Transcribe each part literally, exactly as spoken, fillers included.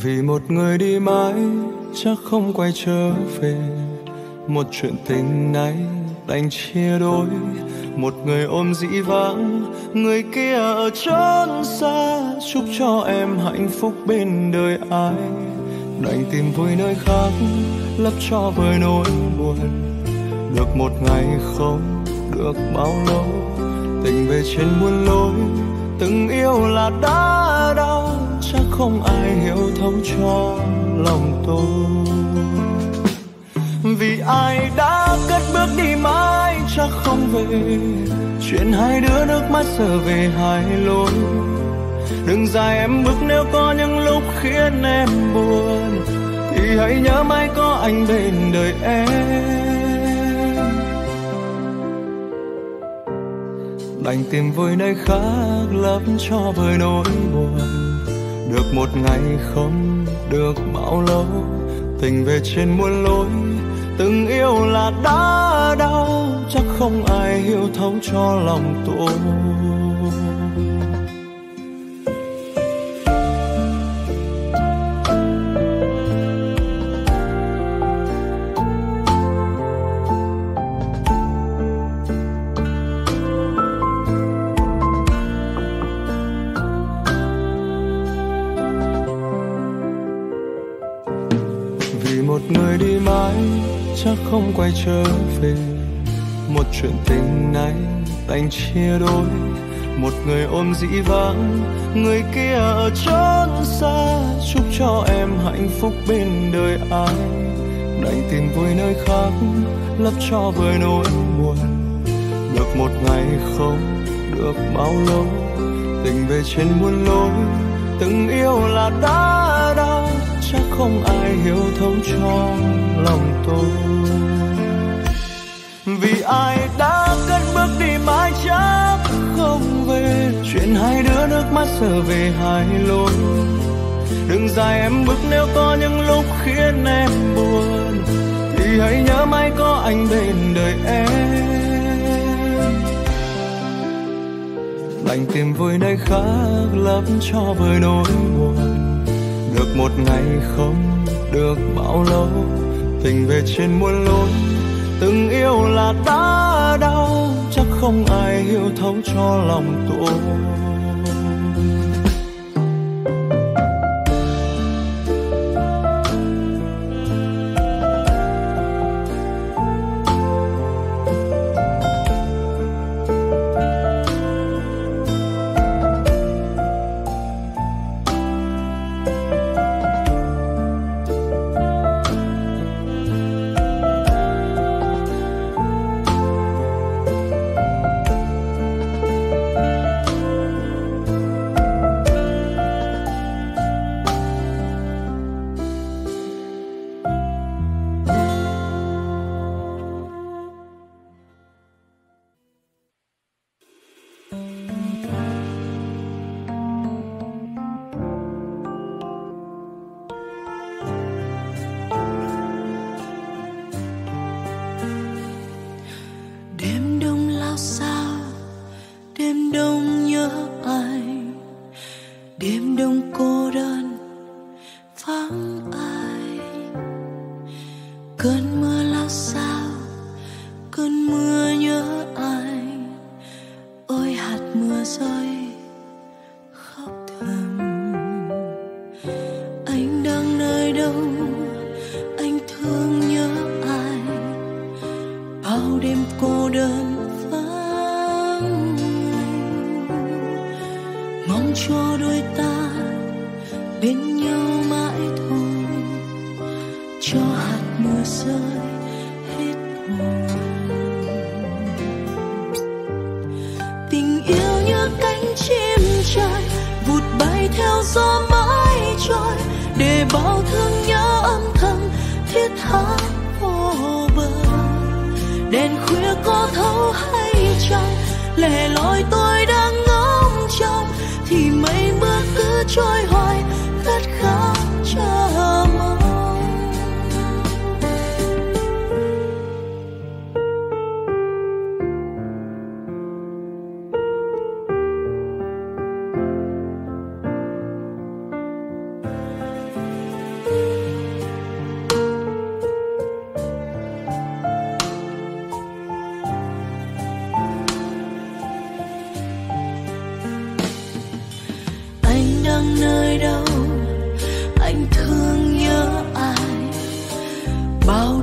Vì một người đi mãi chắc không quay trở về, một chuyện tình này đành chia đôi. Một người ôm dĩ vãng, người kia ở chốn xa, chúc cho em hạnh phúc bên đời ai. Đành tìm vui nơi khác, lấp cho vơi nỗi buồn. Được một ngày không được bao lâu, tình về trên muôn lối. Từng yêu là đã đau, chắc không ai hiểu thấu cho lòng tôi. Vì ai đã cất bước đi mãi chắc không về, chuyện hai đứa nước mắt giờ về hai lối. Đừng dài em bước nếu có những lúc khiến em buồn, thì hãy nhớ mãi có anh bên đời em. Đành tìm vui nơi khác lấp cho vơi nỗi buồn. Được một ngày không được bao lâu, tình về trên muôn lối. Từng yêu là đã đau, chắc không ai hiểu thấu cho lòng tôi. Vì một người đi mãi chắc không quay trở về, một chuyện tình này đành chia đôi. Một người ôm dĩ vãng, người kia ở chốn xa, chúc cho em hạnh phúc bên đời ai. Đành tìm vui nơi khác lấp cho vơi nỗi buồn. Được một ngày không được bao lâu, tình về trên muôn lối. Từng yêu là đã đau, chắc không ai hiểu thấu cho lòng tôi. Vì ai đã cất bước đi mãi chắc không về, chuyện hai đứa nước mắt giờ về hai lối. Đừng dài em bước nếu có những lúc khiến em buồn, thì hãy nhớ mãi có anh bên đời em. Đành tìm vui nơi khác lấp cho vơi nỗi buồn. Được một ngày không được bao lâu, tình về trên muôn lối. Từng yêu là đã đau, chắc không ai hiểu thấu cho lòng tôi.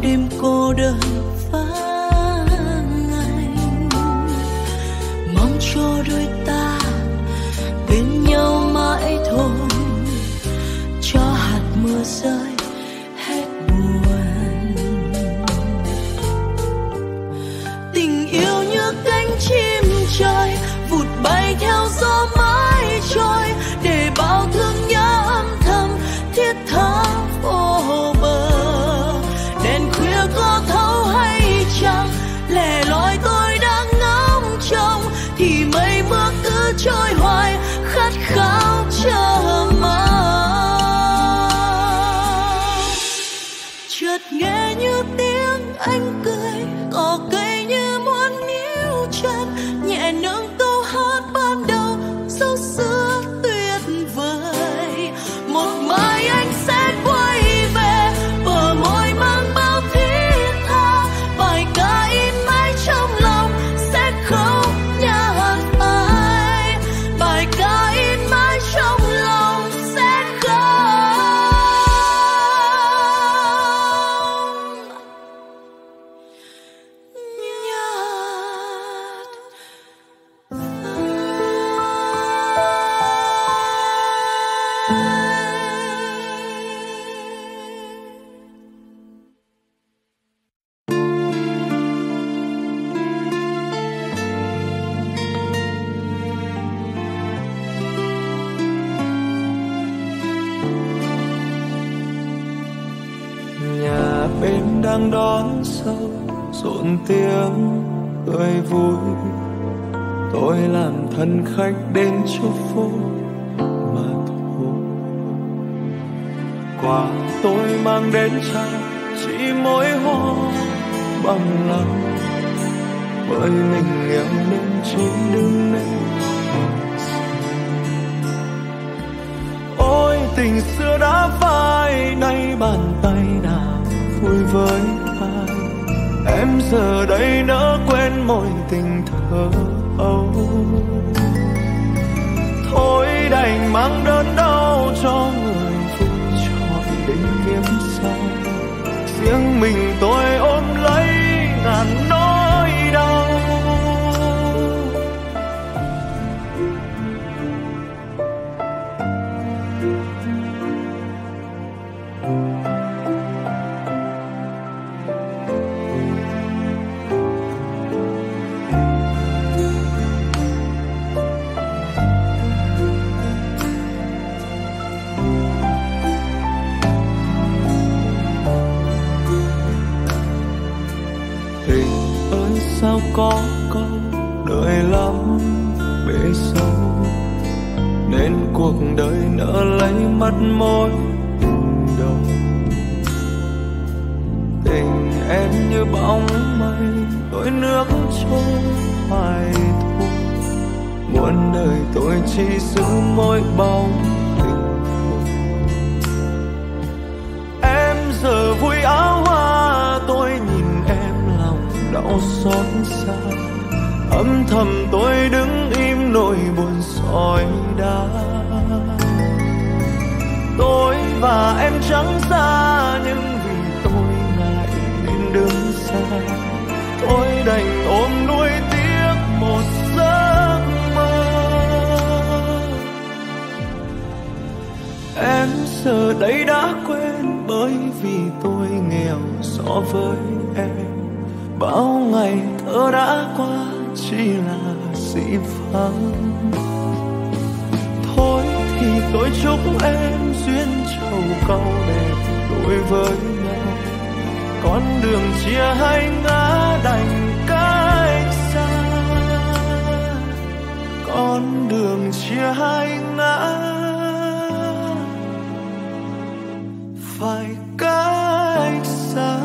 đêm cô đơn phá ngày, mong cho đôi ta bên nhau mãi thôi, cho hạt mưa rơi hết buồn. Tình yêu như cánh chim trời vụt bay theo gió mãi trôi, để bao thương nhớ âm thầm thiết tha vô bờ. Đèn khuya có thấu hay chẳng, lẻ loi tôi đang ngóng trông, thì mây mưa cứ trôi hoài khát khao chờ mong. Chợt nghe như tiếng anh cười, cỏ cây như muốn níu chân, nhẹ nâng câu hát ban đầu sâu xưa tuyệt vời. Một mai anh sẽ quay về, bờ môi mang bao thiết tha, bài ca in mãi trong lòng sẽ không nhạt phai. Bài ca in mãi trong lòng sẽ không nhạt Nhà bên đang đón sâu rộn tiếng cười vui, tôi làm thân khách đến chỗ phố mà thôi. Quà tôi mang đến cha chỉ mỗi hoa bằng lòng, bởi mình nghèo nên chỉ đứng nên. Ôi tình xưa đã phai, nay bàn tay nào vui với ai. Em giờ đây nỡ quên mối tình thơ ấu, thôi đành mang đớn đau cho người vui trọn đến kiếp sau. Riêng mình tôi ôm lấy ngàn nỗi đau. Sao có câu đời lắm bể sâu, nên cuộc đời nỡ lấy mất mối tình đầu. Tình em như bóng mây tôi nước trôi hoài thôi, muôn đời tôi chỉ giữ mỗi bóng tình thôi. Em giờ vui áo hoa, tôi nhìn em lòng đau xót xa. Âm thầm tôi đứng im nỗi buồn sỏi đá. Tôi và em chẳng xa, nhưng vì tôi ngại nên đứng xa. Tôi đành ôm nuối tiếc một giấc mơ. Em giờ đây đã quên, bởi vì tôi nghèo so với em. Bao ngày thơ đã qua chỉ là dĩ vãng. Thôi thì tôi chúc em duyên trầu câu đẹp đối với nhau. Con đường chia hai ngã đành cách xa. Con đường chia hai ngã phải cách xa.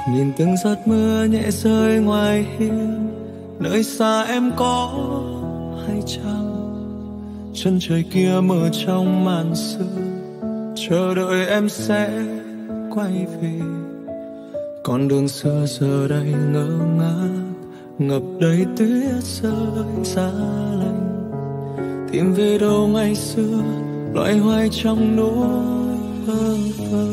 Nhìn từng giọt mưa nhẹ rơi ngoài hiên, nơi xa em có hay chăng? Chân trời kia mờ trong màn sương, chờ đợi em sẽ quay về. Con đường xưa giờ đây ngỡ ngác, ngập đầy tuyết rơi giá lạnh. Tìm về đâu ngày xưa, loay hoay trong nỗi bơ vơ.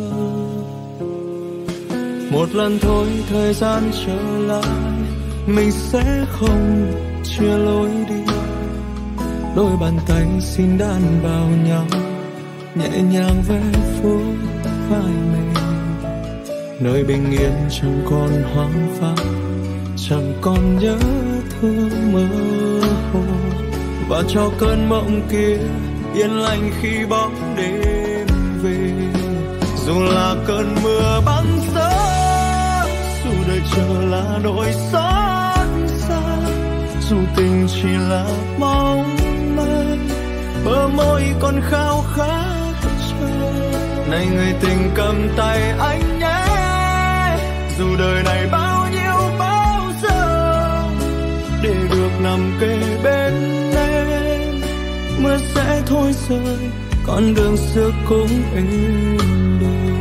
Một lần thôi thời gian trở lại, mình sẽ không chia lối đi. Đôi bàn tay xin đan vào nhau, nhẹ nhàng về phút vai mình. Nơi bình yên chẳng còn hoang vắng, chẳng còn nhớ thương mơ hồ. Và cho cơn mộng kia yên lành khi bóng đêm về. Dù là cơn mưa băng giá, dù đời chờ là nỗi xót xa, dù tình chỉ là mong manh, bờ môi còn khao khát chờ. Này người tình cầm tay anh nhé, dù đời này bao nhiêu bao giờ, để được nằm kề bên em. Mưa sẽ thôi rơi, con đường xưa cũng êm đềm.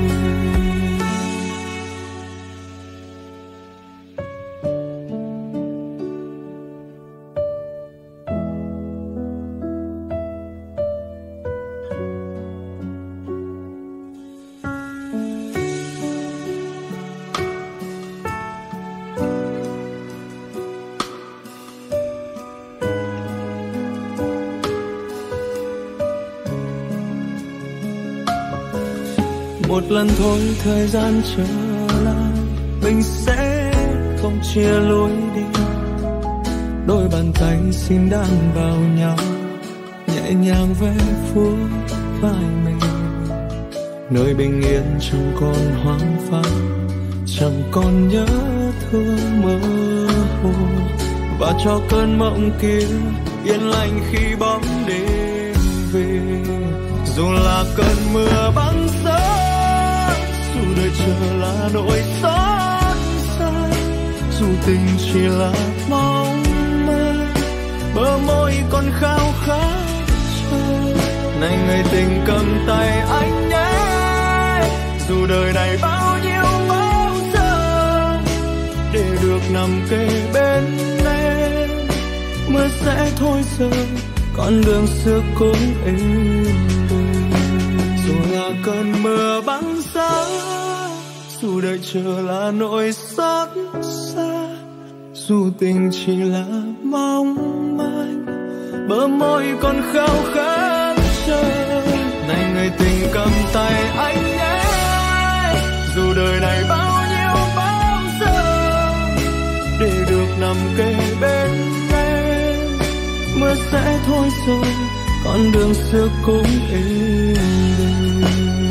Một lần thôi thời gian trở lại, mình sẽ không chia lối đi. Đôi bàn tay xin đan vào nhau, nhẹ nhàng về phút vai mình. Nơi bình yên chẳng còn hoang vắng, chẳng còn nhớ thương mơ hồ. Và cho cơn mộng kia yên lành khi bóng đêm về. Dù là cơn mưa băng giá, dù đời chờ là nỗi xót xa, dù tình chỉ là mong mơ, bờ môi còn khao khát chờ. Này người tình cầm tay anh nhé, dù đời này bao nhiêu bao giờ, để được nằm kề bên em. Mưa sẽ thôi rơi, con đường xưa cũng êm đềm. Dù là cơn mưa băng giá, dù đời chờ là nỗi xót xa, dù tình chỉ là mong manh, bờ môi còn khao khát chờ. Này người tình cầm tay anh nhé, dù đời này bao nhiêu bao giờ, để được nằm kề bên em. Mưa sẽ thôi rồi, con đường xưa cũng êm đềm.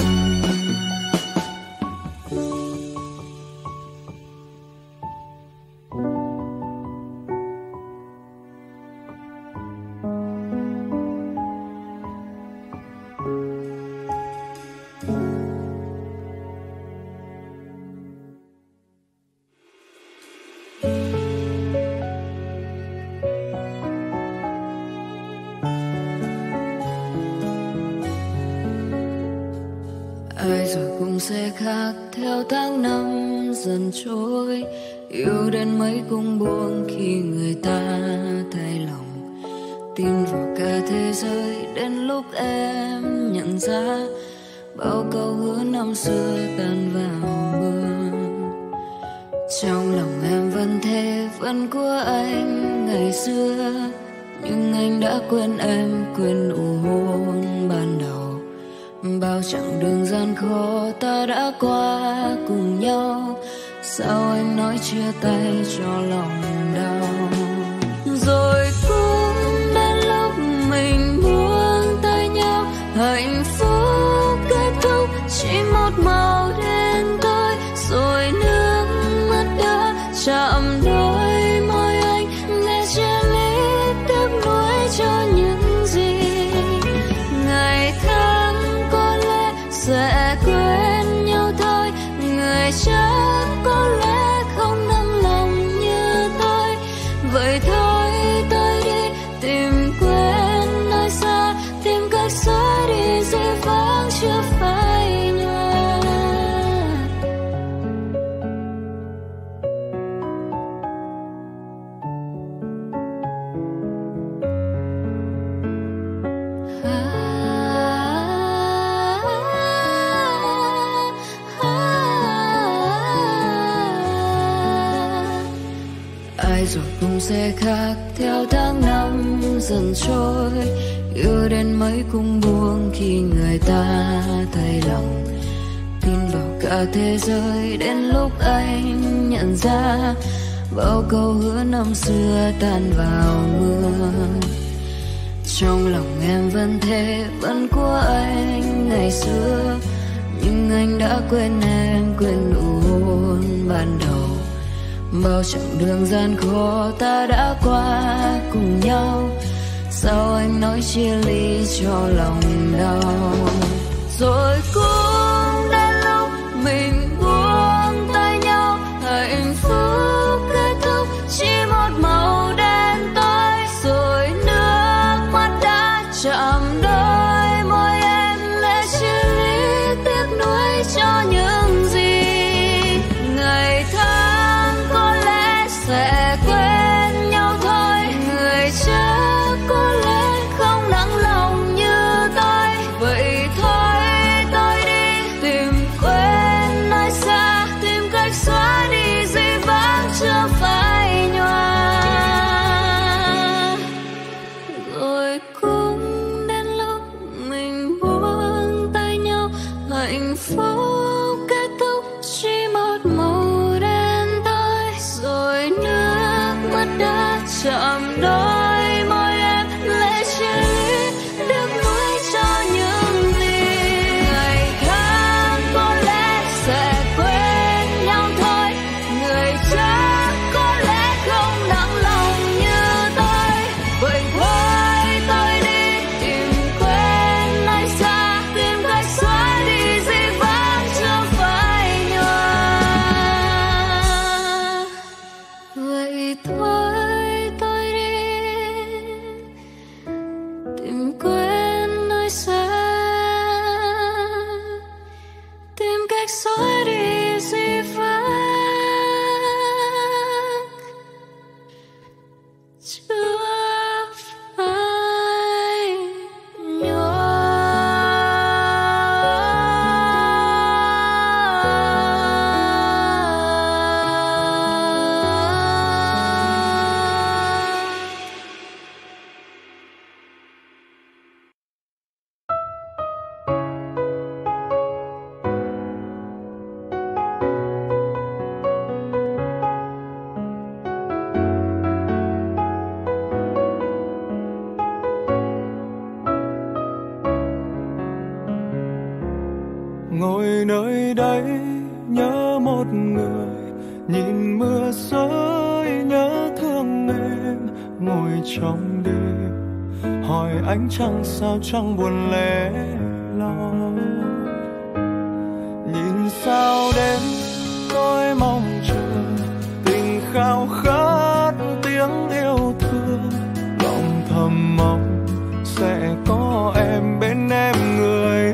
Ai rồi cũng sẽ khác theo tháng năm dần trôi. Yêu đến mấy cũng buông khi người ta thay lòng. Tin vào cả thế giới đến lúc em nhận ra bao câu hứa năm xưa tan vào mưa. Trong lòng em vẫn thế, vẫn của anh ngày xưa, nhưng anh đã quên em, quên nụ hôn ban đầu. Bao chặng đường gian khó ta đã qua cùng nhau, sao anh nói chia tay cho lòng đau. Rồi cũng đến lúc mình buông tay nhau, hạnh phúc kết thúc chỉ một màu đen tối. Rồi nước mắt đã chạm đôi môi anh, để che lấp tiếc nuối cho những gì ngày tháng sẽ quên nhau thôi. Người chắc có lẽ ai rồi cũng sẽ khác theo tháng năm dần trôi. Yêu đến mấy cũng buông khi người ta thay lòng. Tin vào cả thế giới đến lúc anh nhận ra bao câu hứa năm xưa tan vào mưa. Trong lòng em vẫn thế, vẫn của anh ngày xưa, nhưng anh đã quên em, quên nụ hôn ban đầu. Bao chặng đường gian khó ta đã qua cùng nhau, sao anh nói chia ly cho lòng đau. Rồi cũng đến lúc mình buông tay nhau, hạnh phúc kết thúc chỉ một màu đen tối. Rồi nước mắt đã chạm đôi môi em, lệ chia ly tiếc nuối cho những gì ngày tháng có lẽ sẽ quên nhau thôi. Người chắc có lẽ không nặng lòng như tôi. Vậy thôi tôi đi tìm quên nơi xa, tìm cách xóa đi gì vắng chưa phải nhòa. Rồi cũng đến lúc mình buông tay nhau, hạnh phúc kết thúc chỉ một màu đen tối. Rồi nước mắt đã chạm đôi môi em, lệ chia ly được nuối cho những gì ngày tháng có lẽ sẽ quên nhau thôi. Người chắc có lẽ không nặng lòng như tôi. Vậy thôi tôi đi tìm quên nơi xa, tìm cách xóa đi gì vắng chưa phải nhòa. Vậy thôi tôi đi tìm quên nơi xa, tìm cách xóa đi gì vắng chưa phải nhòa. Ngồi nơi đây nhớ một người, nhìn mưa rơi nhớ thương em. Ngồi trong đêm hỏi ánh trăng sao trăng buồn lẻ loi. Nhìn sao đến tôi mong chờ, tình khao khát tiếng yêu thương. Lòng thầm mong sẽ có em bên em người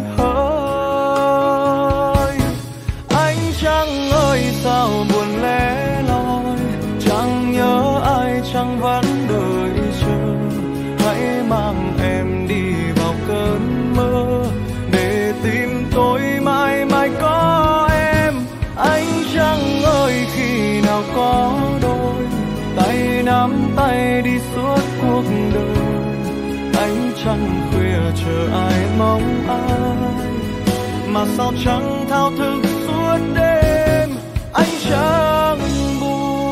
hỡi. Ánh trăng ơi sao buồn lẻ loi, chẳng nhớ ai chẳng vẫn đợi chờ. Hãy mang em đi vào cơn mơ, để tim tôi mãi mãi có em. Ánh trăng ơi khi nào có đôi, tay nắm tay đi suốt cuộc đời. Ánh trăng khuya chờ ai mong ai, mà sao chẳng thao thức suốt đêm. Ánh trăng buồn.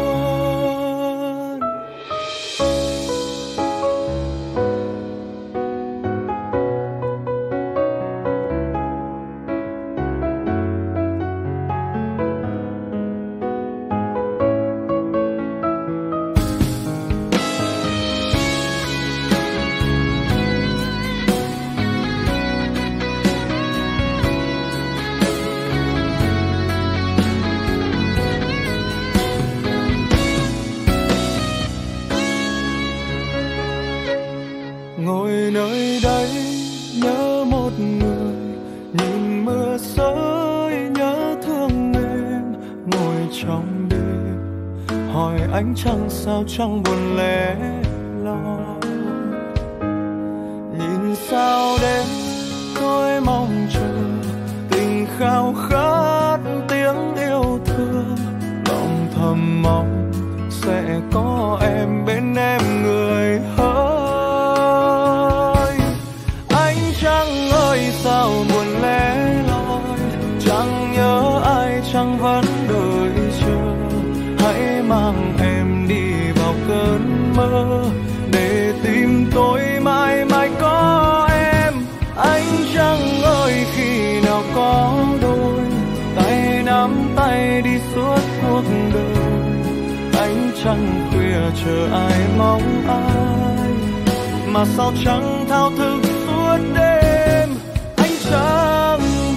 Ngồi nơi đây nhớ một người, nhìn mưa rơi nhớ thương em. Ngồi trong đêm hỏi ánh trăng sao trăng buồn lẻ loi. Nhìn sao đến tôi mong chờ, tình khao khát tiếng yêu thương. Lòng thầm mong sẽ trăng vẫn đợi chờ. Hãy mang em đi vào cơn mơ để tìm tôi mãi mãi có em. Ánh trăng ơi khi nào có đôi, tay nắm tay đi suốt cuộc đời. Ánh trăng khuya chờ ai mong ai, mà sao chẳng thao thức suốt đêm. Ánh trăng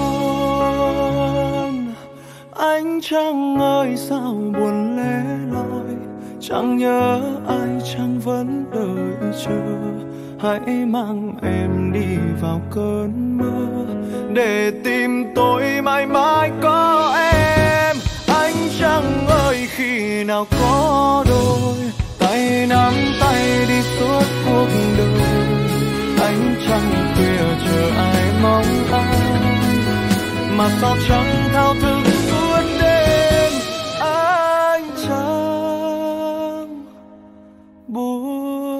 buồn, ánh trăng ơi sao buồn lẻ loi, chẳng nhớ ai chẳng vẫn đợi chờ. Hãy mang em đi vào cơn mơ để tìm tôi mãi mãi có em. Ánh trăng ơi khi nào có đôi, tay nắm tay đi suốt cuộc đời. Ánh trăng khuya chờ ai mong ai, mà sao chẳng thao thức suốt đêm. Ánh trăng buồn.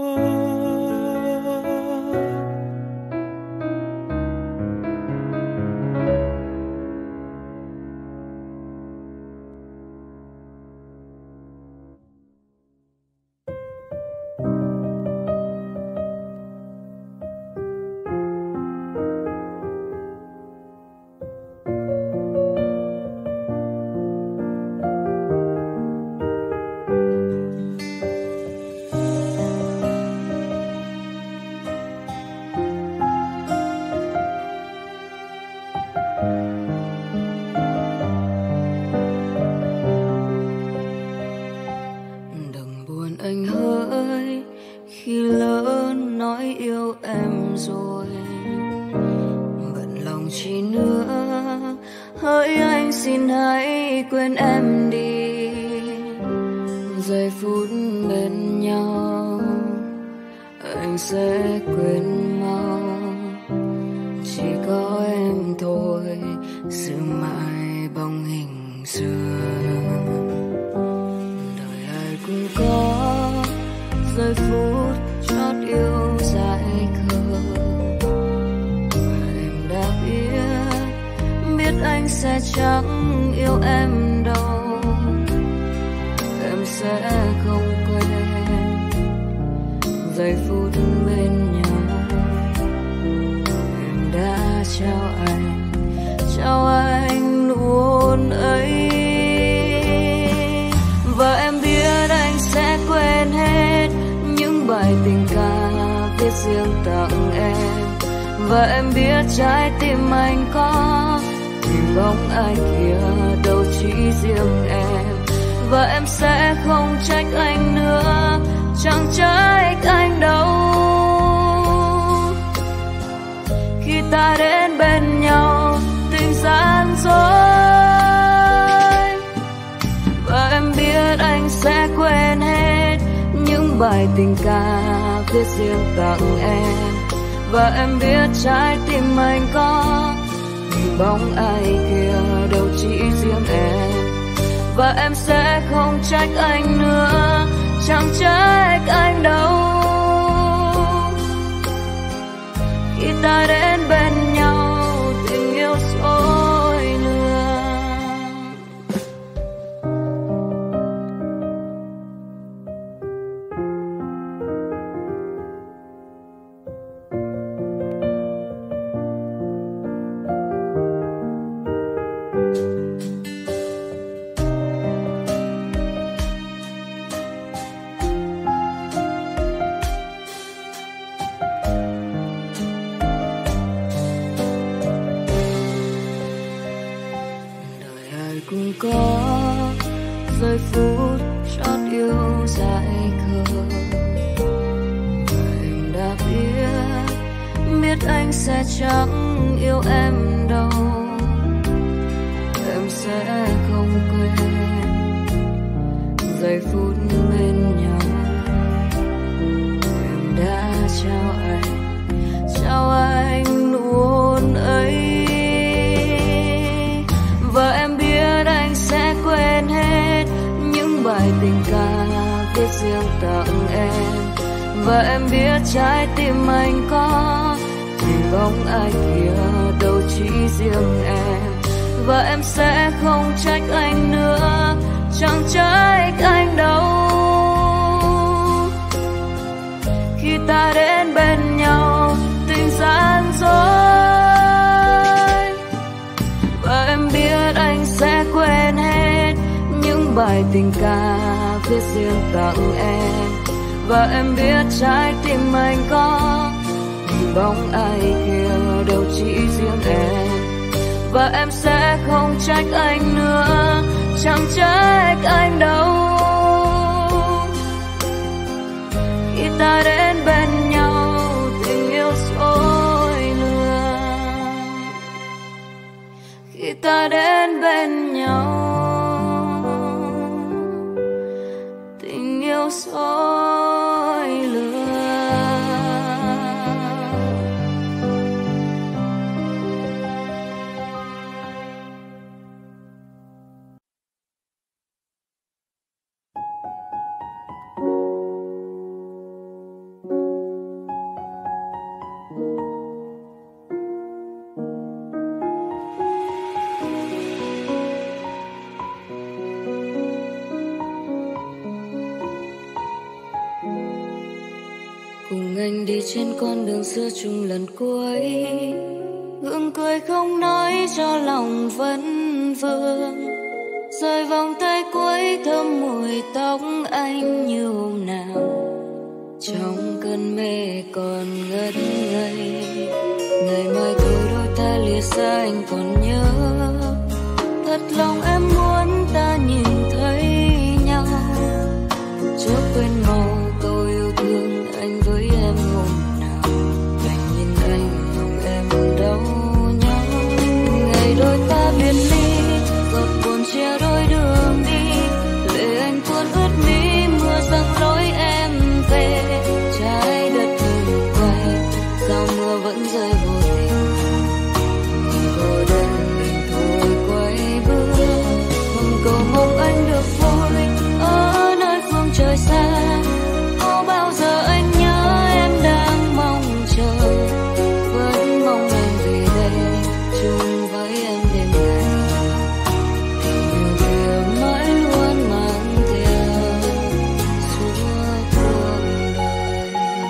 Tình ca viết riêng tặng em, và em biết trái tim anh có hình bóng ai kia, đâu chỉ riêng em. Và em sẽ không trách anh nữa, chẳng trách anh đâu. Khi ta đến bên nhau, tình yêu dối lừa. Giây phút chót yêu dài khờ, em đã biết biết anh sẽ chẳng yêu em đâu. Em sẽ không quên giây phút bên nhau. Em đã trao anh trao anh nụ hôn ấy, và em biết anh sẽ quên hết những bài tình ca viết riêng tặng em. Và em biết trái tim anh có hình bóng ai kia, đâu chỉ riêng em. và em sẽ không trách anh nữa, chẳng trách anh đâu. Khi ta đến bên nhau tình gian dối, và em biết anh sẽ quên hết những bài tình ca viết riêng tặng em. Và em biết trái tim anh có hình bóng ai kia, đâu chỉ riêng em. Và em sẽ không trách anh nữa, chẳng trách anh đâu. Khi ta đến bên nhau tình yêu dối lừa, khi ta đến bên nhau tình yêu dối lừa. Cùng anh đi trên con đường xưa chung lần cuối, gượng cười không nói cho lòng vẫn vương. Rời vòng tay cuối thơm mùi tóc anh như hôm nào, trong cơn mê còn ngất ngây. Ngày mai thôi đôi ta lìa xa anh còn nhớ, thật lòng em muốn ta nhìn thấy nhau. Chớ quên màu câu yêu thương anh với em hôm nào, đành nhìn anh lòng em đau nhau. Ngày đôi ta biệt ly, giọt buồn chia đôi đường đi, lệ anh tuôn ướt mi mưa giăng lối em về. Trái đất ngừng quay, sao mưa vẫn rơi vô tình, cô đơn mình thôi quay bước. Mong cầu mong anh được vui ở nơi phương trời xa. Có bao giờ anh nhớ em đang mong chờ, vẫn mong anh về đây chung với em đêm ngày. Tình yêu kia mãi luôn mang theo suốt cuộc đời.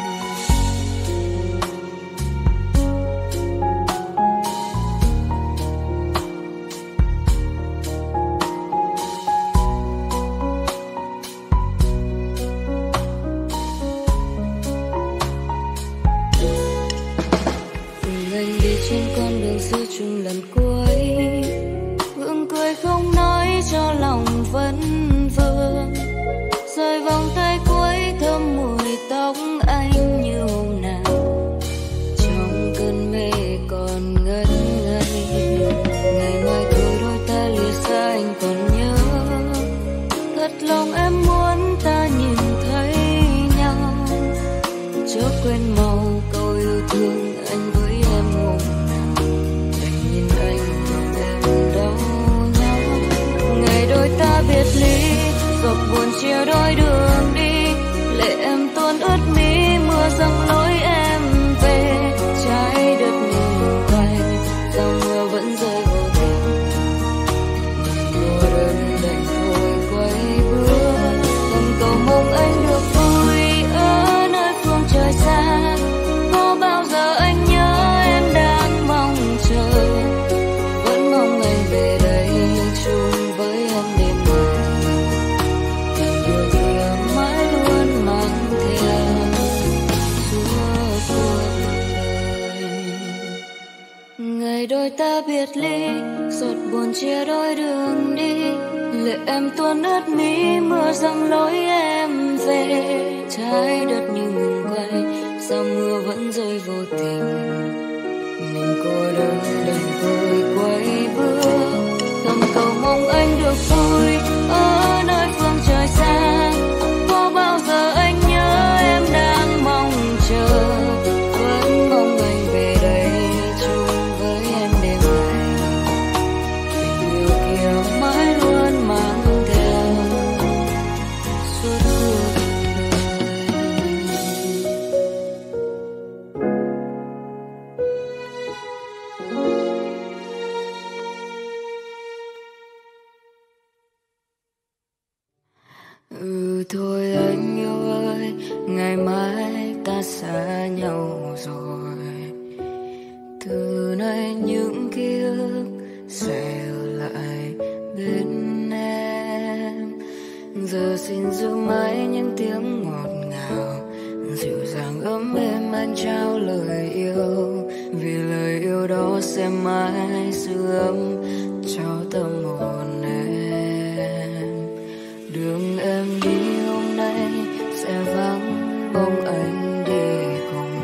Cùng anh đi trên con đường xưa chung lần cuối, gượng cười không nói cho lòng vẫn vương. Rời vòng tay cuối thơm mùi tóc anh như hôm nào, trong cơn mê còn ngất ngây. Ngày mai thôi đôi ta lìa xa anh còn nhớ, thật lòng em muốn ta nhìn thấy nhau. Chớ quên màu câu yêu thương anh với em hôm nào, đành nhìn anh lòng em đau nhau. Ngày đôi ta biệt ly, giọt buồn chia đôi đường đi, lệ em tuôn ướt mi mưa giăng lối em về. Trái đất ngừng quay, sao mưa vẫn rơi vô tình, cô đơn đành thôi quay bước. Thầm cầu mong anh được vui ở nơi phương trời xa. Có bao giờ anh nhớ em đang mong chờ, vẫn mong anh về đây chung với em đêm ngày. Tình yêu kia mãi luôn mang theo suốt cuộc đời. Ngày đôi ta biệt ly, giọt buồn chia đôi đường đi, lệ em tuôn ướt mi mưa giăng lối em về. Trái đất như ngừng quay, sao mưa vẫn rơi vô tình, mình cô đơn đành thôi quay bước. Thầm cầu mong anh được vui ở nơi phương trời xa. Có bao giờ anh nhớ em đang mong chờ, vẫn mong anh về đây chung với em đêm ngày. Tình yêu kia mãi luôn mang theo suốt cuộc đời. Ừ thôi anh yêu ơi, ngày mai ta xa nhau rồi. Từ nay những ký ức sẽ ở lại bên em. Giờ xin giữ mãi những tiếng ngọt ngào, dịu dàng ấm êm anh trao lời yêu. Vì lời yêu đó sẽ mãi giữ ấm cho tâm hồn em. Đường em đi hôm nay sẽ vắng bóng anh đi cùng.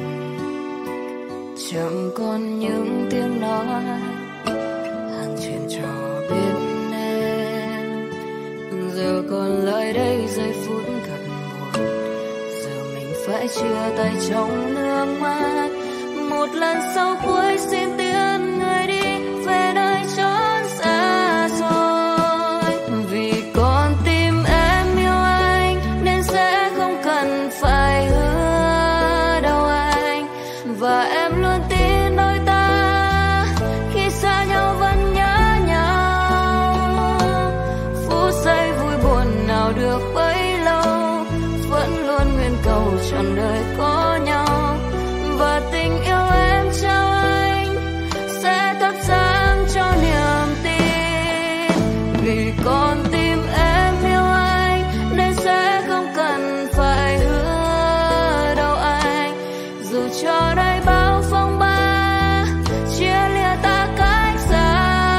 Chẳng còn những tiếng nói hàng chuyện trò bên em. Giờ còn lại đây giây phút thật buồn. Giờ mình phải chia tay trong nước mắt. Một lần sau cuối xin tiễn người đi về nơi chốn xa xôi. Vì con tim em yêu anh nên sẽ không cần phải hứa đâu anh. Và em luôn tin đôi ta khi xa nhau vẫn nhớ nhau. Phút giây vui buồn nào được bấy lâu, vẫn luôn nguyện cầu trọn đời có nhau. Và tình yêu em trao anh sẽ thắp sáng cho niềm tin. Vì con tim em yêu anh nên sẽ không cần phải hứa đâu anh. Dù cho đây bao phong ba chia lìa ta cách xa,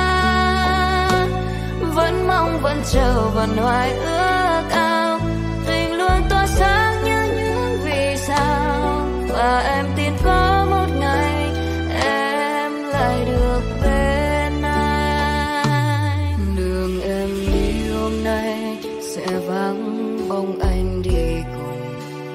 vẫn mong vẫn chờ vẫn hoài ước ao. Tình luôn tỏa sáng như những vì sao. Và em tin có một ngày em lại được bên anh. Đường em đi hôm nay sẽ vắng bóng anh đi cùng.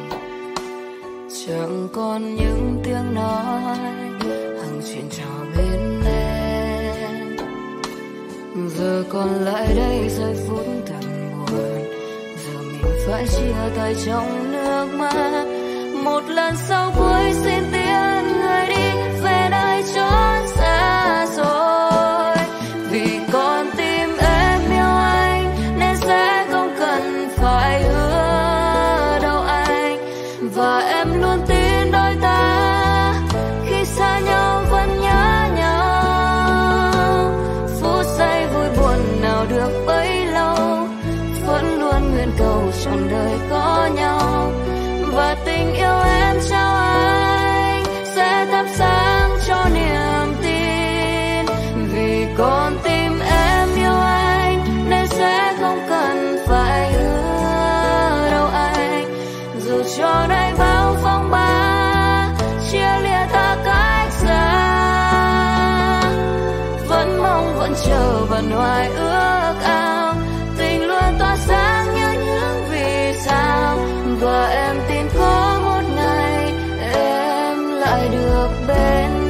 Chẳng còn những tiếng nói hàng chuyện trò bên em. Giờ còn lại đây giây phút thật buồn. Giờ mình phải chia tay trong nước mắt. Một lần sau cuối xin tiễn người đi về nơi chốn xa xôi. Vì con tim em yêu anh nên sẽ không cần phải hứa đâu anh. Và em luôn tin đôi ta khi xa nhau vẫn nhớ nhau. Phút giây vui buồn nào được bấy lâu, vẫn luôn nguyện cầu trọn đời có nhau. Và tình yêu em trao anh sẽ thắp sáng cho niềm tin. Vì con tim em yêu anh nên sẽ không cần phải hứa đâu anh. Dù cho đây bao phong ba chia lìa ta cách xa, vẫn mong vẫn chờ vẫn hoài ước ao. Tình luôn tỏa sáng như những vì sao. Và em tin có một ngày em lại được bên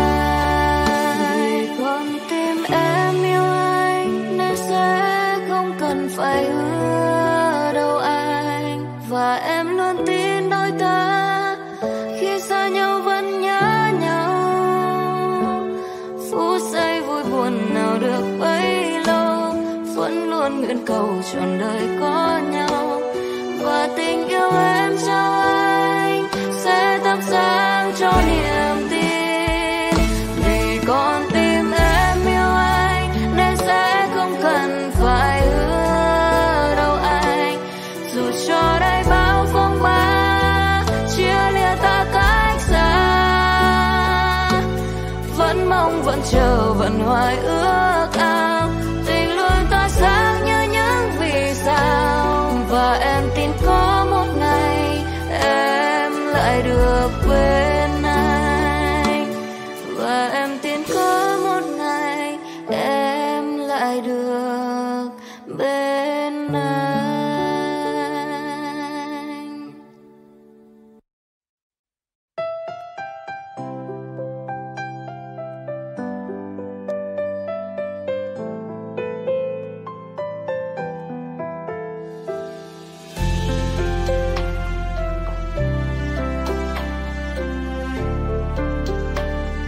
anh. Con tim em yêu anh nên sẽ không cần phải hứa đâu anh. Và em luôn tin đôi ta khi xa nhau vẫn nhớ nhau. Phút giây vui buồn nào được bấy lâu, vẫn luôn nguyện cầu trọn đời có nhau. Và tình yêu em trao anh sẽ thắp sáng cho niềm tin. Vì con tim em yêu anh nên sẽ không cần phải hứa đâu anh. Dù cho đây bao phong ba chia lìa ta cách xa, vẫn mong vẫn chờ vẫn hoài ước ao. Tình luôn tỏa sáng như những vì sao. Và em tin có một ngày em lại được bên anh. Và em tin có một ngày em lại được bên anh.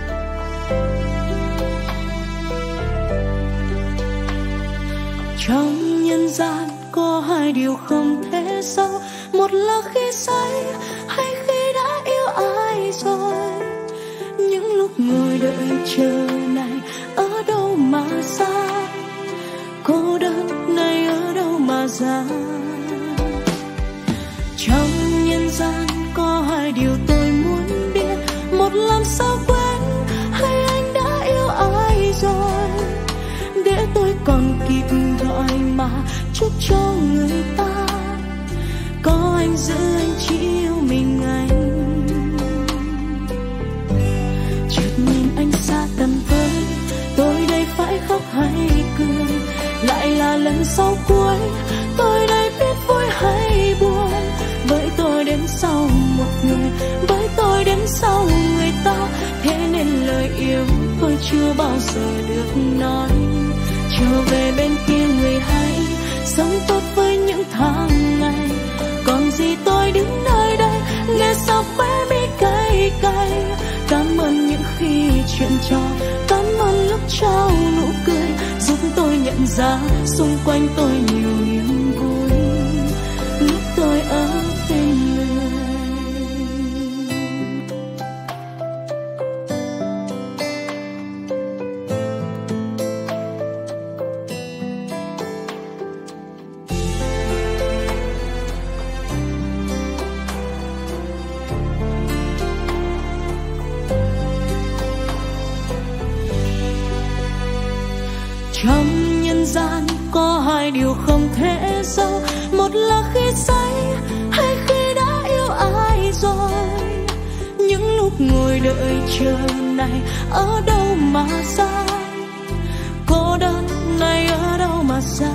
Trong Trong nhân gian có hai điều không thể giấu, một là khi say hay khi đã yêu ai rồi. Những lúc ngồi đợi chờ này ở đâu mà ra, cô đơn này ở đâu mà ra. Trong nhân gian có hai điều tôi muốn biết, một làm sao quên hay anh đã yêu ai rồi, để tôi còn kịp gọi mà chúc cho người ta. Có anh giữ anh chỉ yêu mình anh. Chợt nhìn anh xa tầm với, tôi đây phải khóc hay cười, lại là lần sau cuối tôi đây biết vui hay buồn. Với tôi đến sau một người, với tôi đến sau người ta, thế nên lời yêu tôi chưa bao giờ được nói. Trở về bên kia người hãy sống tốt với những tháng ngày, còn gì tôi đứng nơi đây nghe sao khóe mi cay cay. Cảm ơn những khi chuyện trò, cảm ơn lúc trao nụ cười, giúp tôi nhận ra xung quanh tôi nhiều niềm vui lúc tôi ở bên người. Trong nhân gian có hai điều không thể giấu, một là khi say hay khi đã yêu ai rồi. Những lúc ngồi đợi chờ này ở đâu mà ra, cô đơn này ở đâu mà ra.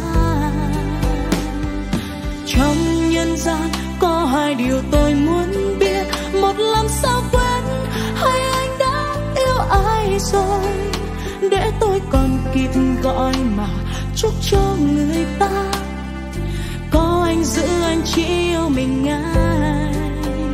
Trong nhân gian có hai điều tôi muốn biết, một làm sao quên hay anh đã yêu ai rồi, để tôi còn kịp gọi mà chúc cho người ta. Có anh giữ anh chỉ yêu mình anh.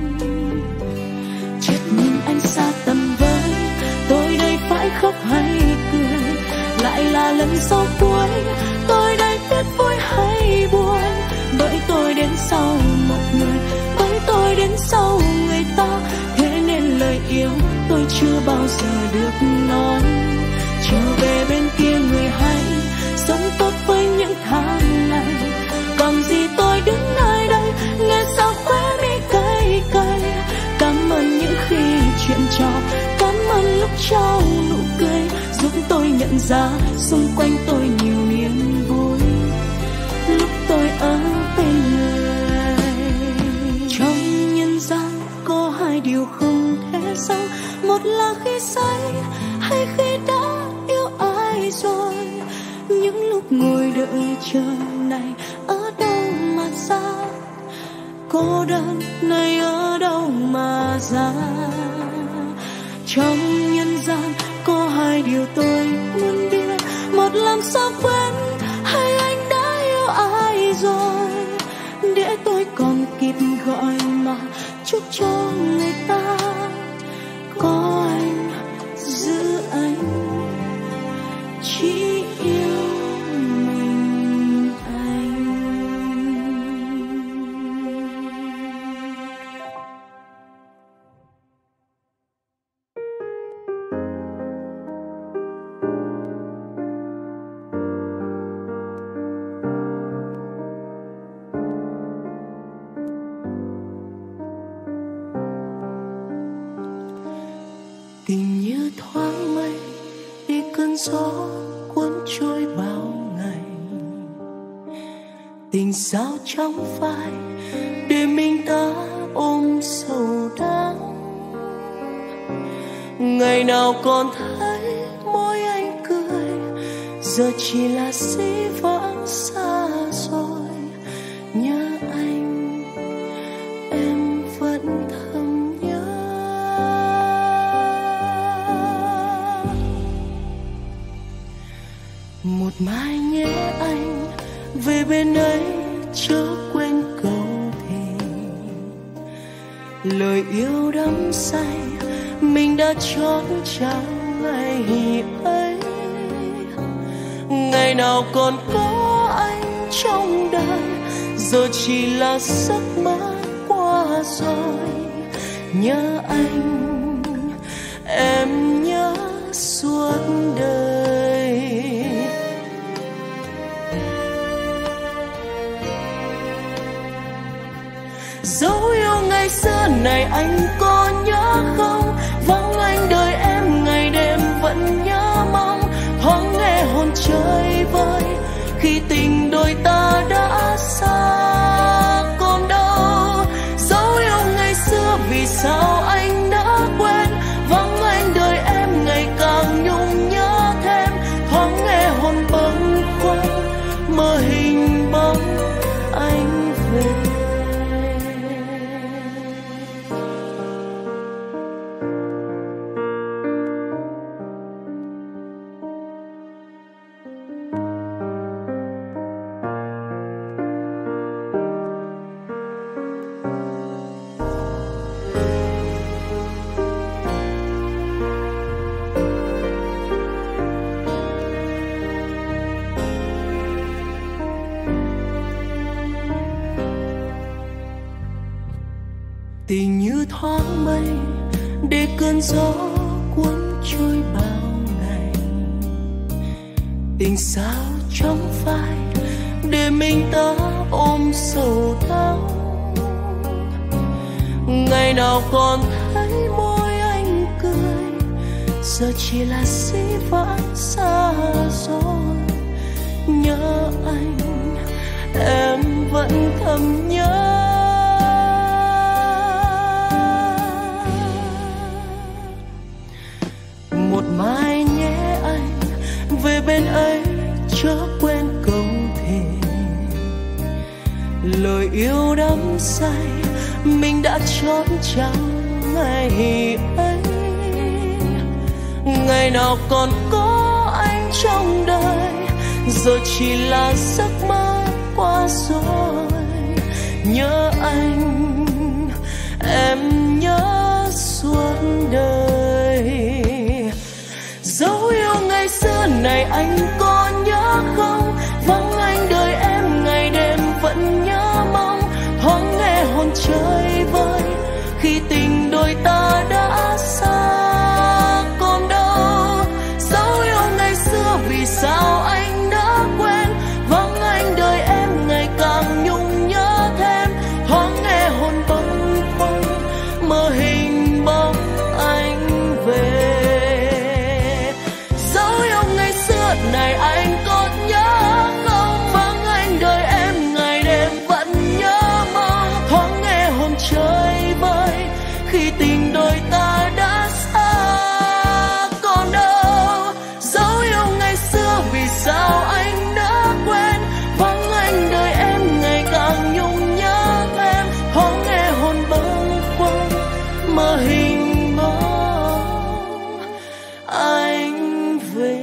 Chợt nhìn anh xa tầm với, tôi đây phải khóc hay cười, lại là lần sau cuối tôi đây biết vui hay buồn. Bởi tôi đến sau một người, bởi tôi đến sau người ta, thế nên lời yêu tôi chưa bao giờ được nói. Trở về bên kia người hãy sống tốt với những tháng ngày, còn gì tôi đứng nơi đây nghe sao khóe mi cay cay. Cảm ơn những khi chuyện trò, cảm ơn lúc trao nụ cười, giúp tôi nhận ra xung quanh tôi nhiều niềm vui lúc tôi ở bên người. Trong nhân gian có hai điều không thể giấu, một là khi say hay khi đã yêu ai rồi. Những lúc ngồi đợi chờ này ở đâu mà ra, cô đơn này ở đâu mà ra. Trong nhân gian có hai điều tôi muốn biết, một làm sao quên hay anh đã yêu ai rồi, để tôi còn kịp gọi mà chúc cho người ta. Có anh giữ anh chỉ yêu mình anh. Tình như thoáng mây đi cơn gió cuốn trôi bao ngày, tình sao trong phai để mình ta ôm sầu đắng. Ngày nào còn thấy môi anh cười, giờ chỉ là dĩ vãng xa rồi. Nhớ anh em vẫn thầm nhớ. Một mai nhé anh về bên ấy, chớ quên câu thề. Lời yêu đắm say mình đã chót trao ngày ấy. Ngày nào còn có trong đời giờ chỉ là giấc mơ qua rồi. Nhớ anh, em nhớ suốt đời. Dấu yêu ngày xưa này anh có nhớ không? Vắng anh đời em ngày đêm vẫn nhớ mong. Thoáng nghe hồn chơi vơi khi tình đôi ta đã xa. Còn đâu dấu yêu ngày xưa vì sao anh đã quên? Vắng anh đời em ngày càng nhung nhớ thêm. Thoáng nghe hồn bâng khuâng mơ hình bóng anh về. Tình như thoáng mây để cơn gió cuốn trôi bao ngày. Tình sao trong phai để mình ta ôm sầu đau. Ngày nào còn thấy môi anh cười giờ chỉ là dĩ vãng xa rồi. Nhớ anh em vẫn thầm nhớ. Một mai nhé anh về bên ấy chớ quên câu thề. Lời yêu đắm say mình đã chót trao ngày ấy. Ngày nào còn có anh trong đời giờ chỉ là giấc mơ qua rồi. Nhớ anh em nhớ suốt đời. Dấu yêu ngày xưa này anh có nhớ không? Vắng anh đời em ngày đêm vẫn nhớ mong. Thoáng nghe hồn chơi vơi khi tình đôi ta đã xa. Còn đâu dấu yêu ngày xưa vì sao anh đã quên? Vắng anh đời em ngày càng nhung nhớ thêm. Thoáng nghe hồn bâng khuâng mơ hình bóng anh về. Này anh có nhớ không? Vắng anh đời em ngày đêm vẫn nhớ mong. Thoáng nghe hồn chơi vơi khi tình đôi ta đã xa. Còn đâu dấu yêu ngày xưa vì sao anh đã quên? Vắng anh đời em ngày càng nhung nhớ thêm. Thoáng nghe hồn bâng khuâng mơ hình bóng anh về.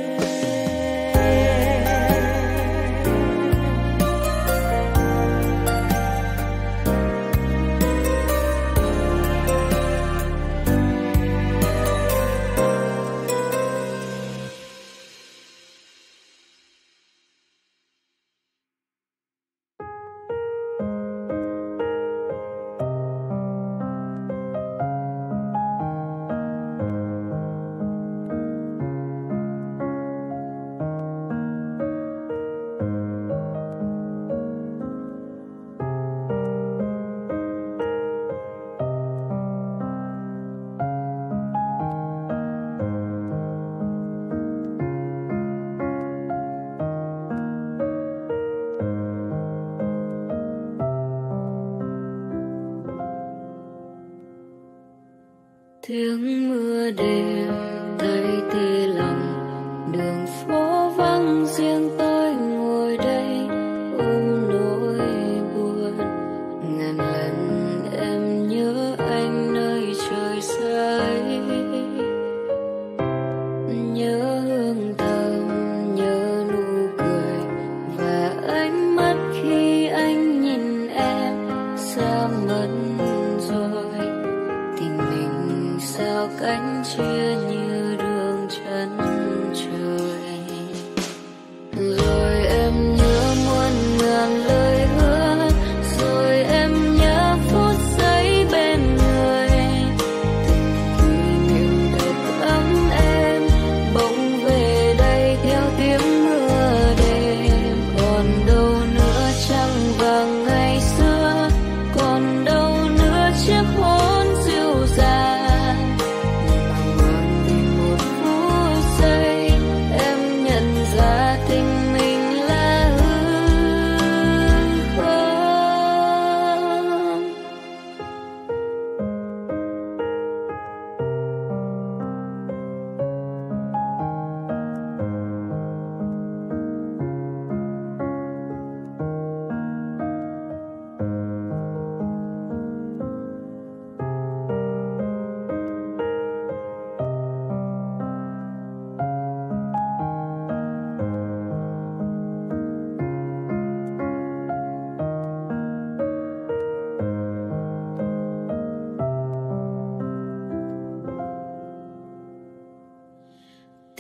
Tiếng mưa đêm thay tê lòng, đường phố vắng riêng tôi ngồi đây ôm nỗi buồn. Ngàn lần em nhớ anh nơi trời xa ấy, nhớ hương thơm, nhớ nụ cười và ánh mắt khi anh nhìn em xa mất rồi. Tình mình sao cánh chia như đường chân.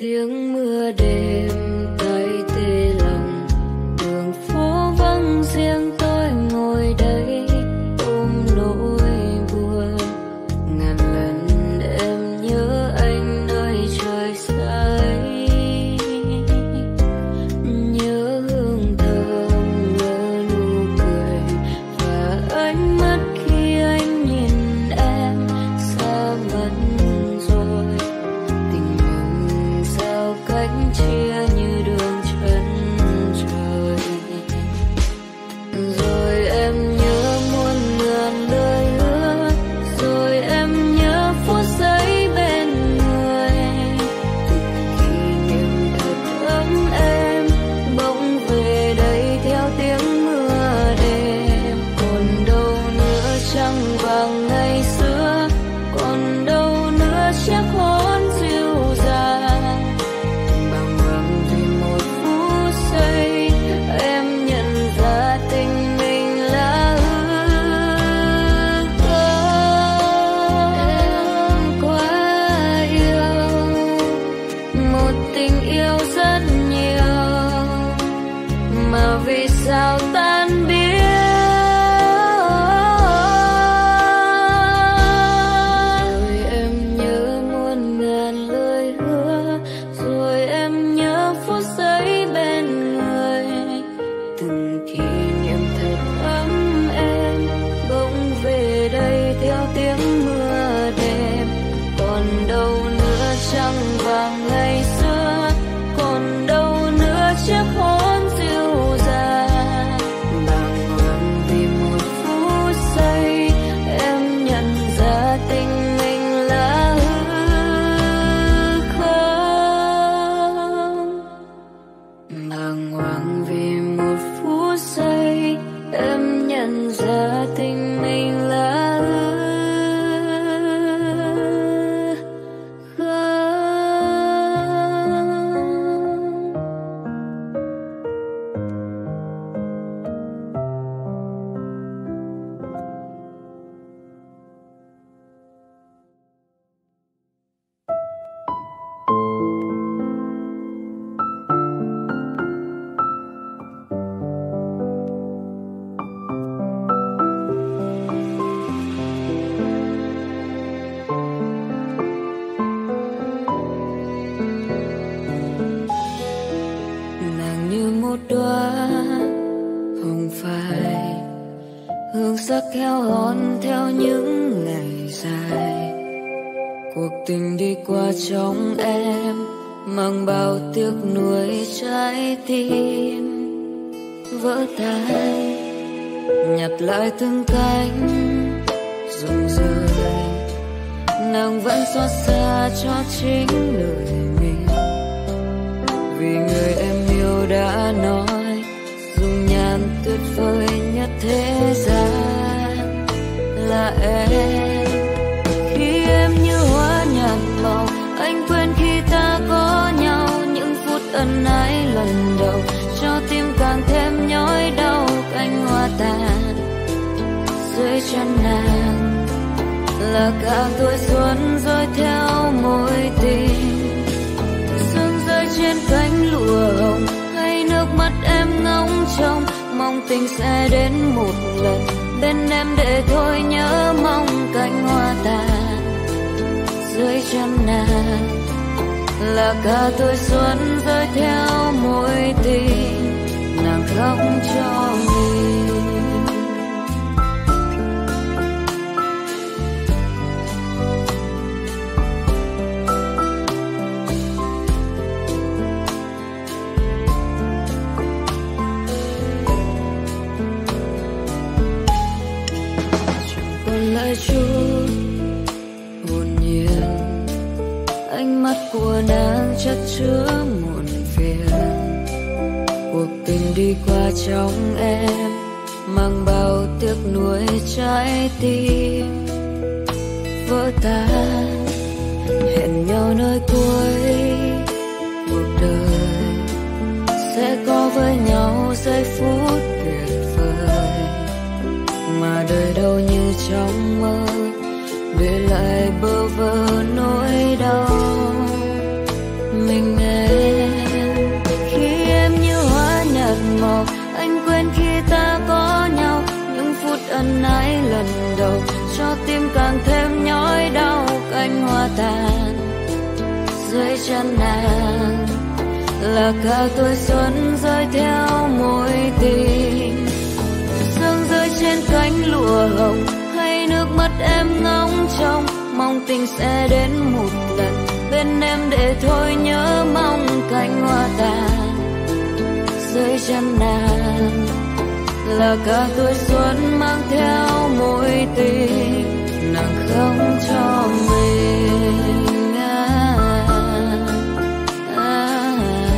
tiếng mưa đêm tay tê lòng, đường phố vắng riêng tôi ngồi đây ôm nỗi buồn. Ngàn lần em nhớ anh nơi trời xa ấy, nhớ hương thơm, nhớ nụ cười và ánh mắt khi anh nhìn em xa mất rồi. Tình mình sao cách chia như đường chân trời. Rồi em nhớ muôn ngàn lời hứa, rồi em nhớ phút giây bên người. Từng kỷ niệm thật ấm êm bỗng về đây theo tiếng mưa đêm. Còn đâu nữa trăng vàng ngày xưa, còn đâu nữa chiếc hôn dịu dàng. Bàng hoàng vì một phút giây em nhận ra tình mình là hư không. Em quá yêu một tình yêu rất nhiều, mà vì sao tan biến. Rồi em nhớ muôn ngàn lời hứa, rồi em nhớ phút giây bên người. Từng kỷ niệm thật ấm êm bỗng về đây theo tiếng mưa đêm. Còn đâu nữa trăng vàng ngày xưa, còn đâu nữa chiếc hôn dịu dàng. Bàng hoàng vì một phút giây em nhận ra tình mình là hư không. Bàng hoàng vì một phút giây em nhận ra tình mình là hư không. Nàng như một đóa hồng phai, hương sắc heo hon theo những ngày dài. Cuộc tình đi qua trong em mang bao tiếc nuối, trái tim vỡ tan. Nhặt lại từng cánh rụng rơi, nàng vẫn xót xa cho chính đời mình. Vì người em yêu đã nói dung nhan tuyệt vời nhất thế gian là em. Khi em như hoa nhạt màu, anh quên khi ta có nhau. Những phút ân ái lần đầu cho tim càng thêm nhói đau. Cánh hoa tàn dưới chân nàng là cả tuổi xuân rơi theo mối tình. Sương rơi trên cánh lụa hồng, hay nước mắt em ngóng trông. Mong tình sẽ đến một lần bên em để thôi nhớ mong. Cánh hoa tàn dưới chân nàng là cả tuổi xuân rơi theo mối tình. Nàng khóc cho mình. Lại chút hồn nhiên, ánh mắt của nàng chất chứa muộn phiền. Cuộc tình đi qua trong em mang bao tiếc nuối, trái tim vỡ tan. Hẹn nhau nơi cuối cuộc đời sẽ có với nhau giây phút tuyệt vời. Mà đời đâu như trong mơ, để lại bơ vơ nỗi đau. Mình cho tim càng thêm nhói đau. Cánh hoa tàn dưới chân nàng là cả tuổi xuân rơi theo mối tình. Sương rơi trên cánh lụa hồng hay nước mắt em ngóng trông, mong tình sẽ đến một lần bên em để thôi nhớ. Mong cánh hoa tàn dưới chân nàng là cả tuổi xuân mang theo mối tình. Nàng không cho mình à, à,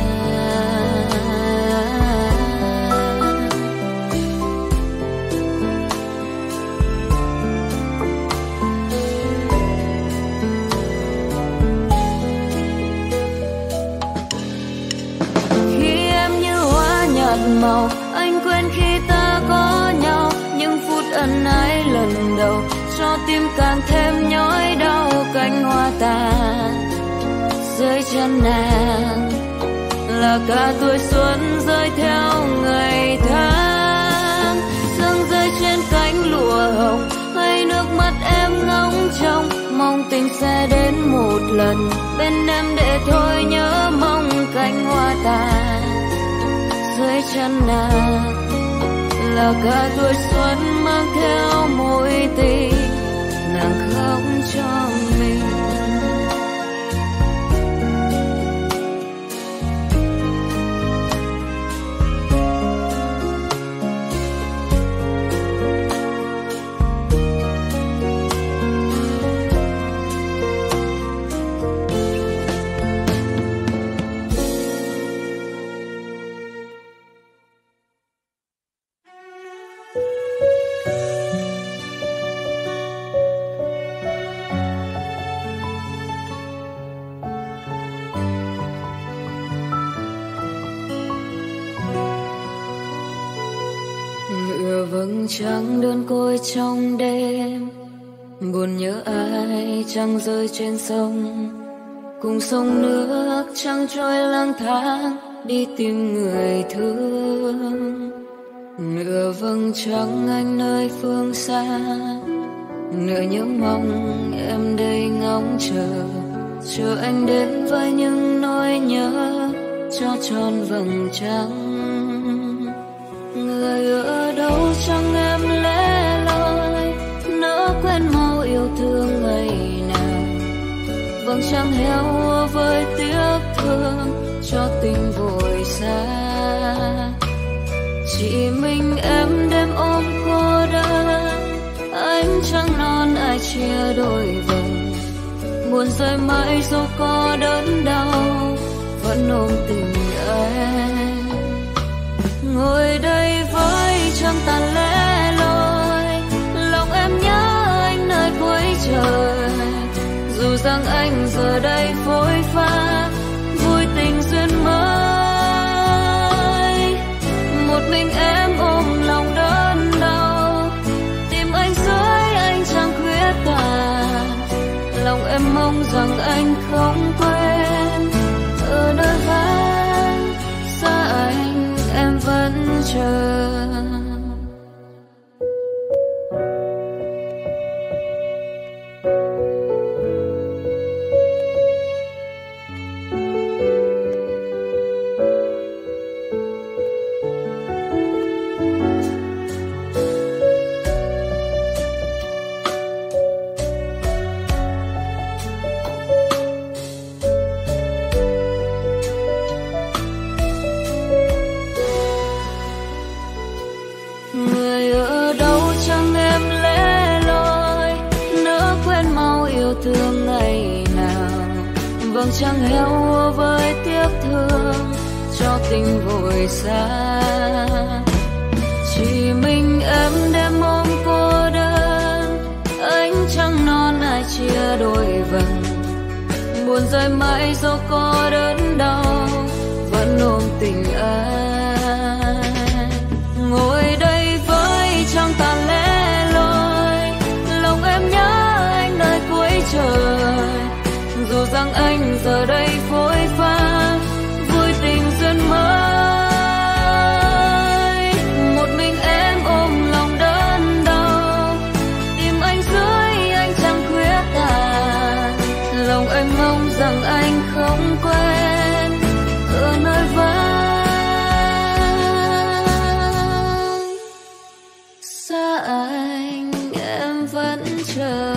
khi em như hoa nhạt màu, anh quên khi ta có nhau. Những phút ân ái lần đầu cho tim càng thêm nhói đau. Cánh hoa tàn dưới chân nàng là cả tuổi xuân rơi theo ngày tháng. Sương rơi trên cánh lụa hồng hay nước mắt em ngóng trông, mong tình sẽ đến một lần bên em để thôi nhớ. Mong cánh hoa tàn dưới chân nàng là cả tuổi xuân mang theo mối tình. Nàng không cho mình vầng trăng đơn côi trong đêm. Buồn nhớ ai trăng rơi trên sông, cùng sông nước trăng trôi lang thang đi tìm người thương. Nửa vầng trăng anh nơi phương xa, nửa nhớ mong em đây ngóng chờ. Chờ anh đến với những nỗi nhớ cho tròn vầng trăng. Người ở đâu chẳng em lẻ loi, nỡ quên mau yêu thương ngày nào. Vầng trăng héo úa với tiếc thương cho tình vội xa. Chỉ mình em đêm ôm cô đơn, ánh trăng non ai chia đôi vầng. Buồn rơi mãi dù có đớn đau, vẫn ôm tình anh. Ngồi đây với trăng tàn lẻ loi, lòng em nhớ anh nơi cuối trời. Dù rằng anh giờ đây phôi pha, vui tình duyên mới. Một mình em ôm lòng đớn đau, tìm anh dưới anh chẳng khuyết tàn. Lòng em mong rằng anh không quên, ở nơi vắng xa anh em vẫn chờ. Trăng héo úa với tiếc thương cho tình vội xa. Chỉ mình em đêm ôm cô đơn, ánh trăng non ai chia đôi vầng. Buồn rơi mãi dẫu có đớn đau, vẫn ôm tình anh. Ngồi đây với trăng tàn lẻ loi, lòng em nhớ anh nơi cuối trời. Dù rằng anh giờ đây phôi pha, vui tình duyên mới. Một mình em ôm lòng đớn đau, tìm anh dưới rằng anh không quen ở nơi vắng xa anh, em vẫn chờ.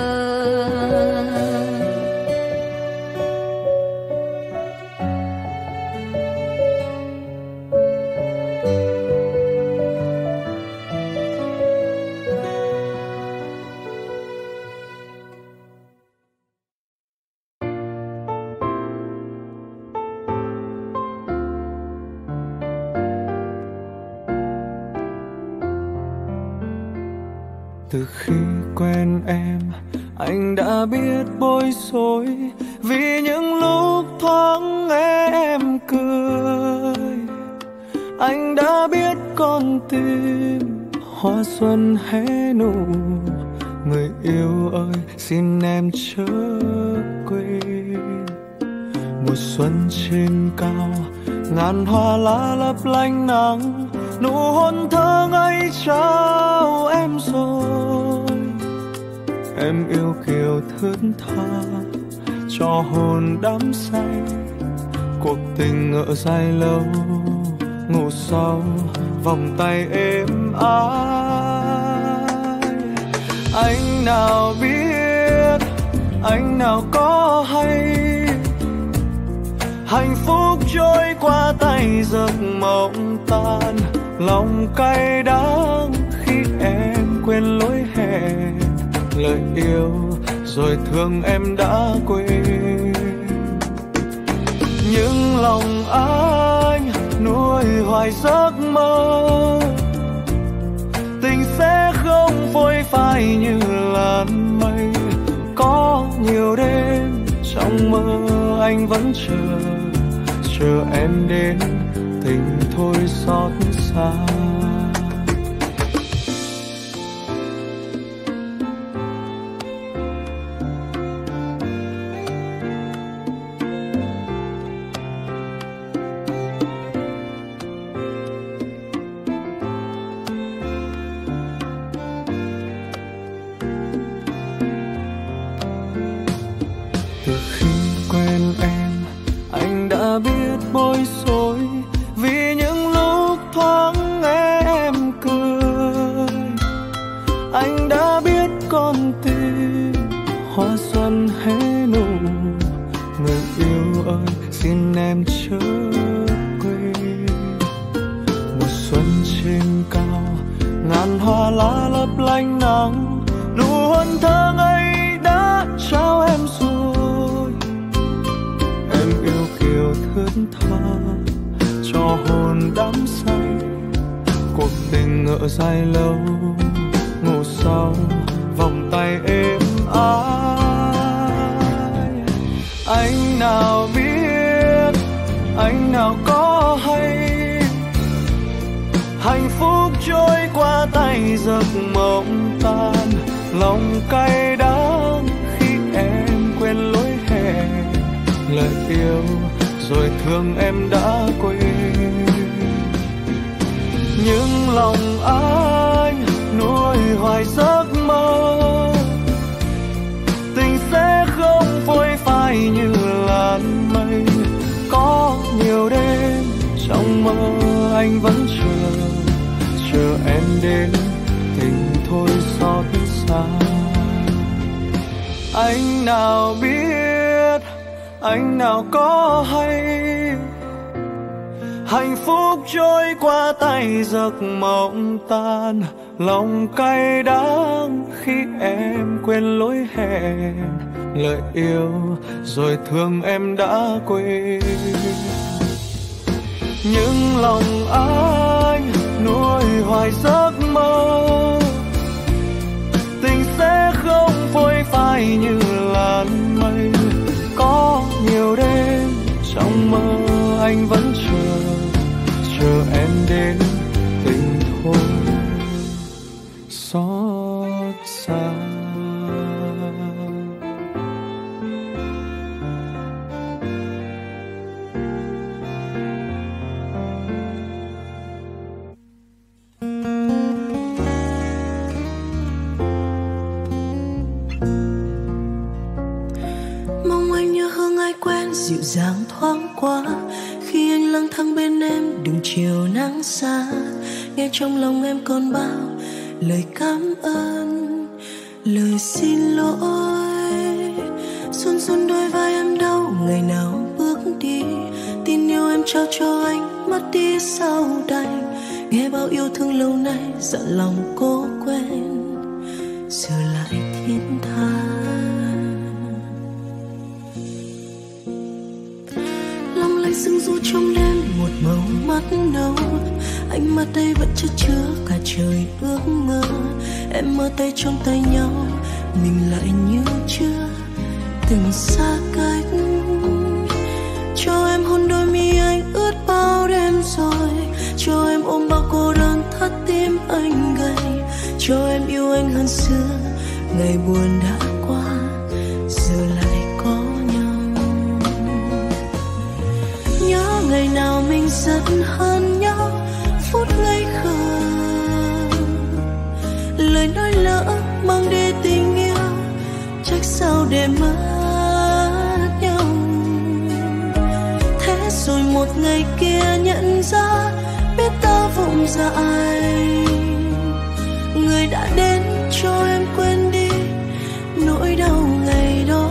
Từ khi quen em, anh đã biết bối rối vì những lúc thoáng nghe em cười. Anh đã biết con tim hoa xuân hé nụ. Người yêu ơi, xin em chớ quên. Mùa xuân trên cao, ngàn hoa lá lấp lánh nắng. Nụ hôn thơ ngây trao em rồi. Em yêu kiều thướt tha, cho hồn đắm say. Cuộc tình ngỡ dài lâu, ngủ sau vòng tay êm ái. Anh nào biết, anh nào có hay, hạnh phúc trôi qua tay giấc mộng tan. Lòng cay đắng khi em quên lối hẹn, lời yêu rồi thương em đã quên. Nhưng lòng anh nuôi hoài giấc mơ, tình sẽ không phôi phai như làn mây. Có nhiều đêm trong mơ anh vẫn chờ, chờ em đến tình thôi xót xa. Từ khi quen em, anh đã biết bối rối vì những lúc thoáng nghe em cười. Anh đã biết con tim hoa xuân hé nụ. Người yêu ơi, xin em chớ quên. Mùa xuân trên cao, ngàn hoa lá lấp lánh nắng. Nụ hôn thơ ngây đã trao em rồi. Em yêu kiều thướt tha, cho hồn đắm say. Cuộc tình ngỡ dài lâu, ngủ sau vòng tay êm ái. Anh nào biết, anh nào có hay, hạnh phúc trôi qua tay giấc mộng tan. Lòng cay đắng khi em quên lối hẹn, lời yêu rồi thương em đã quên. Nhưng lòng anh nuôi hoài giấc mơ, tình sẽ không phôi phai như làn mây. Có nhiều đêm trong mơ anh vẫn chờ, chờ em đến tình thôi xót xa. Anh nào biết, anh nào có hay, hạnh phúc trôi qua tay giấc mộng tan. Lòng cay đắng khi em quên lối hẹn, lời yêu rồi thương em đã quên. Nhưng lòng anh nuôi hoài giấc mơ, tình sẽ không phôi phai như làn mây. Có nhiều đêm trong mơ anh vẫn chờ, chờ em đến tình thôi xót xa. Mong anh như hương ai quen, dịu dàng thoáng qua khi anh lang thang bên em đường chiều nắng xa. Nghe trong lòng em còn bao lời cảm ơn, lời xin lỗi. Xuân xuân đôi vai em đau ngày nào bước đi, tin yêu em trao cho anh mất đi sau đành. Nghe bao yêu thương lâu nay dặn lòng cố quên, giờ lại thiên tha. Long lanh sương du trong đêm một màu mắt nâu, ánh mắt đây vẫn chất chứa cả trời ước mơ. Em mơ tay trong tay nhau, mình lại như chưa từng xa cách. Cho em hôn đôi mi anh ướt bao đêm rồi, cho em ôm bao cô đơn thắt tim anh gầy. Cho em yêu anh hơn xưa, ngày buồn đã qua giờ lại có nhau. Nhớ ngày nào mình giận hơn nhau, phút ngây khờ, lời nói lỡ mang đi tình yêu, trách sao để mất nhau. Thế rồi một ngày kia nhận ra, biết ta vụng dại, người đã đến cho em quên đi nỗi đau ngày đó.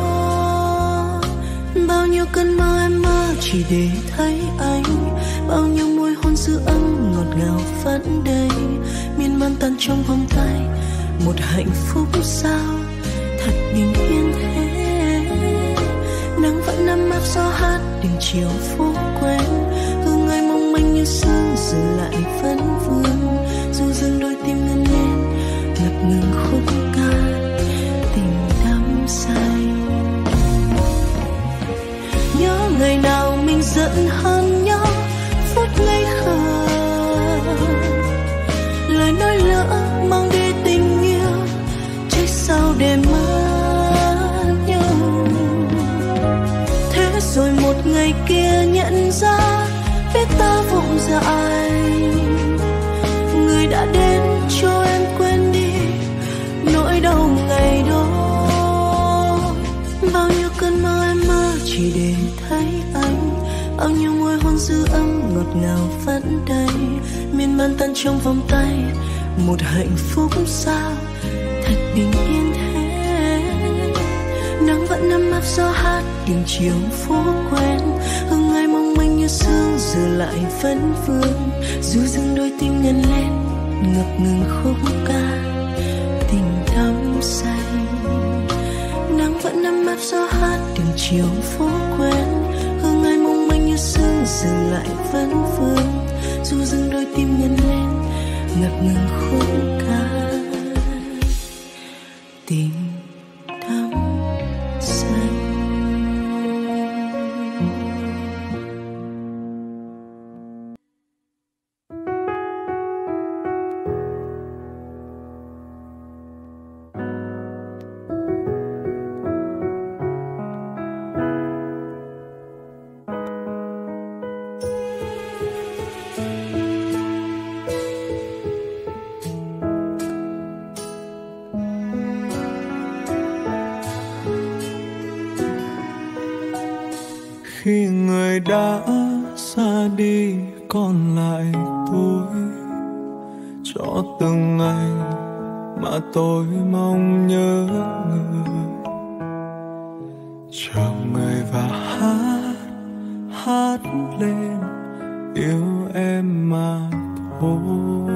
Bao nhiêu cơn mơ em mơ chỉ để thấy anh, bao nhiêu môi hôn dư ấm ngọt ngào vẫn đây, miên man tan trong vòng tay một hạnh phúc sao thật bình yên thế. Nắng vẫn ấm áp gió hát đêm chiều phố quen, hương ai mong manh như sương giờ lại vẫn vương. Dù dưng đôi tim ngân lên ngập ngừng khúc ca tình đắm say. Nhớ ngày nào mình giận hơn nhau, phút ngây khờ, lời nói lỡ mang đi tình yêu, trách sao để mất nhau. Thế rồi một ngày kia nhận ra, biết ta vụng dại, người đã đến cho em quên đi nỗi đau ngày đó. Bao nhiêu cơn mơ em mơ chỉ để thấy anh, bao nhiêu môi hôn dư ấm ngọt ngào vẫn đây, miên man tan trong vòng tay một hạnh phúc sao thật bình yên thế. Nắng vẫn ấm áp gió hát đêm chiều phố quen, hương ai mong manh như sương giờ lại vẫn vương. Dù dưng đôi tim ngân lên ngập ngừng khúc ca tình đắm say. Nắng vẫn ấm áp gió hát đêm chiều phố quen, hương ai mong manh như sương giờ lại vẫn vương. Dù dưng đôi tim ngân lên ngập ngừng khúc ca tình đắm say. Khi người đã xa đi còn lại tôi, cho từng ngày mà tôi mong nhớ người. Chờ người và hát, hát lên yêu em mà thôi.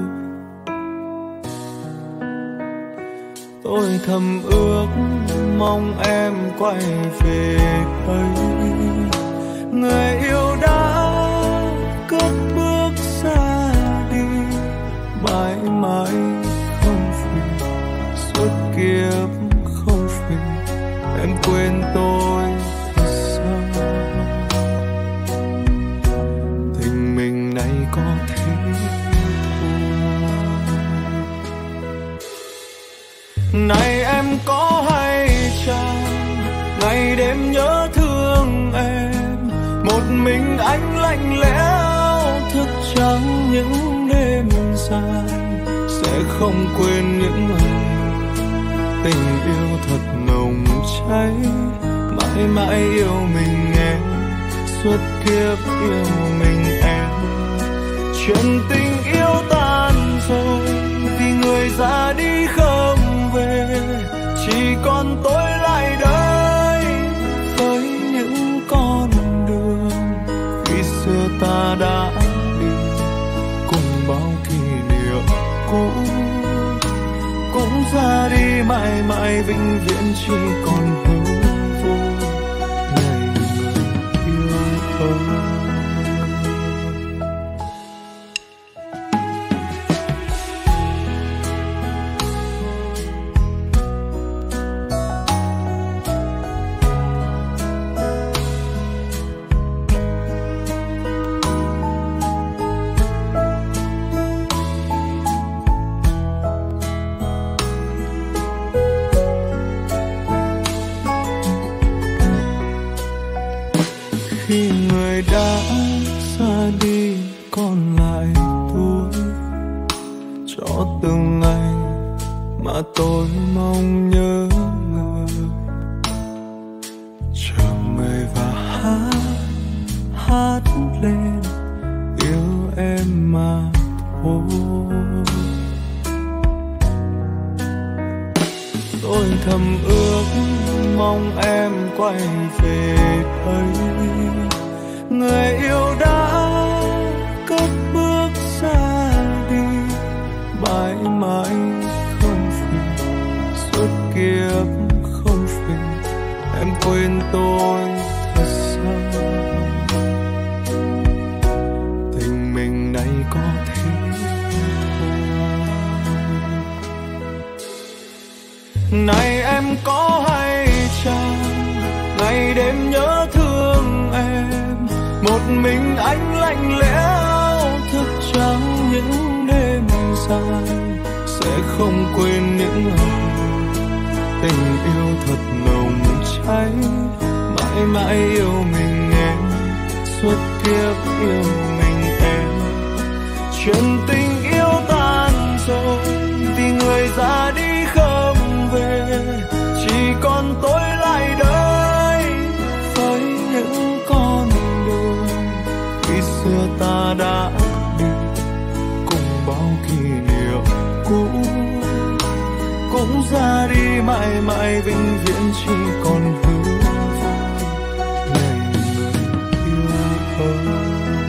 Tôi thầm ước mong em quay về đây, người yêu đã cất bước xa đi, mãi mãi không phiền, suốt kiếp không phiền, em quên tôi thì sao? Tình mình này có thế này em có hay chăng, ngày đêm nhớ thương em, một mình anh lạnh lẽo thức trắng những đêm dài, sẽ không quên những ngày tình yêu thật nồng cháy, mãi mãi mãi yêu mình em, suốt kiếp yêu mình em. Chuyện tình yêu tan rồi vì người ra đi không về, chỉ còn tôi lại đây với những con đường khi xưa ta đã đi, cùng bao kỷ niệm cũ cũng ra đi mãi mãi vĩnh viễn, chỉ còn hư vô ngày người yêu ơi. Khi người đã ra đi còn lại tôi, cho từng ngày mà tôi mong nhớ người, chờ người và hát hát lên yêu em mà thôi. Tôi thầm ước mong em quay về đây, người yêu đã cất bước ra đi mãi mãi không phiền, suốt kiếp không phiền, em quên tôi thật sao. Tình mình này có thế này em có hay chăng ngày đêm nhớ thương em, một mình anh lạnh lẽo thức trắng những đêm dài, sẽ không quên những ngày tình yêu thật nồng cháy, mãi mãi yêu mình em, suốt kiếp yêu mình em. Chuyện tình yêu tan rồi vì người ra đi không về, chỉ còn tôi lại đây với những con đường khi xưa ta đã đi, cùng bao kỷ niệm cũ cũng ra đi mãi mãi vĩnh viễn, chỉ còn hư vô ngày người yêu ơi.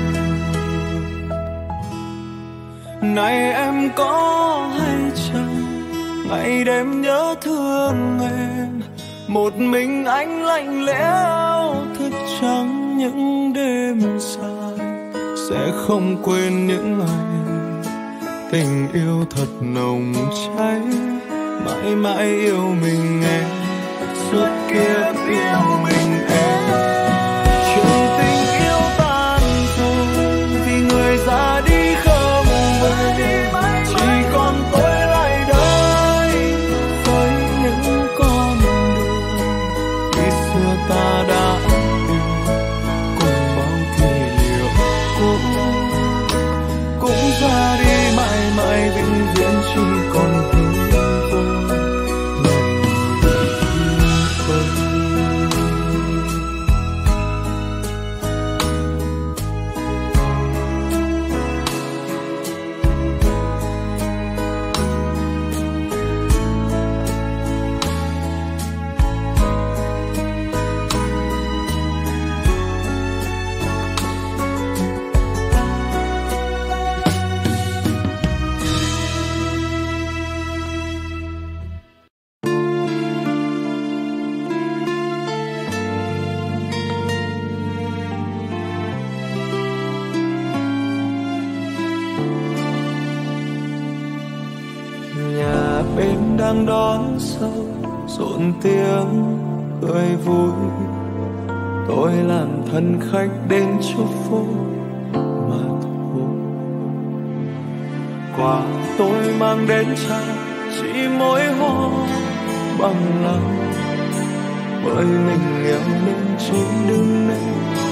Này em có hay chăng ngày đêm nhớ thương em, một mình anh lạnh lẽo thức trắng những đêm dài, sẽ không quên những ngày tình yêu thật nồng cháy, mãi mãi yêu mình em, suốt kiếp yêu mình em. Chuyện tình yêu tan rồi vì người ra đi không về, chỉ còn tôi lại đây với những con đường khi xưa ta đã đi, cùng bao kỷ niệm cũ cũng ra đi mãi mãi vĩnh viễn, chỉ còn hư vô ngày người yêu ơi. Nhà bên đang đón sâu rộn tiếng cười vui, tôi làm thân khách đến chúc phúc mà thôi. Quà tôi mang đến cha chỉ mỗi hoa bằng lòng, bởi mình nghèo nên chỉ đứng nên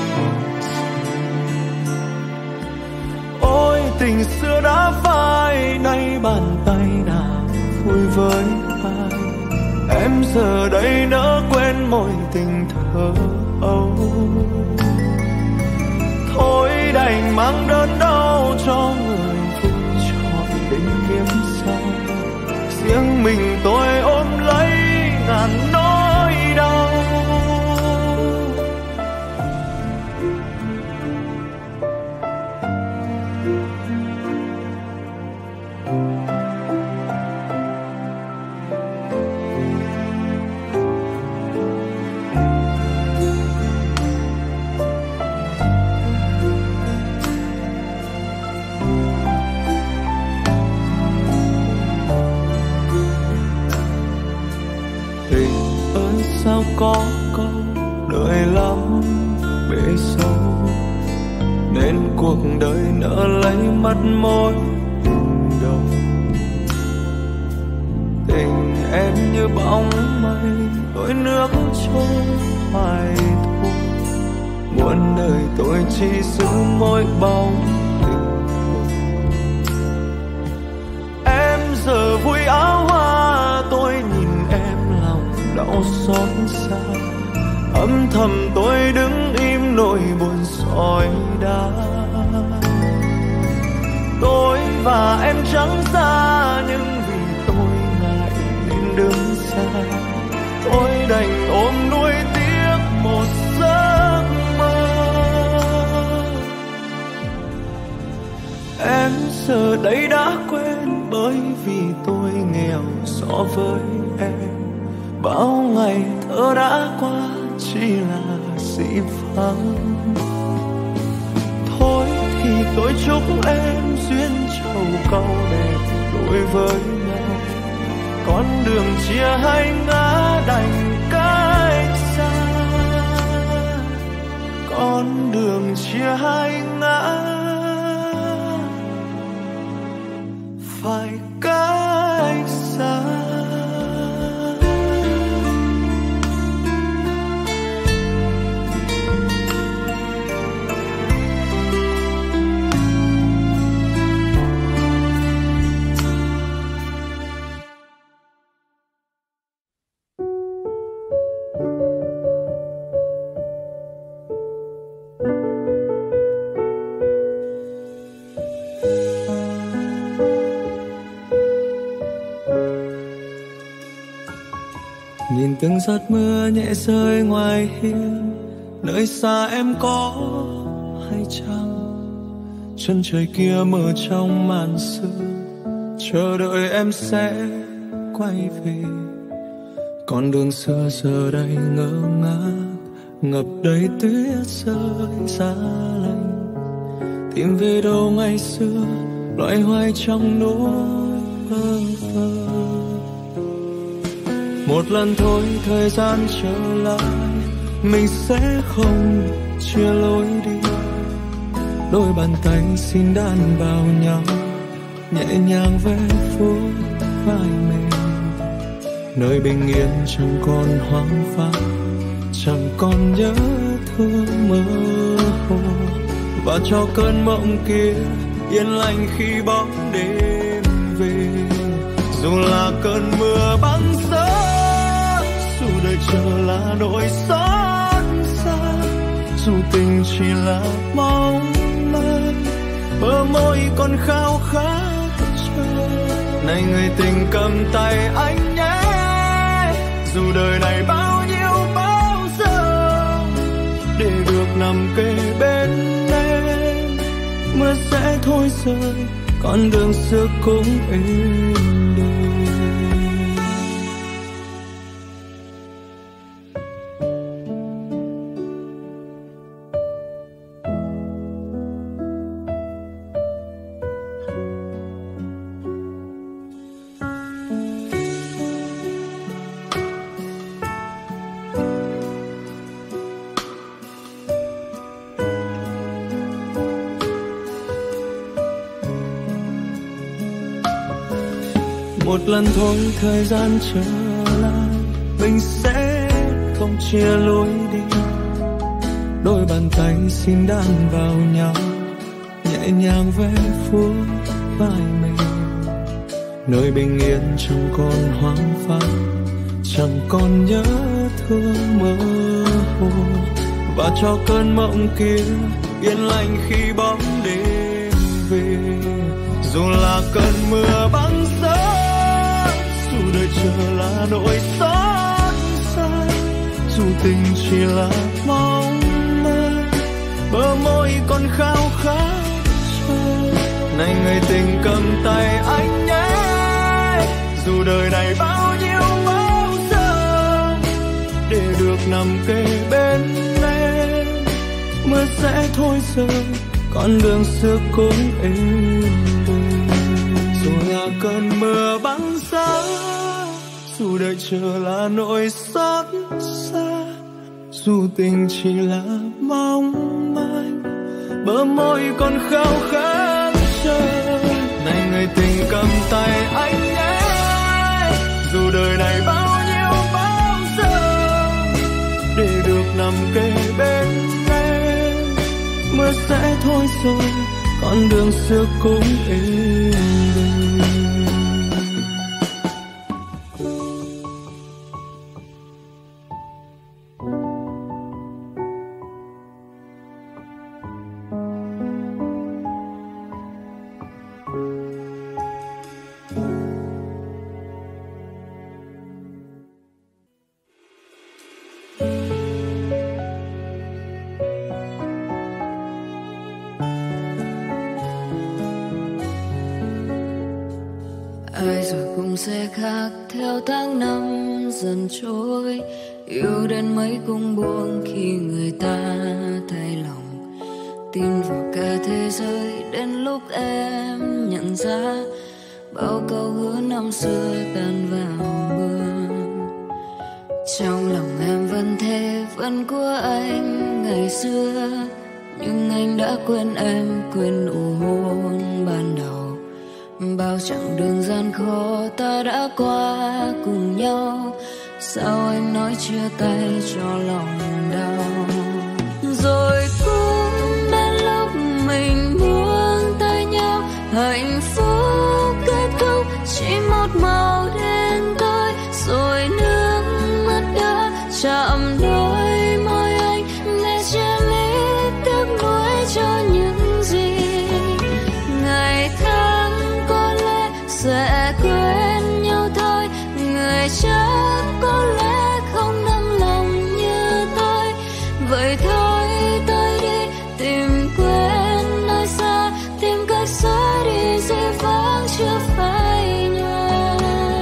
ôi tình xưa đã phai, nay bàn tay nào vui với ai. Em giờ đây nỡ quên mối tình thơ ấu. Thôi đành mang đớn đau cho người vui trọn đến kiếp sau. Riêng mình tôi ôm lấy ngàn nỗi đau. Sao có câu đời lắm bể sâu, nên cuộc đời nỡ lấy mất mối tình đầu. Tình em như bóng mây đôi nước trôi hoài thôi. Muôn đời tôi chỉ giữ mỗi bóng tình thôi. Em giờ vui áo hoa tôi nhìn em đau xót xa. Âm thầm tôi đứng im nỗi buồn sỏi đá. Tôi và em chẳng xa, nhưng vì tôi ngại nên đứng xa. Tôi đành ôm nuối tiếc một giấc mơ. Em giờ đây đã quên, bởi vì tôi nghèo so với em. Bao ngày thơ đã qua chỉ là dĩ vãng. Thôi thì tôi chúc em duyên trầu câu đẹp đối với nhau. Con đường chia hai ngã đành cách xa. Con đường chia hai ngã phải cách xa. Nhìn từng giọt mưa nhẹ rơi ngoài hiên, nơi xa em có hay chăng? Chân trời kia mờ trong màn sương, chờ đợi em sẽ quay về. Con đường xưa giờ đây ngơ ngác, ngập đầy tuyết rơi giá lạnh. Tìm về đâu ngày xưa, loay hoay trong nỗi bơ vơ. Một lần thôi thời gian trở lại, mình sẽ không chia lối đi. Đôi bàn tay xin đan vào nhau, nhẹ nhàng về phút vai mềm. Nơi bình yên chẳng còn hoang vắng, chẳng còn nhớ thương mơ hồ. Và cho cơn mộng kia yên lành khi bóng đêm về. Dù là cơn mưa băng giá, dù đời chờ là nỗi xót xa, dù tình chỉ là mong manh, bờ môi còn khao khát chờ. Này người tình cầm tay anh nhé, dù đời này bao nhiêu bao giờ, để được nằm kề bên em. Mưa sẽ thôi rơi, con đường xưa cũng êm đềm. Một lần thôi thời gian trở lại, mình sẽ không chia lối đi. Đôi bàn tay xin đan vào nhau, nhẹ nhàng về phút vai mềm. Nơi bình yên chẳng còn hoang vắng, chẳng còn nhớ thương mơ hồ, và cho cơn mộng kia yên lành khi bóng đêm về. Dù là cơn mưa băng giá, dù đời chờ là nỗi xót xa, dù tình chỉ là mong manh, bờ môi còn khao khát chờ. Này người tình cầm tay anh nhé, dù đời này bao nhiêu bão giông, để được nằm kề bên em, mưa sẽ thôi rơi, con đường xưa cũng êm đềm. Dù là cơn mưa băng giá, dù đợi chờ là nỗi xót xa, dù tình chỉ là mong manh, bờ môi còn khao khát chờ. Này người tình cầm tay anh nhé, dù đời này bao nhiêu bão giông, để được nằm kề bên em, mưa sẽ thôi rồi, con đường xưa cũng êm đềm. Ai rồi cũng sẽ khác theo tháng năm dần trôi, yêu đến mấy cũng buông khi người ta thay lòng. Tin vào cả thế giới đến lúc em nhận ra bao câu hứa năm xưa tan vào mưa. Trong lòng em vẫn thế, vẫn của anh ngày xưa, nhưng anh đã quên em, quên nụ hôn ban đầu. Bao chặng đường gian khó ta đã qua cùng nhau, sao anh nói chia tay cho lòng đau. Rồi cũng đến lúc mình buông tay nhau, hạnh phúc kết thúc chỉ một màu đen tối. Rồi nước mắt đã chạm đôi môi anh, để chia ly tiếc nuối cho những gì ngày tháng sẽ quên nhau thôi. Người chắc có lẽ không nặng lòng như tôi, vậy thôi tôi đi tìm quên nơi xa, tìm cách xóa đi dĩ vãng chưa phai nhòa.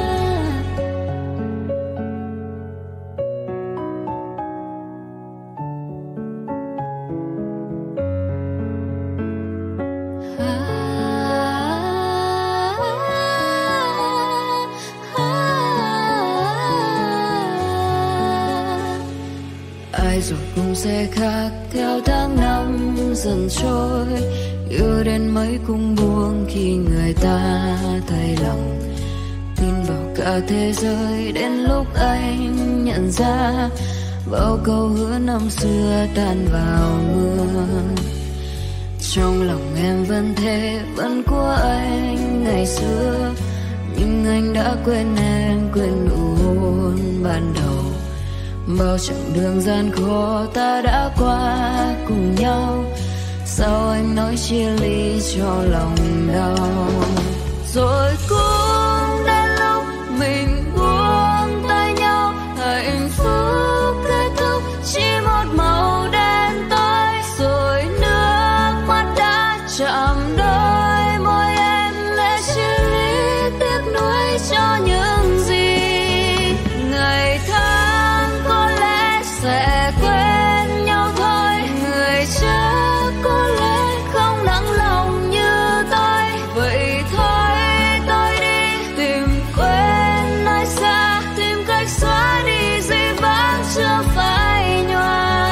Ai rồi cũng sẽ khác theo tháng năm dần trôi, yêu đến mấy cũng buông khi người ta thay lòng. Tin vào cả thế giới đến lúc anh nhận ra bao câu hứa năm xưa tan vào mưa. Trong lòng em vẫn thế, vẫn của anh ngày xưa, nhưng anh đã quên em, quên nụ hôn ban đầu. Bao chặng đường gian khó ta đã qua cùng nhau, sao anh nói chia ly cho lòng đau. Rồi cũng đến lúc mình buông tay nhau, hạnh phúc kết thúc chỉ một màu đen tối. Rồi nước mắt đã chạm đôi môi em, để chia ly tiếc nuối cho những gì ngày tháng sẽ quên nhau thôi. Người chắc có lẽ không nặng lòng như tôi, vậy thôi tôi đi tìm quên nơi xa, tìm cách xóa đi dĩ vãng chưa phai nhòa.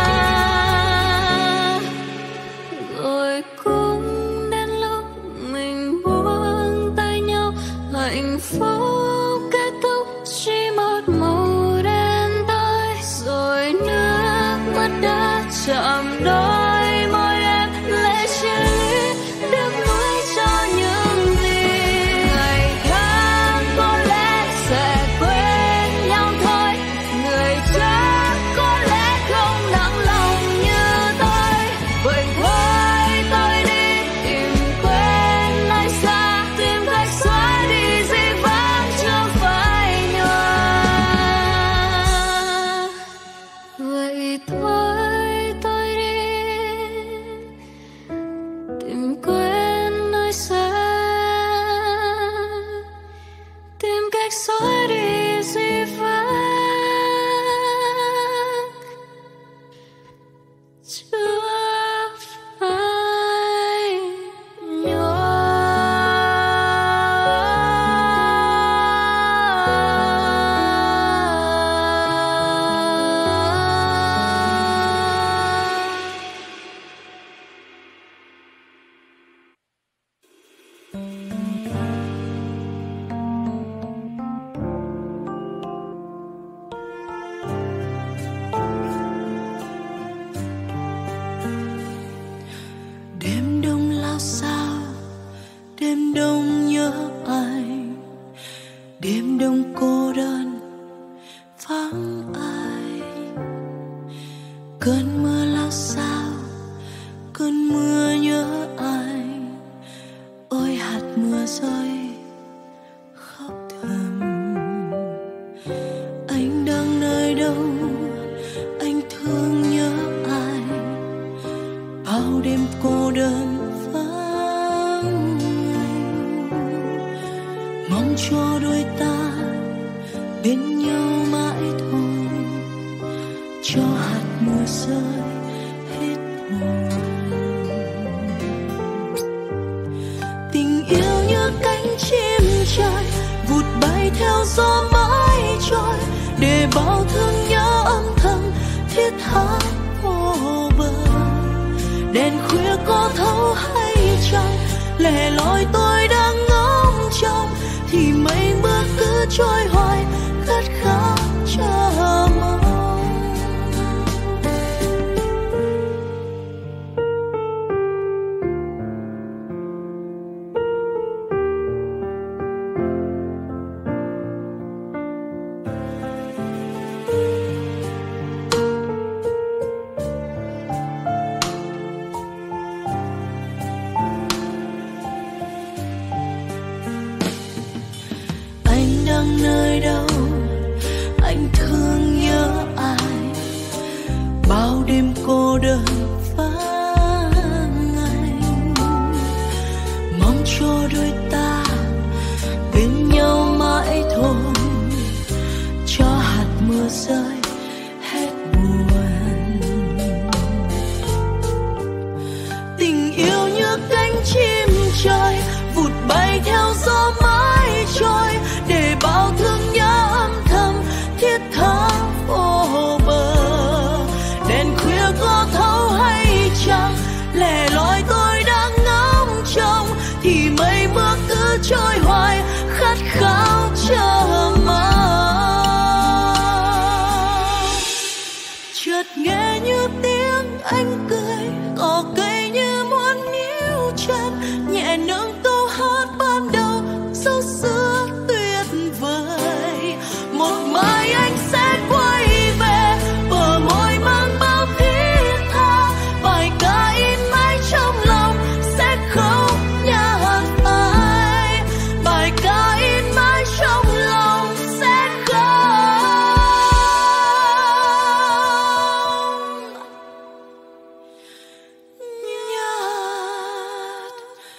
Rồi cũng đến lúc mình buông tay nhau, hạnh phúc kết thúc chỉ một màu đen tối. Rồi nước mắt đã chạm đôi môi em, lệ chia ly tiếc nuối cho những gì ngày tháng có lẽ sẽ quên nhau thôi. xóa đi duy vắng chưa phai nhòa. Đêm đông lao sao, đêm đông nhớ ai, đêm đông cô đơn vắng ai. Cơn mưa lao sao, cơn mưa nhớ ai, ôi hạt mưa rơi khóc thầm. Anh đang nơi đâu, anh thương nhớ ai, bao đêm cô đơn vắng anh. Mong cho đôi ta bên nhau mãi thôi, cho hạt mưa rơi hết hồn. Tình yêu như cánh chim trời vụt bay theo gió mãi trôi, để bao thương nhớ âm thầm thiết tha vô bờ. Đèn khuya có thấu hay chăng, lẻ loi tôi đang ngóng trông, thì mây mưa cứ trôi hoài khát khao chờ mong. Anh đang nơi đâu, anh thương nhớ ai, bao đêm cô đơn vắng anh. Mong cho đôi ta bên nhau mãi thôi, cho hạt mưa rơi hết buồn. Tình yêu như cánh chim trời vụt bay theo gió mãi trôi, để bao thương nhớ âm thầm thiết tha vô bờ. Đèn khuya có thấu hay chăng, lẻ loi tôi đang ngóng trông, thì mây mưa cứ trôi hoài khát khao chờ mong. Chợt nghe như tiếng anh cười, cỏ cây như muốn níu chân, nhẹ nâng câu hát ban đầu sâu xưa tuyệt vời. Một mai anh sẽ quay về, bờ môi mang bao thiết tha, bài ca in mãi trong lòng sẽ không nhạt phai. Bài ca in mãi trong lòng sẽ không nhạt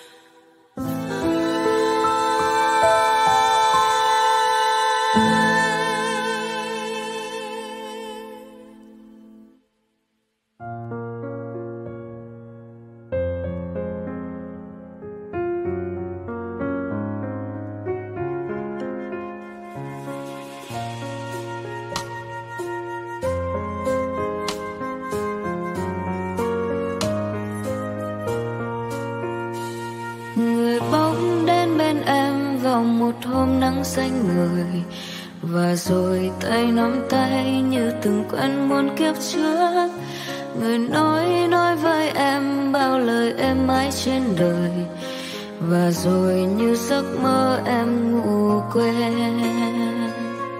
Người bỗng đến bên em vào một hôm nắng xanh người, và rồi tay nắm tay như từng quen muôn kiếp trước. Người nói nói với em bao lời êm ái trên đời, và rồi như giấc mơ em ngủ quên.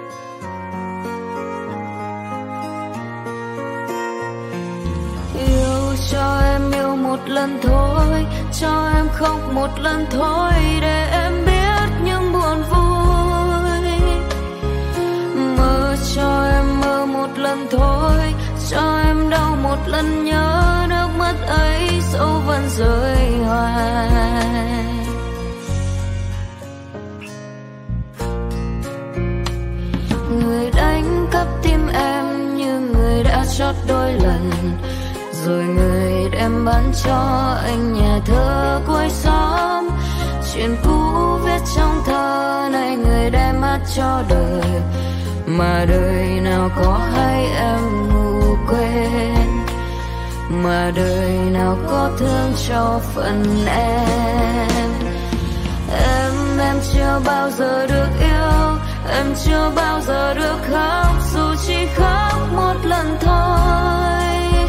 Yêu cho em yêu một lần thôi, cho em khóc một lần thôi, để em biết những buồn vui. Mơ cho em mơ một lần thôi, cho em đau một lần, nhớ nước mắt ấy dẫu vẫn rơi hoài. Người đánh cắp tim em như người đã chót đôi lần, rồi người đem bán cho anh nhà thơ cuối xóm. Chuyện cũ viết trong thơ này người đem hát cho đời, mà đời nào có hay em ngủ quên, mà đời nào có thương cho phần em. Em, em chưa bao giờ được yêu, em chưa bao giờ được khóc, dù chỉ khóc một lần thôi.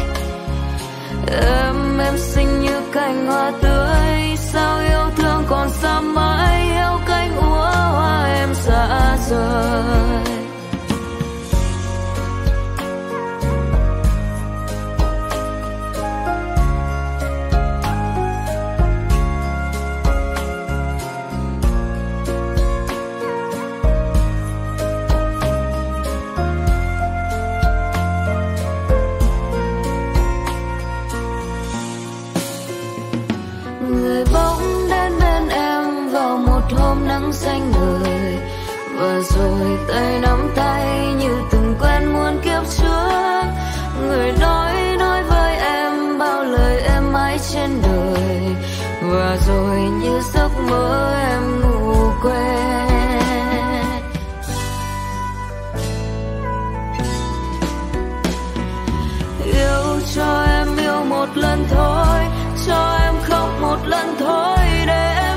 Em, em xinh như cành hoa tươi, sao yêu thương còn xa mãi, yêu cánh úa hoa em xa rời. Xanh người và rồi tay nắm tay như từng quen muôn kiếp trước. Người nói nói với em bao lời êm ái trên đời, và rồi như giấc mơ em ngủ quên. Yêu cho em yêu một lần thôi, cho em khóc một lần thôi, để em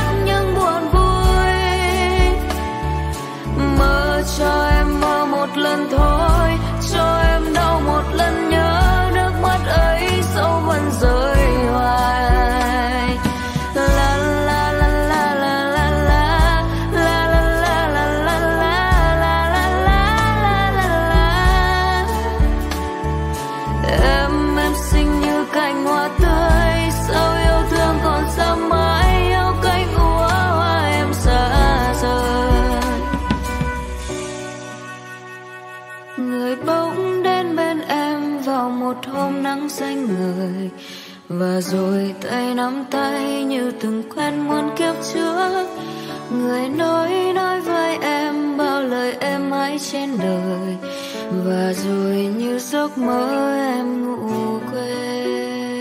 cho em mơ một lần thôi, cho em đau một lần nhớ, nước mắt ấy dẫu vẫn rơi hoài. La la la la la la la la la la la la la la la la. Em em xinh như cành hoa tươi, sao yêu thương còn xa mãi, yêu cánh úa hoa em xa rời. Người bỗng đến bên em vào một hôm nắng xanh ngời, và rồi tay nắm tay như từng quen muôn kiếp trước. Người nói nói với em bao lời êm ái trên đời, và rồi như giấc mơ em ngủ quên.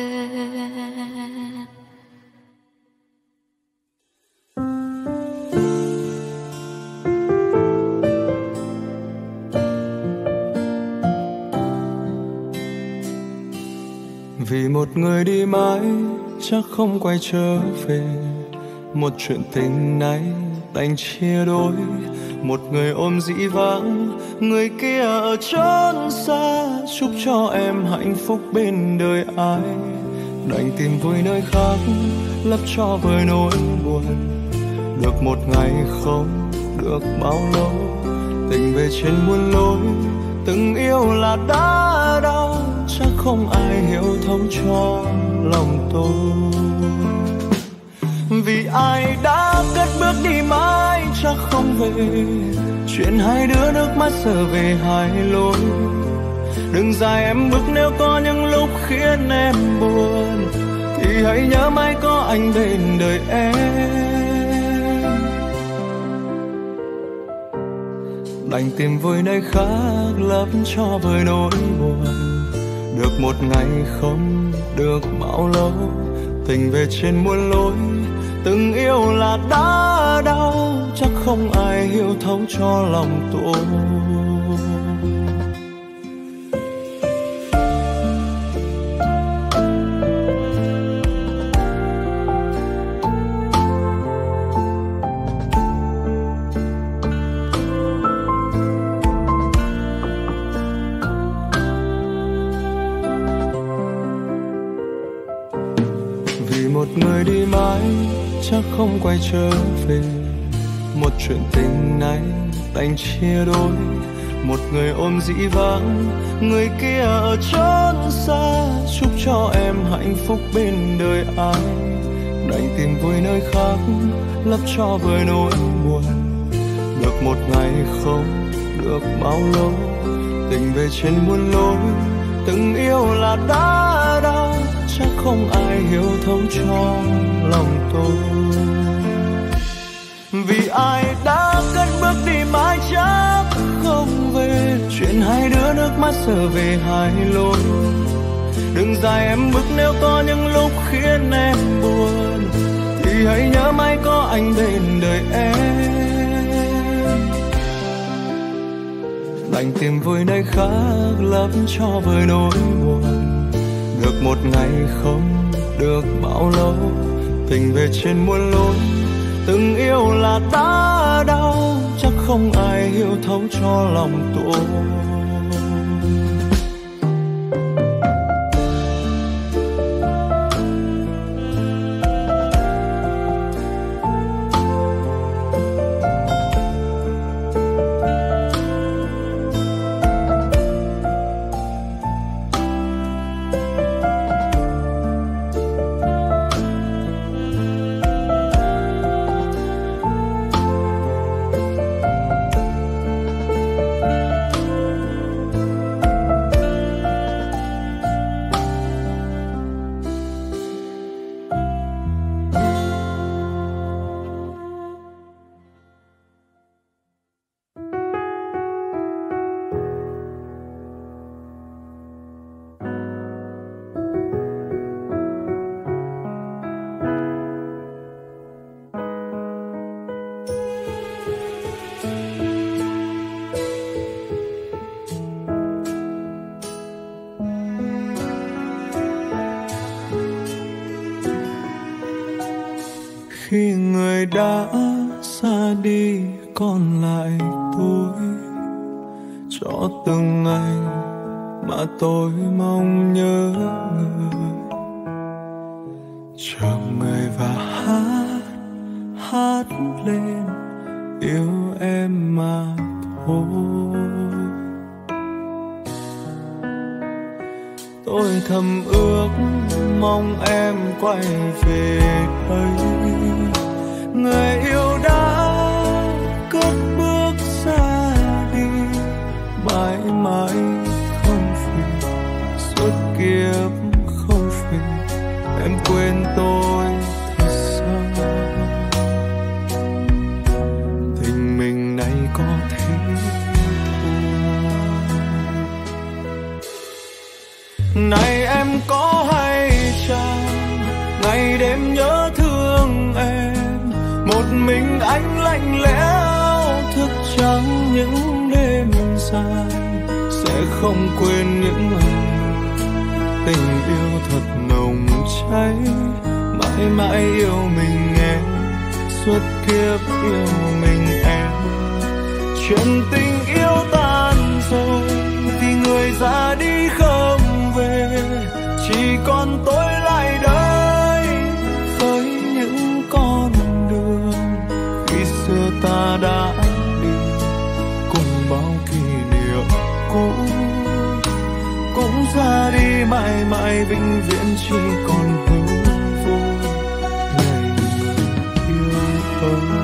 Vì một người đi mãi chắc không quay trở về, một chuyện tình này đành chia đôi. Một người ôm dĩ vãng, người kia ở chốn xa, chúc cho em hạnh phúc bên đời ai. Đành tìm vui nơi khác, lấp cho vơi nỗi buồn. Được một ngày không được bao lâu, tình về trên muôn lối. Từng yêu là đã đau, chắc không ai hiểu thấu cho lòng tôi. Vì ai đã cất bước đi mãi chắc không về, chuyện hai đứa nước mắt giờ về hai lối. Đừng dài em bước nếu có những lúc khiến em buồn, thì hãy nhớ mãi có anh bên đời em. Đành tìm vui nơi khác lấp cho vơi nỗi buồn. Được một ngày không được bao lâu, tình về trên muôn lối. Từng yêu là đã đau, chắc không ai hiểu thấu cho lòng tôi. Một người đi mãi chắc không quay trở về, một chuyện tình này đành chia đôi. Một người ôm dĩ vãng, người kia ở chốn xa, chúc cho em hạnh phúc bên đời ai. Đành tìm vui nơi khác lấp cho vơi nỗi buồn. Được một ngày không được bao lâu, tình về trên muôn lối. Từng yêu là đã đau, chắc không ai hiểu thấu cho lòng tôi. Vì ai đã cất bước đi mãi chắc không chuyện hai đứa nước mắt trở về hai lối. Đừng dài em bước nếu có những lúc khiến em buồn, thì hãy nhớ mãi có anh bên đời em. Đành tìm vui nơi khác lấp cho vơi nỗi buồn. Được một ngày không được bao lâu, tình về trên muôn lối. Từng yêu là ta đau, chắc không ai hiểu thấu cho lòng tôi. Khi người đã xa đi còn lại tôi, cho từng ngày mà tôi mong nhớ người. Chờ người và hát, hát lên yêu em mà thôi. Tôi thầm ước mong em quay về đây. Người yêu đã cất bước xa đi, mãi mãi không phiền, suốt kiếp không phiền. Em quên tôi thật sao? Tình mình này có thế này em có hay chăng ngày đêm nhớ thương em, một mình anh lạnh lẽo thức trắng những đêm dài, sẽ không quên những tình yêu thật nồng cháy, mãi mãi yêu mình em, suốt kiếp yêu mình em. Chuyện tình yêu tan rồi vì người ra đi không về, chỉ còn tôi lại đây với những con đường khi xưa ta đã đi, cùng bao kỷ niệm cũ cũng ra đi, mãi mãi vĩnh viễn chỉ còn hư vô ngày người yêu tôi.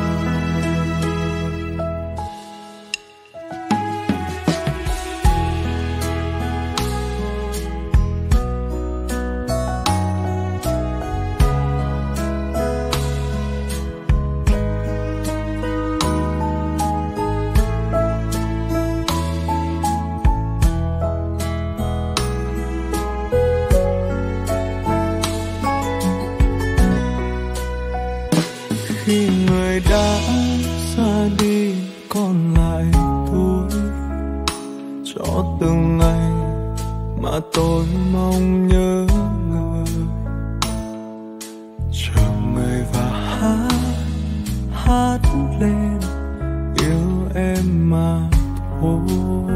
Khi người đã xa đi còn lại tôi, cho từng ngày mà tôi mong nhớ người. Chờ người và hát, hát lên yêu em mà thôi.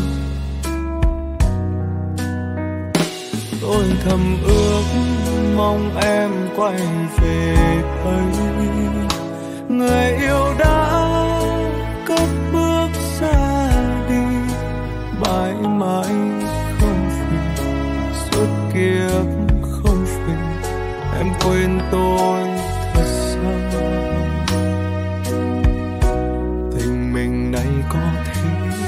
Tôi thầm ước mong em quay về đây. Người yêu đã cất bước xa đi, mãi mãi không phiền, suốt kiếp không phiền. Em quên tôi thật sao? Tình mình này có thế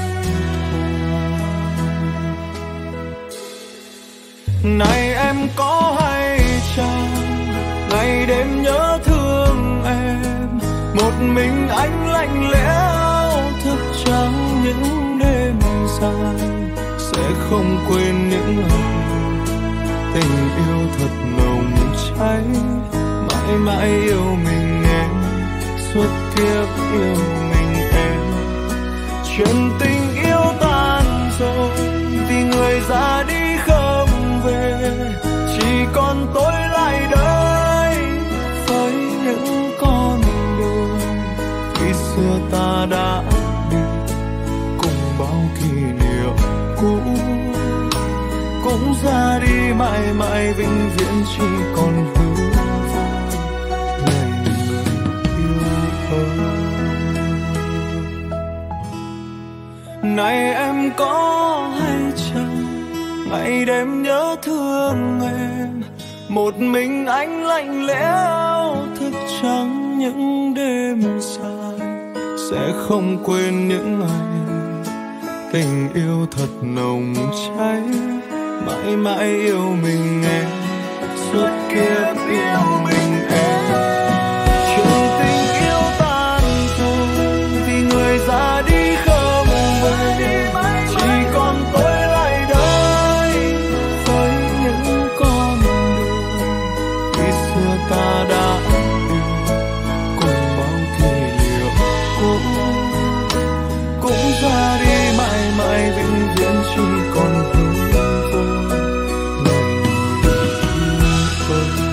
này em có hay chăng ngày đêm nhớ thương em, một mình anh lạnh lẽo thức trắng những đêm dài, không quên những lời tình yêu thật nồng cháy, mãi mãi yêu mình em, suốt kiếp yêu mình em. Chuyện tình yêu tan rồi vì người ra đi không về, chỉ còn tôi lại đây với những con đường khi xưa ta đã đi, cùng bao kỷ niệm cũ cũng ra đi mãi mãi vĩnh viễn, chỉ còn hư vô ngày người yêu ơi. Này em có hay chăng ngày đêm nhớ thương em, một mình anh lạnh lẽo thức trắng những đêm dài, sẽ không quên những ngày tình yêu thật nồng cháy, mãi mãi yêu mình em, suốt kiếp yêu mình em. Chuyện tình yêu tan rồi vì người ra đi không về, chỉ còn tôi lại đây với những con đường khi xưa ta đã đi, cùng bao kỷ niệm cũ cũng ra đi mãi mãi vĩnh viễn, chỉ còn hư vô ngày yêu ơi.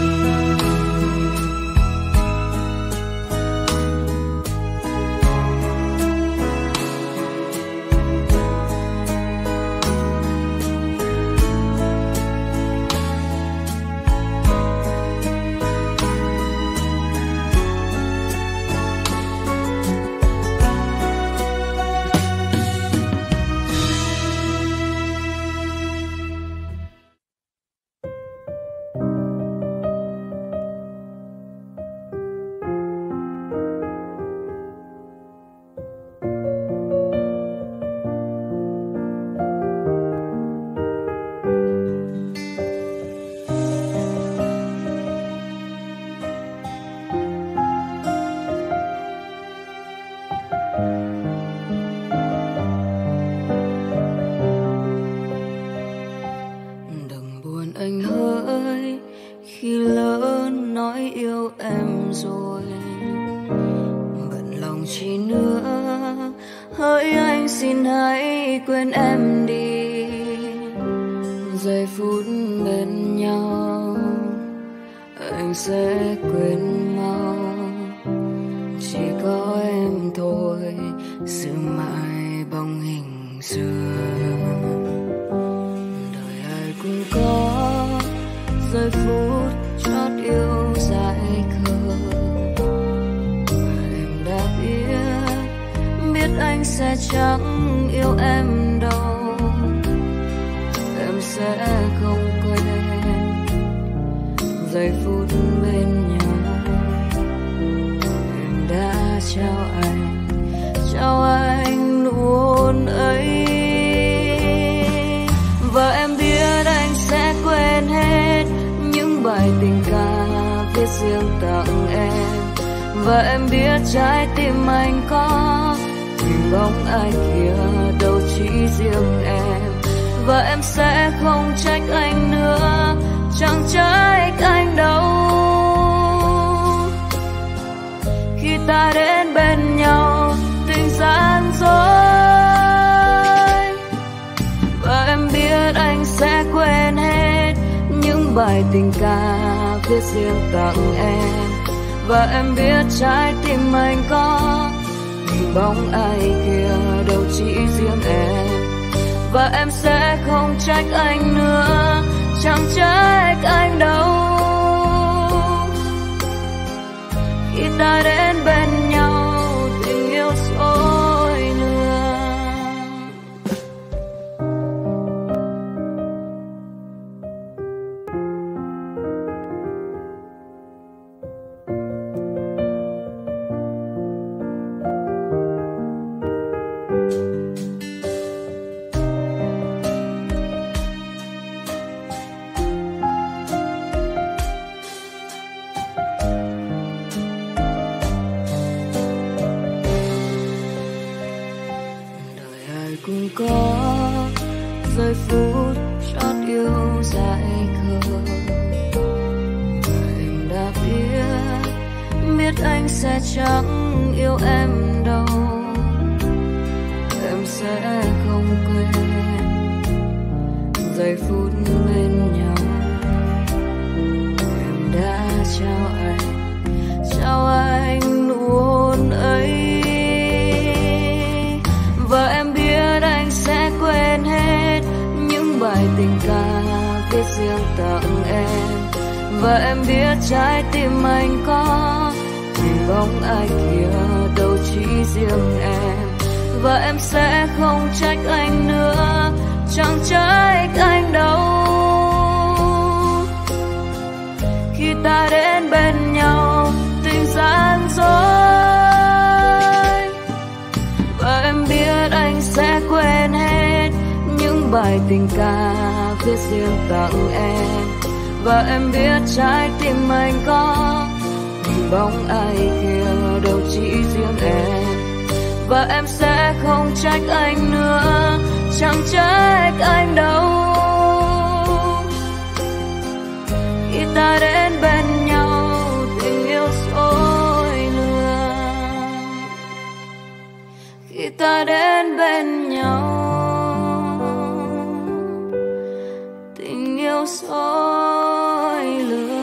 Bài tình ca viết riêng tặng em, và em biết trái tim anh có hình bóng ai kia, đâu chỉ riêng em. Và em sẽ không trách anh nữa, chẳng trách anh đâu, khi ta đến bên nhau tình yêu sôi lửa. giây phút chót yêu dại khờ. Em đã biết, biết anh sẽ chẳng yêu em đâu, em sẽ không quên giây phút bên nhau. Em đã trao anh, trao anh nụ hôn ấy, và em biết anh sẽ quên hết những bài tình ca viết riêng tặng em. Và em biết trái tim anh có hình bóng ai kia, đâu chỉ riêng em. Và em sẽ không trách anh nữa, chẳng trách anh đâu. Khi ta đến bên nhau tình gian dối, và em biết anh sẽ quên hết những bài tình ca viết riêng tặng em. Và em biết trái tim anh có hình bóng ai kia, đâu chỉ riêng em. Và em sẽ không trách anh nữa, chẳng trách anh đâu. Khi ta đến bên nhau tình yêu dối lừa, khi ta đến bên nhau tình yêu dối lừa.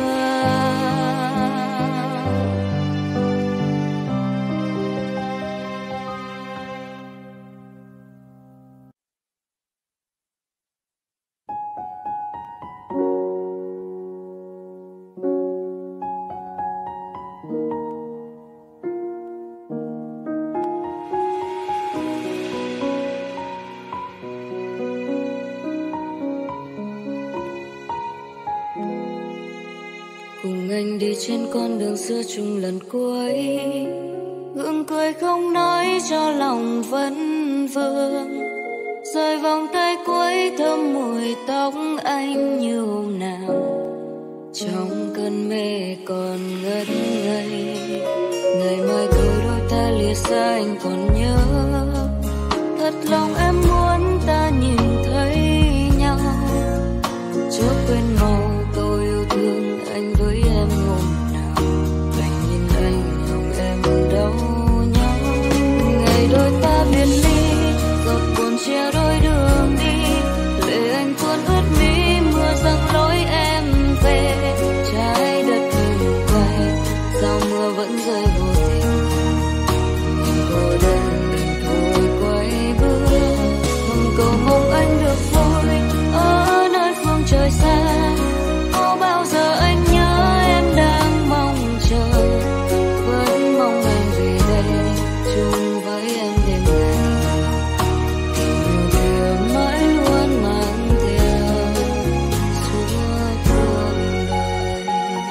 Anh đi trên con đường xưa chung lần cuối, gượng cười không nói cho lòng vẫn vương. Rời vòng tay cuối thơm mùi tóc anh như hôm nào, trong cơn mê còn ngất ngây. Ngày mai thôi đôi ta lìa xa anh còn nhớ, thật lòng em muốn ta nhìn thấy nhau. Chớ quên màu câu yêu thương anh với em hôm nào, anh nhìn anh hồng em đau nhau. Ngày đôi ta biệt ly, giọt buồn che đôi đường đi, lệ anh tuôn ướt mi mưa dâng lối em về. Trái đất ngừng quay, sao mưa vẫn rơi vô tình, mình cô đơn đành thôi quay bước. Không cầu mong anh được vui ở nơi phương trời xa, có bao giờ anh nhớ em đang mong chờ. Vẫn mong anh về đây chung với em đêm ngày, tình yêu kia mãi luôn mang theo suốt cuộc đời.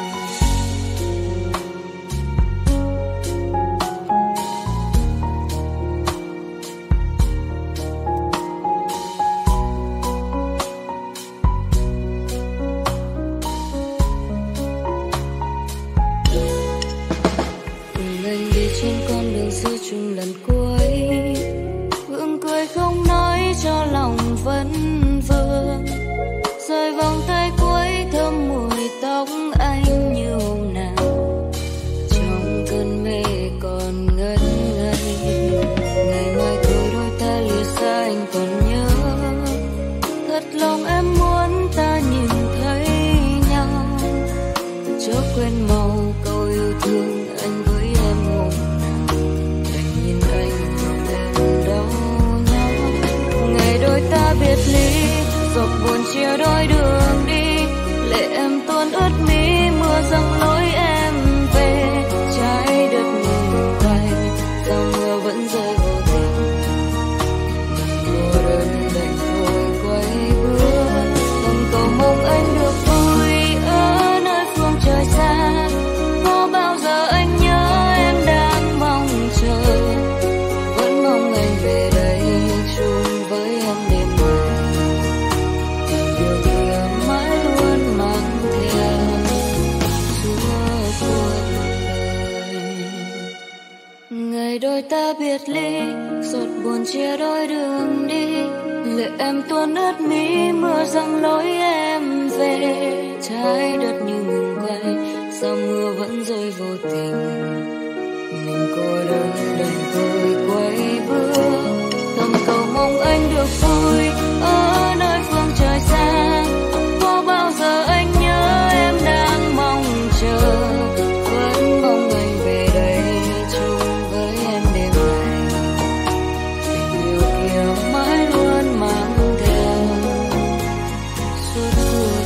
Cùng anh đi trên con đường xưa chung lần cuối, gượng cười không nói cho lòng vẫn vương. Rời vòng tay cuối thơm mùi tóc anh như hôm nào, trong cơn mê còn ngất ngây. Ngày mai thôi đôi ta lìa xa anh còn nhớ, thật lòng em muốn ta nhìn thấy nhau. Chớ quên màu câu yêu thương anh với em hôm nào, anh nhìn anh hồng em đau nhau. Ngày đôi ta biệt ly, giọt buồn chia đôi đường đi, lệ em tuôn ướt mi mưa dâng lối em về. Trái đất ngừng quay, sao mưa vẫn rơi vô tình, mình cô đơn đành thôi quay bước. Không cầu mong anh được vui ở nơi phương trời xa, có bao giờ anh nhớ em đang mong chờ. Vẫn mong anh về đây chung với em đêm mai, tình yêu kia đường đi, lệ em tuôn ướt mi, mưa giăng lối em về. Trái đất như ngừng quay, sao mưa vẫn rơi vô tình. Mình cô đơn đành thôi quay bước, thầm cầu mong anh được vui ở nơi phương trời xa. Có bao giờ anh nhớ em đang mong chờ, vẫn mong anh về đây chung với em đêm này. Tình yêu kia mãi luôn mang theo suốt cuộc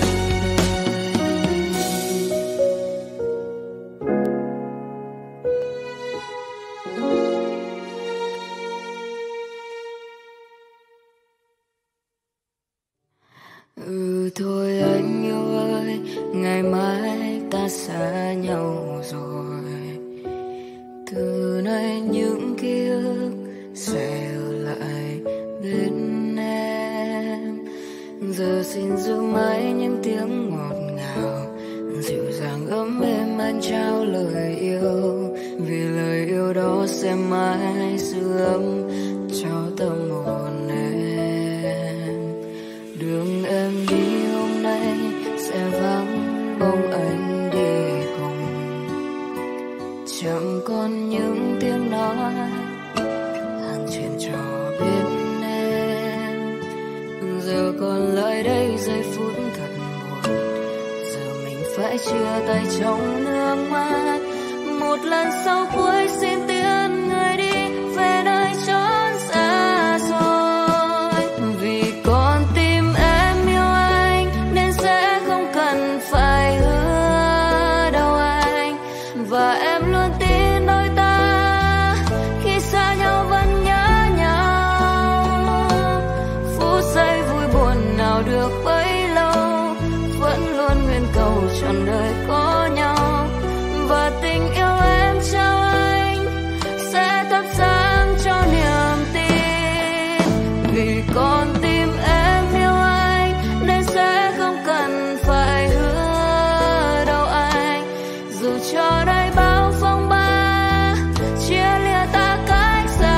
ừ thôi anh yêu ơi, ngày mai ta xa nhau rồi. Từ nay những ký ức sẽ ở lại bên em. Giờ xin giữ mãi những tiếng ngọt ngào, dịu dàng ấm êm anh trao lời yêu. Vì lời yêu đó sẽ mãi giữ ấm cho tâm hồn em. Đường em đi hôm nay sẽ vắng bóng anh đi cùng, chẳng còn những tiếng nói hàng chuyện trò bên em. Giờ còn lại đây giây phút thật buồn, giờ mình phải chia tay trong nước mắt. Một lần sau cuối xin tiễn người đi về nơi chốn xa xôi. Vì con tim em yêu anh nên sẽ không cần phải hứa đâu anh. Và em luôn tin đôi ta khi xa nhau vẫn nhớ nhau. Phút giây vui buồn nào được bấy lâu, vẫn luôn nguyện cầu trọn đời có nhau. Và tình yêu em trao anh sẽ thắp sáng cho niềm tin. Vì con tim em yêu anh nên sẽ không cần phải hứa đâu anh. Dù cho đây bao phong ba chia lìa ta cách xa,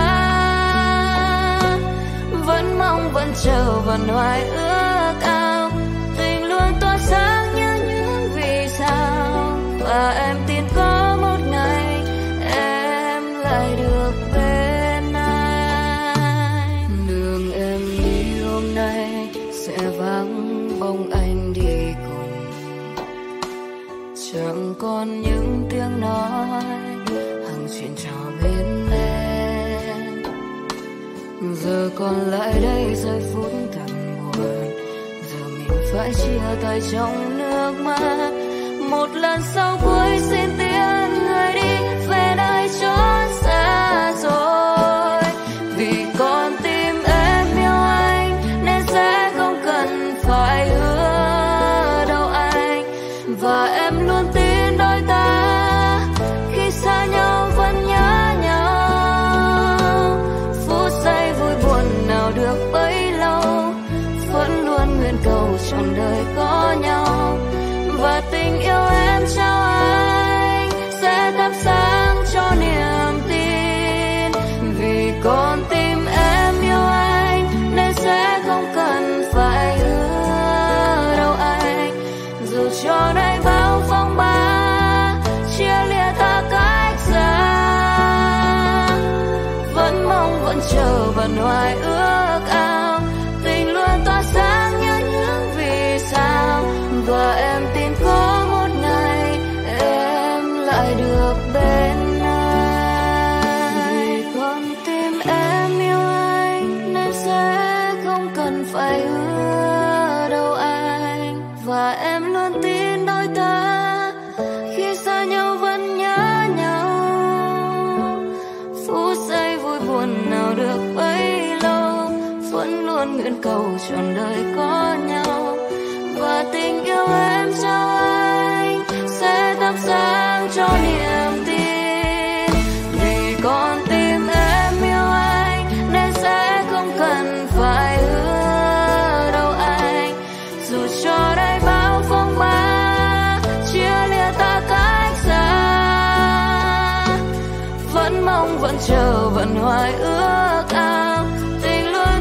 vẫn mong vẫn chờ vẫn hoài ước ao. Tình luôn tỏa sáng như những vì sao. Và em tin có một ngày em lại được bên anh. Đường em đi hôm nay sẽ vắng bóng anh đi cùng, chẳng còn những tiếng nói hàng chuyện trò bên em. Giờ còn lại đây giây phút thật buồn, giờ mình phải chia tay trong nước mắt. Một lần sau cuối xin tiễn người đi về nơi chốn xa rồi. Vì con tim em yêu anh nên sẽ không cần phải hứa đâu anh. Và em luôn tin đôi ta khi xa nhau vẫn nhớ nhau. Phút giây vui buồn nào được bấy lâu, vẫn luôn nguyện cầu trọn đời có nhau. Và tình yêu em trao anh sẽ thắp sáng cho niềm tin. Vì con tim em yêu anh nên sẽ không cần phải hứa đâu anh. Dù cho đây bao phong ba chia lìa ta cách xa, vẫn mong vẫn chờ vẫn hoài ước ao. Tình luôn tỏa sáng như những vì sao. Và em tin có một ngày em lại được bên anh. Vì con tim em yêu anh nên sẽ không cần phải hứa đâu anh. Và em luôn tin đôi ta khi xa nhau vẫn nhớ nhau. Phút giây vui buồn nào được bấy lâu, vẫn luôn nguyện cầu trọn đời có nhau. Và tình yêu em trao anh sẽ thắp sáng cho niềm tin. Vì con tim em yêu anh nên sẽ không cần phải hứa đâu anh. Dù cho đây bao phong ba chia lìa ta cách xa, vẫn mong vẫn chờ vẫn hoài ước ao. Tình luôn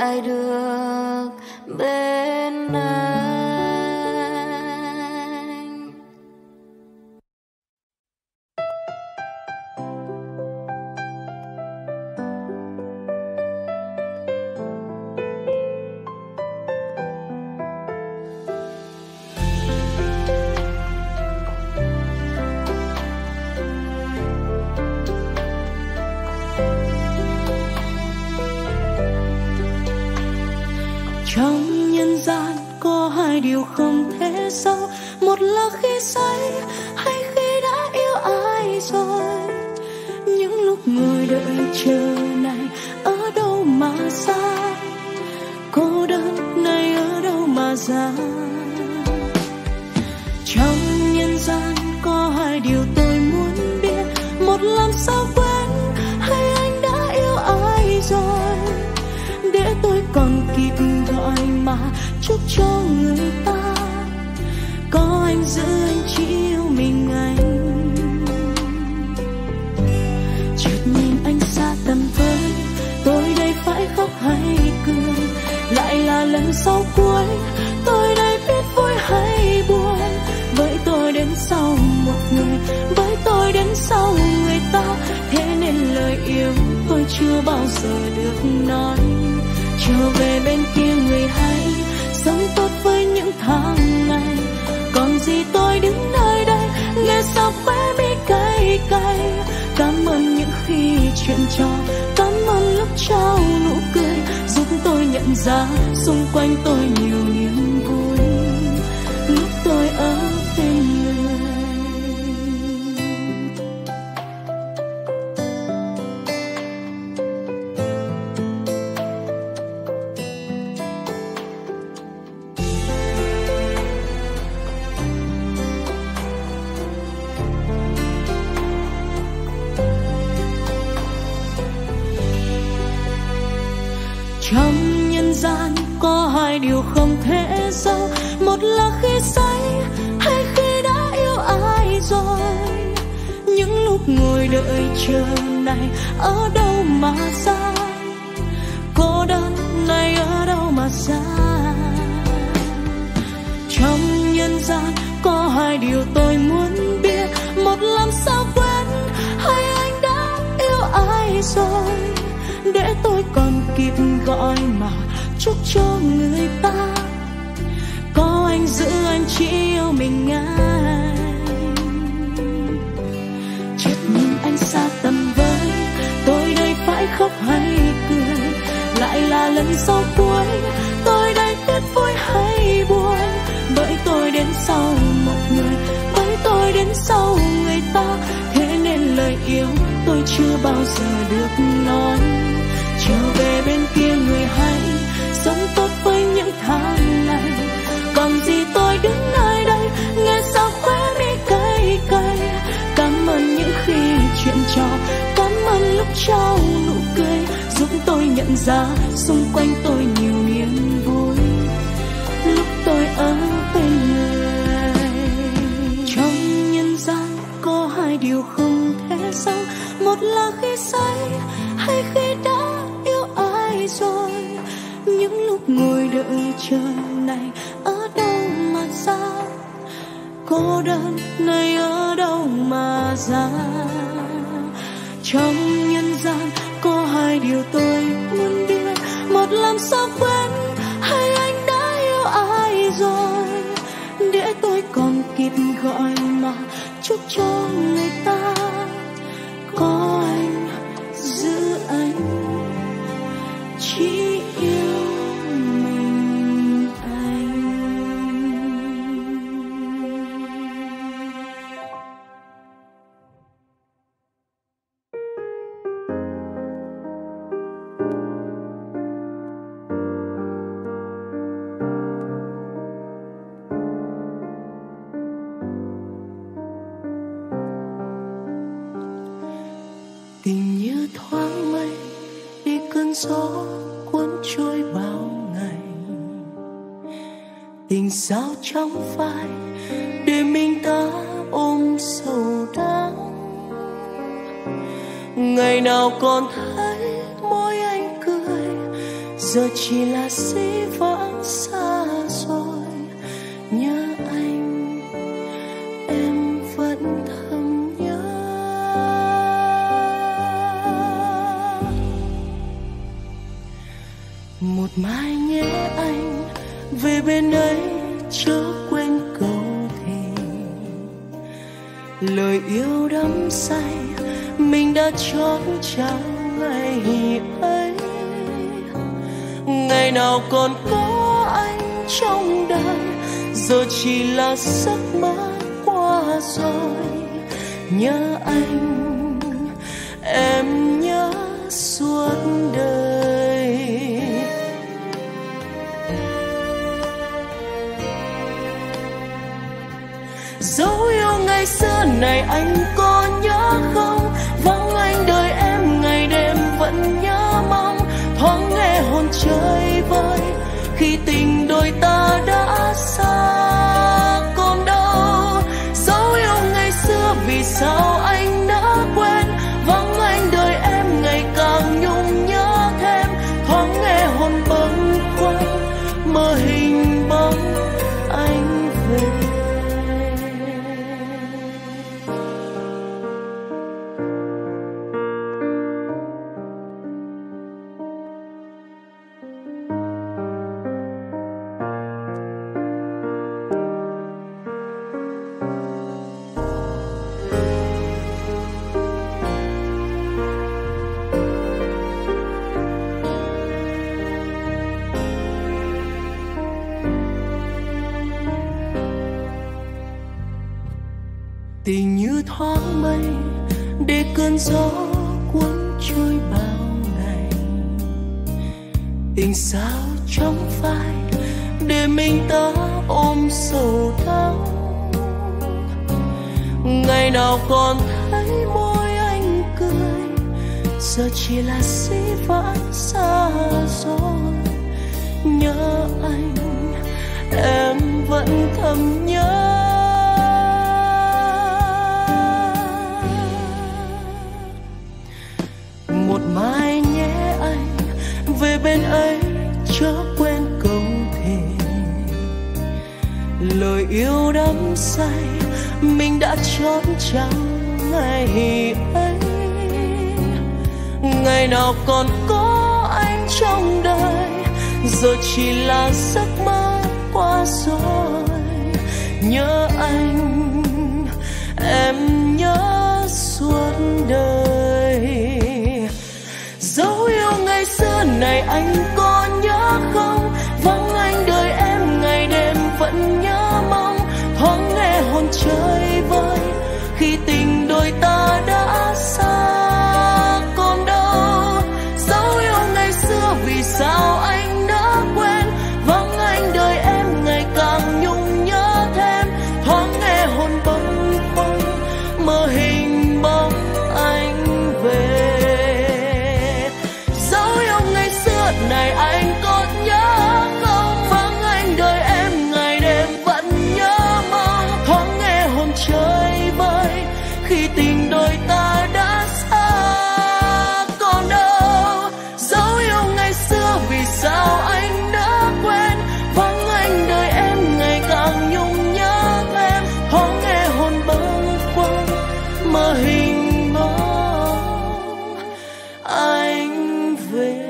lại được bên anh. Trong nhân gian có hai điều không thể sau, một là khi say hay khi đã yêu ai rồi. Những lúc ngồi đợi chờ này ở đâu mà xa, cô đơn này ở đâu mà ra. Trong nhân gian có hai điều tôi muốn biết, một làm sao quên hay anh đã yêu ai rồi, để tôi còn kịp gọi mà chúc cho người ta. Có anh giữ anh chỉ yêu mình anh. Chợt nhìn anh xa tầm với, tôi đây phải khóc hay cười, lại là lần sau cuối tôi đây biết vui hay buồn. Với tôi đến sau một người, với tôi đến sau người ta, thế nên lời yêu tôi chưa bao giờ được nói. Trở về bên kia người hay, sống tốt với những tháng ngày. Còn gì tôi đứng nơi đây, nghe sao khóe mi cay cay. Cảm ơn những khi chuyện trò, cảm ơn lúc trao nụ cười, giúp tôi nhận ra xung quanh tôi nhiều niềm vui lúc tôi ở bên người. Trong nhân gian có hai điều không thể giấu, một là khi say hay khi đã yêu ai rồi. Những lúc ngồi đợi chờ này ở đâu mà ra, cô đơn này ở đâu mà ra. Trong nhân gian có hai điều tôi muốn biết, một làm sao quên hay anh đã yêu ai rồi, để tôi còn kịp gọi mà chúc cho người ta. Có anh giữ anh chỉ yêu mình anh. Chợt nhìn anh xa tầm với, tôi đây phải khóc hay cười, lại là lần sau cuối tôi đây biết vui hay buồn. Bởi tôi đến sau một người, bởi tôi đến sau người ta, thế nên lời yêu tôi chưa bao giờ được nói. Trở về bên kia người hay, sống tốt với những tháng ngày. Còn gì tôi đứng nơi đây, nghe sao khóe mi cay cay. Cảm ơn những khi chuyện trò, cảm ơn lúc trao nụ cười, giúp tôi nhận ra xung quanh tôi nhiều niềm vui lúc tôi ở bên người. Trong nhân gian có hai điều không thể giấu, một là khi say hay khi đã yêu ai rồi. Những lúc ngồi đợi chờ này ở đâu mà ra, cô đơn này ở đâu mà ra. Trong nhân gian có hai điều tôi muốn biết, một làm sao quên hay anh đã yêu ai rồi, để tôi còn kịp gọi mà chúc cho người ta. Có anh giữ anh chỉ yêu mình anh. Tình như thoáng mây đi cơn gió cuốn trôi bao ngày. Tình sao trong phai để mình ta ôm sầu đắng. Ngày nào còn thấy môi anh cười, giờ chỉ là dĩ vãng xa rồi. Nhớ anh em vẫn thầm nhớ. Một mai nhé anh về bên ấy chớ quên câu thề, lời yêu đắm say mình đã chót trao ngày ấy. Ngày nào còn có anh trong đời, giờ chỉ là giấc mơ qua rồi. Nhớ anh em nhớ suốt đời. Dấu yêu ngày xưa này anh có nhớ không? Vắng anh đời em ngày đêm vẫn nhớ mong, thoáng nghe hồn chơi vơi khi tình đôi ta đã xa. Còn đâu dấu yêu ngày xưa, vì sao anh đã quên? Vắng anh đời em ngày càng nhung nhớ thêm, thoáng nghe hồn bâng khuâng mơ hình bóng anh về. Tình như thoáng mây để cơn gió cuốn trôi bao ngày, tình sao trong phai để mình ta ôm sầu đau. Ngày nào còn thấy môi anh cười, giờ chỉ là dĩ vãng xa rồi. Nhớ anh em vẫn thầm nhớ. Một mai nhé anh về bên ấy chớ quên câu thề, lời yêu đắm say mình đã chót trao ngày ấy. Ngày nào còn có anh trong đời, giờ chỉ là giấc mơ qua rồi. Nhớ anh em nhớ suốt đời. Dấu yêu ngày xưa này anh có nhớ không? Vắng anh đời em ngày đêm vẫn nhớ mong, thoáng nghe hồn chơi vơi khi tình đôi ta đã xa. Còn đâu dấu yêu ngày xưa, vì sao anh đã quên? Vắng anh đời em ngày càng nhung nhớ thêm, thoáng nghe hồn bâng khuâng mơ hình bóng anh về. Này anh còn nhớ không? Vắng anh đời em ngày đêm vẫn nhớ mong, thoáng nghe hồn chơi vơi khi tình đôi ta đã xa. Còn đâu dấu yêu ngày xưa, vì sao anh đã quên? Vắng anh đời em ngày càng nhung nhớ thêm, thoáng nghe hồn bâng khuâng mơ hình bóng anh về.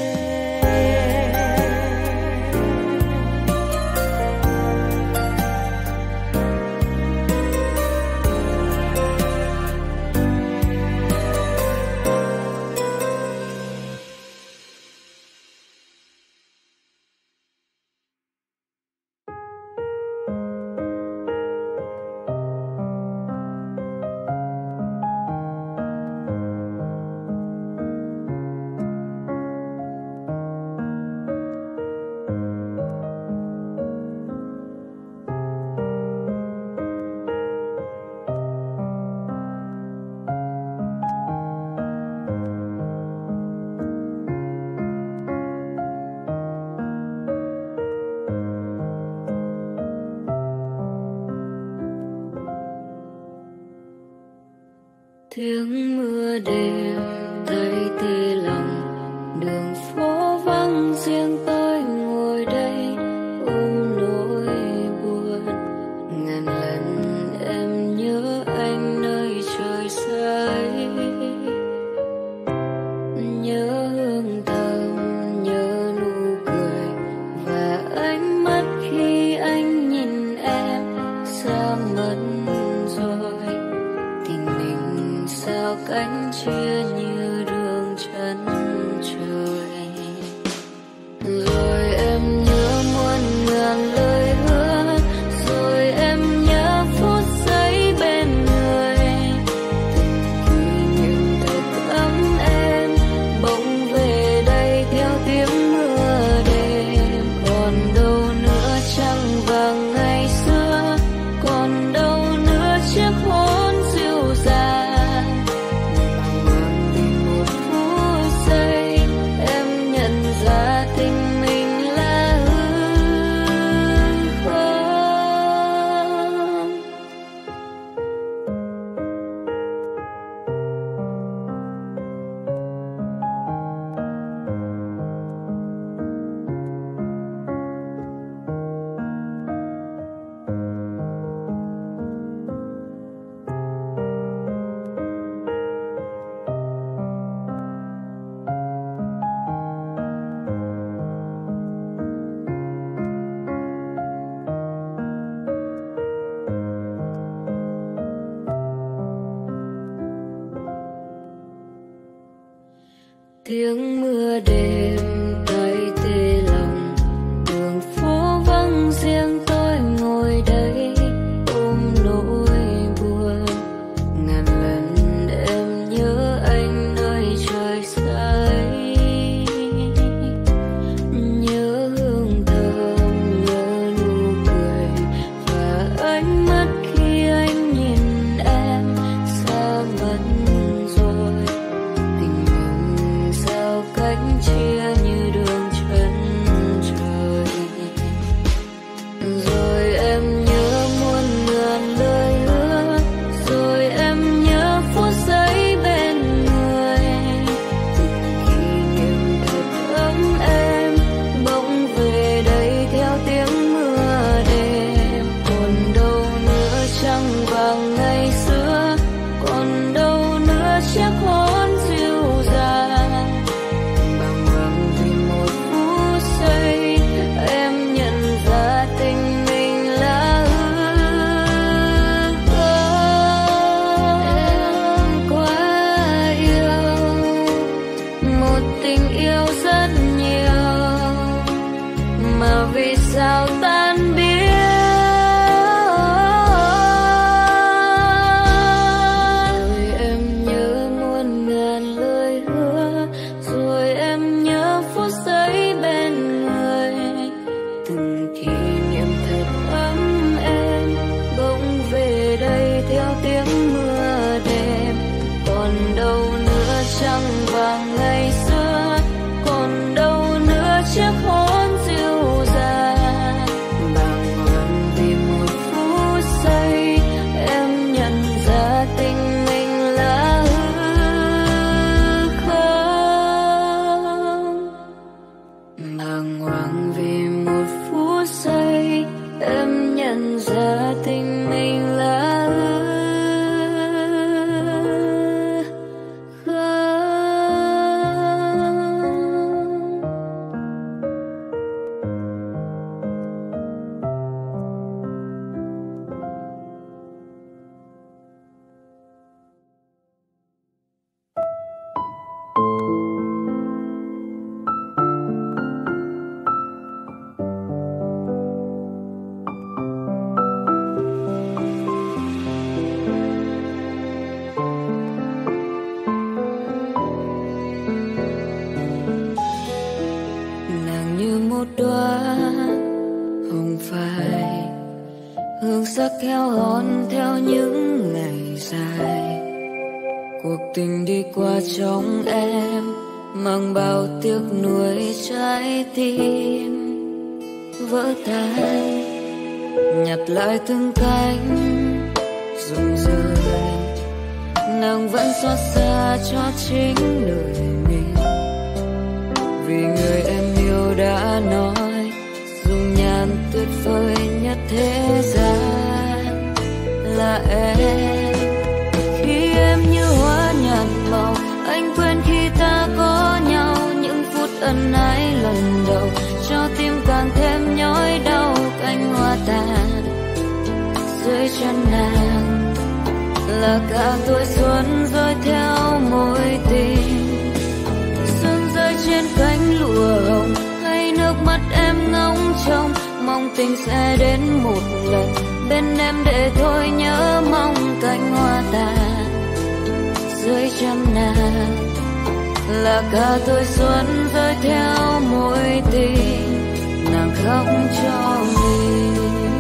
Tiếng mưa đêm thấy tê lòng, đường phố vắng dịu tiếng mưa đêm tay tê lòng, đường phố vắng riêng tôi ngồi đây ôm nỗi buồn. Ngàn lần em nhớ anh nơi trời xa ấy, nhớ hương thơm, nhớ nụ cười và ánh mắt khi anh nhìn em xa mất rồi. Tình mình sao cách chia như đường chân trời. Rồi em nhớ muôn ngàn lời hứa, rồi em nhớ phút giây bên người. Kỷ niệm thật ấm êm bỗng về đây theo tiếng mưa đêm. Còn đâu nữa trăng vàng ngày xưa, còn đâu nữa chiếc hôn dịu dàng. Bàng hoàng vì một phút giây em nhận ra tình mình là hư không. Em quá yêu một tình yêu rất nhiều, mà vì sao tan biến. Rồi em nhớ muôn ngàn lời hứa, rồi em nhớ phút giây bên người. Từng kỷ niệm thật ấm êm bỗng về đây theo tiếng mưa đêm. Còn đâu nữa trăng vàng ngày xưa, còn đâu nữa chiếc hôn dịu dàng. Bàng hoàng vì một phút giây em nhận ra tình mình là hư không. Bàng hoàng vì một phút giây em nhận ra tình mình là hư không. Nàng như một đóa hồng phai, hương sắc heo hon theo những ngày dài. Cuộc tình đi qua trong em mang bao tiếc nuối, trái tim vỡ tan. Nhặt lại từng cánh rụng rơi, nàng vẫn xót xa cho chính đời mình. Vì người em yêu đã nói dung nhan tuyệt vời nhất thế gian là em. Khi em như hoa nhạt màu, anh quên khi ta có nhau. Những phút ân ái lần đầu cho tim càng thêm nhói đau. Cánh hoa tàn dưới chân nàng là cả tuổi xuân rơi theo mối tình. Sương rơi trên cánh lụa hồng, hay nước mắt em ngóng trông. Mong tình sẽ đến một lần bên em để thôi nhớ mong. Cánh hoa tàn dưới chân nàng là cả tuổi xuân rơi theo mối tình. Nàng khóc cho mình.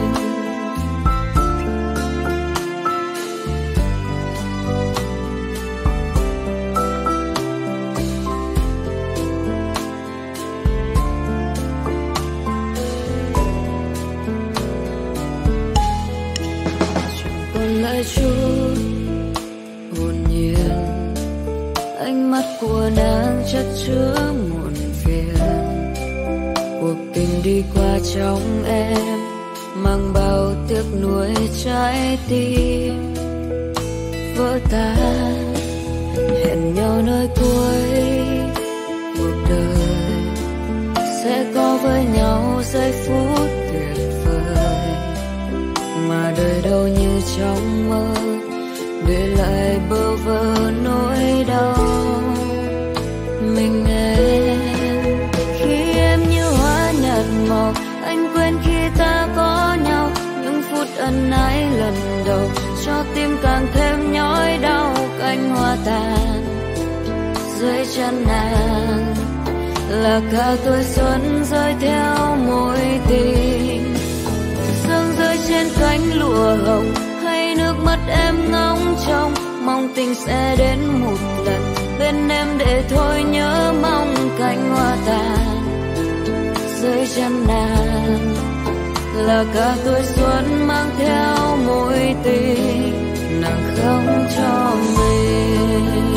Lại chút hồn nhiên, ánh mắt của nàng chất chứa muộn phiền. Cuộc tình đi qua trong em mang bao tiếc nuối, trái tim vỡ tan. Hẹn nhau nơi cuối cuộc đời sẽ có với nhau giây phút tuyệt vời. Mà đời đâu như trong mơ, để lại bơ vơ nỗi đau. Mình anh quên khi ta có nhau, những phút ân ái lần đầu cho tim càng thêm nhói đau. Cánh hoa tàn dưới chân nàng là cả tuổi xuân rơi theo mối tình. Sương rơi trên cánh lụa hồng hay nước mắt em ngóng trông, mong tình sẽ đến một lần bên em để thôi nhớ mong. Cánh hoa tàn dưới chân nàng là cả tuổi xuân mang theo mối tình, nàng không cho mình.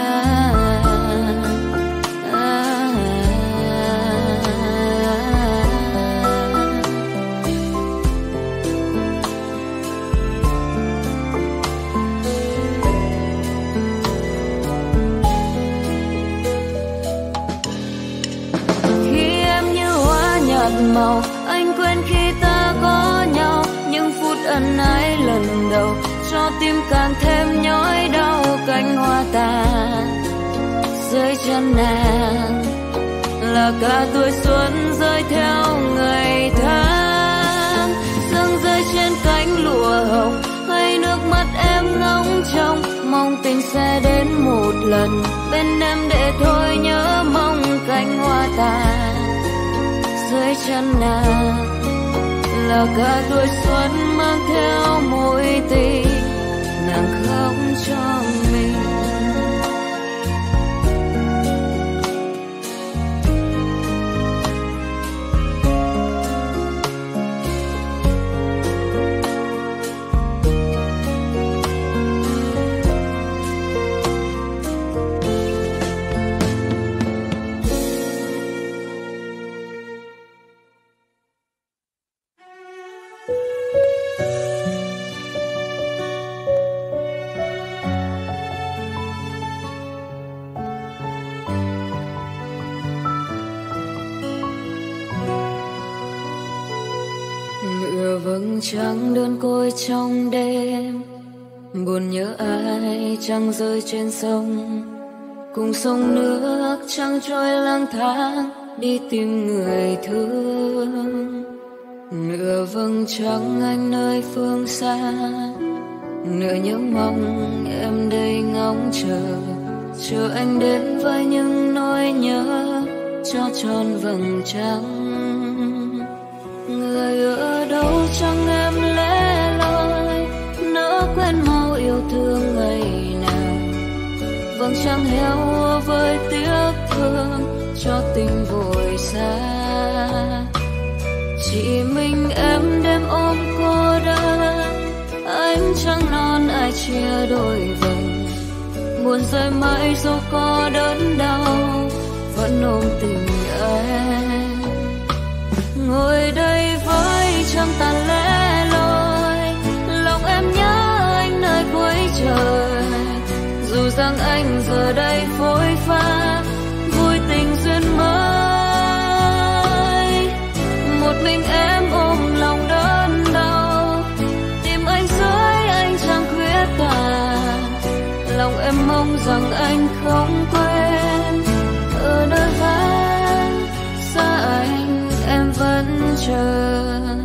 Màu anh quên khi ta có nhau, những phút ân ái lần đầu cho tim càng thêm nhói đau. Cánh hoa tàn dưới chân nàng là cả tuổi xuân rơi theo ngày tháng. Sương rơi trên cánh lụa hồng hay nước mắt em ngóng trông, mong tình sẽ đến một lần bên em để thôi nhớ mong. Cánh hoa tàn dưới chân nàng là cả tuổi xuân mang theo mối tình, nàng không cho mình. Vầng trăng đơn côi trong đêm, buồn nhớ ai trăng rơi trên sông, cùng sông nước trăng trôi lang thang đi tìm người thương. Nửa vầng trăng anh nơi phương xa, nửa nhớ mong em đây ngóng chờ, chờ anh đến với những nỗi nhớ cho tròn vầng trăng. Người ở đâu chẳng em lẻ loi, nỡ quên mau yêu thương ngày nào. Vầng trăng heo với tiếc thương cho tình vội xa. Chỉ mình em đêm ôm cô đơn, ánh trăng non ai chia đôi vầng. Buồn rơi mãi dù có đớn đau, vẫn ôm tình em. Ngồi đây với trăng tàn lẻ loi, lòng em nhớ anh nơi cuối trời. Dù rằng anh giờ đây phôi pha, vui tình duyên mới. Một mình em ôm lòng đớn đau, tìm anh dưới anh trăng khuyết tàn. Lòng em mong rằng anh không quên, ở nơi vắng xa anh em vẫn chờ.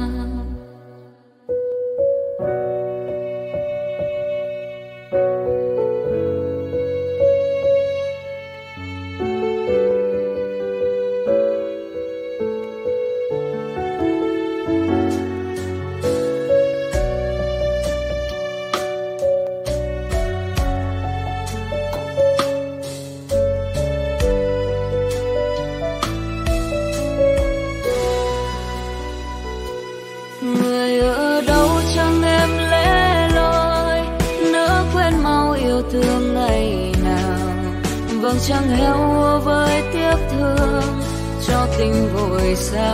Trăng heo với tiếc thương cho tình vội xa.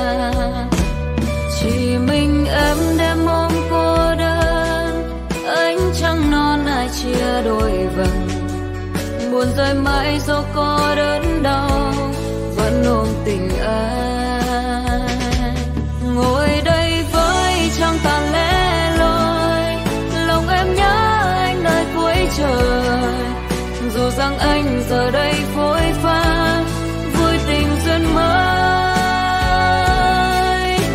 Chỉ mình em đêm ôm cô đơn, ánh trăng non ai chia đôi vầng. Buồn rơi mãi dẫu có đớn đau, vẫn ôm tình anh. Ngồi đây với trăng tàn lẻ loi, lòng em nhớ anh nơi cuối trời. Dù rằng anh giờ đây phôi pha, vui tình duyên mới.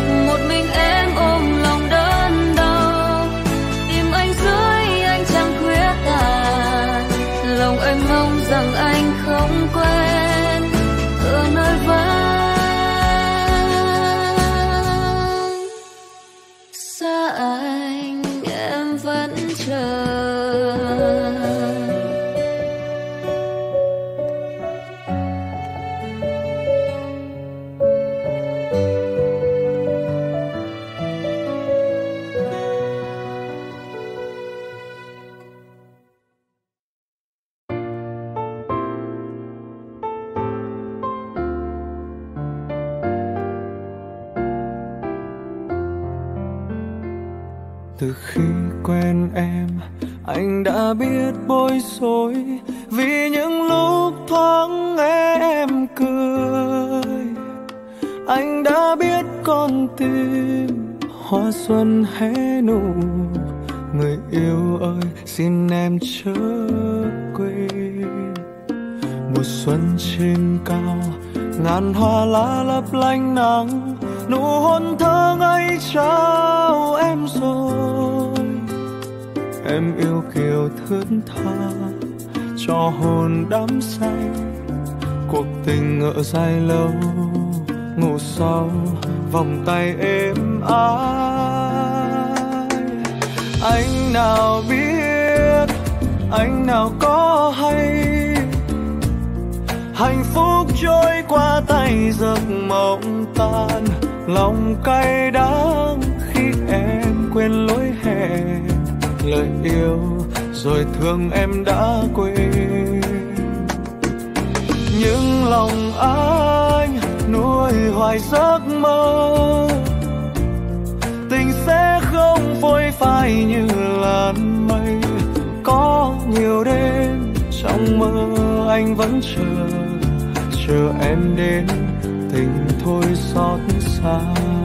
Từ khi quen em, anh đã biết bối rối vì những lúc thoáng nghe em cười. Anh đã biết con tim hoa xuân hé nụ. Người yêu ơi, xin em chớ quên. Mùa xuân trên cao, ngàn hoa lá lấp lánh nắng. Nụ hôn thơ ngây trao em rồi. Em yêu kiều thướt tha, cho hồn đắm say. Cuộc tình ngỡ dài lâu, ngủ sau vòng tay êm ái. Anh nào biết, anh nào có hay, hạnh phúc trôi qua tay giấc mộng tan. Lòng cay đắng khi em quên lối hẹn, lời yêu rồi thương em đã quên. Nhưng lòng anh nuôi hoài giấc mơ, tình sẽ không phôi phai như làn mây. Có nhiều đêm trong mơ anh vẫn chờ, chờ em đến tình thôi xót xa.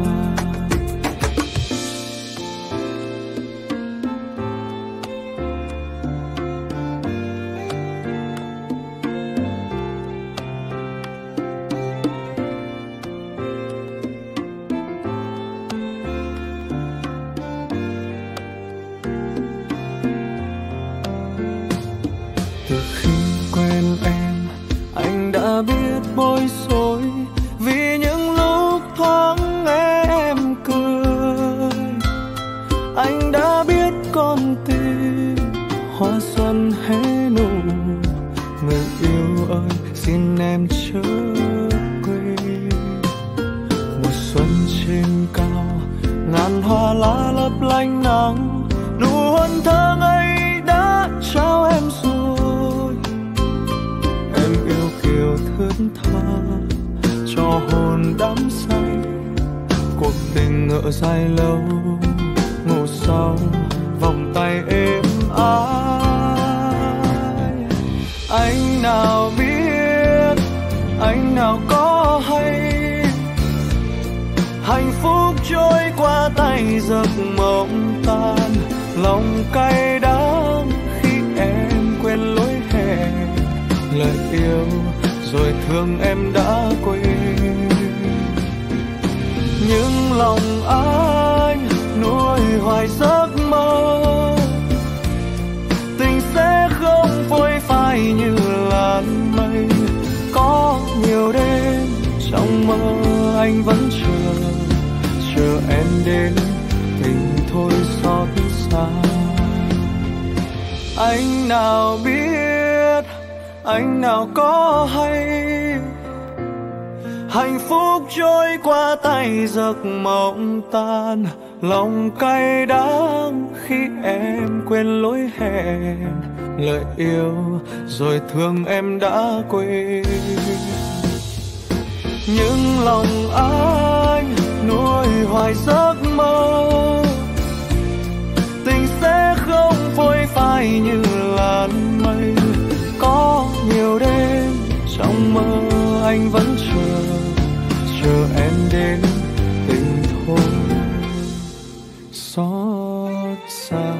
Từ khi quen em, anh đã biết bối rối vì những lúc thoáng nghe em cười. Anh đã biết con tim hoa xuân hé nụ. Người yêu ơi, xin em chớ quên. Mùa xuân trên cao, ngàn hoa lá lấp lánh nắng. Nụ hôn thơ ngây đã trao em rồi. Em yêu kiều thướt tha, cho hồn đắm say. Cuộc tình ngỡ dài lâu, ngủ sau vòng tay êm ái. Anh nào biết, anh nào có hay, hạnh phúc trôi qua tay giấc mộng tan. Lòng cay đắng khi em quên lối hẹn, lời yêu rồi thương em đã quên. Nhưng lòng anh nuôi hoài giấc mơ, tình sẽ không phôi phai như làn mây. Có nhiều đêm trong mơ anh vẫn chờ, chờ em đến tình thôi xót xa. Anh nào biết, anh nào có hay, hạnh phúc trôi qua tay giấc mộng tan. Lòng cay đắng khi em quên lối hẹn, lời yêu rồi thương em đã quên. Nhưng lòng anh nuôi hoài giấc mơ, tình sẽ không phôi phai như làn mây. Có nhiều đêm trong mơ anh vẫn chờ, chờ em đến tình thôi xót xa.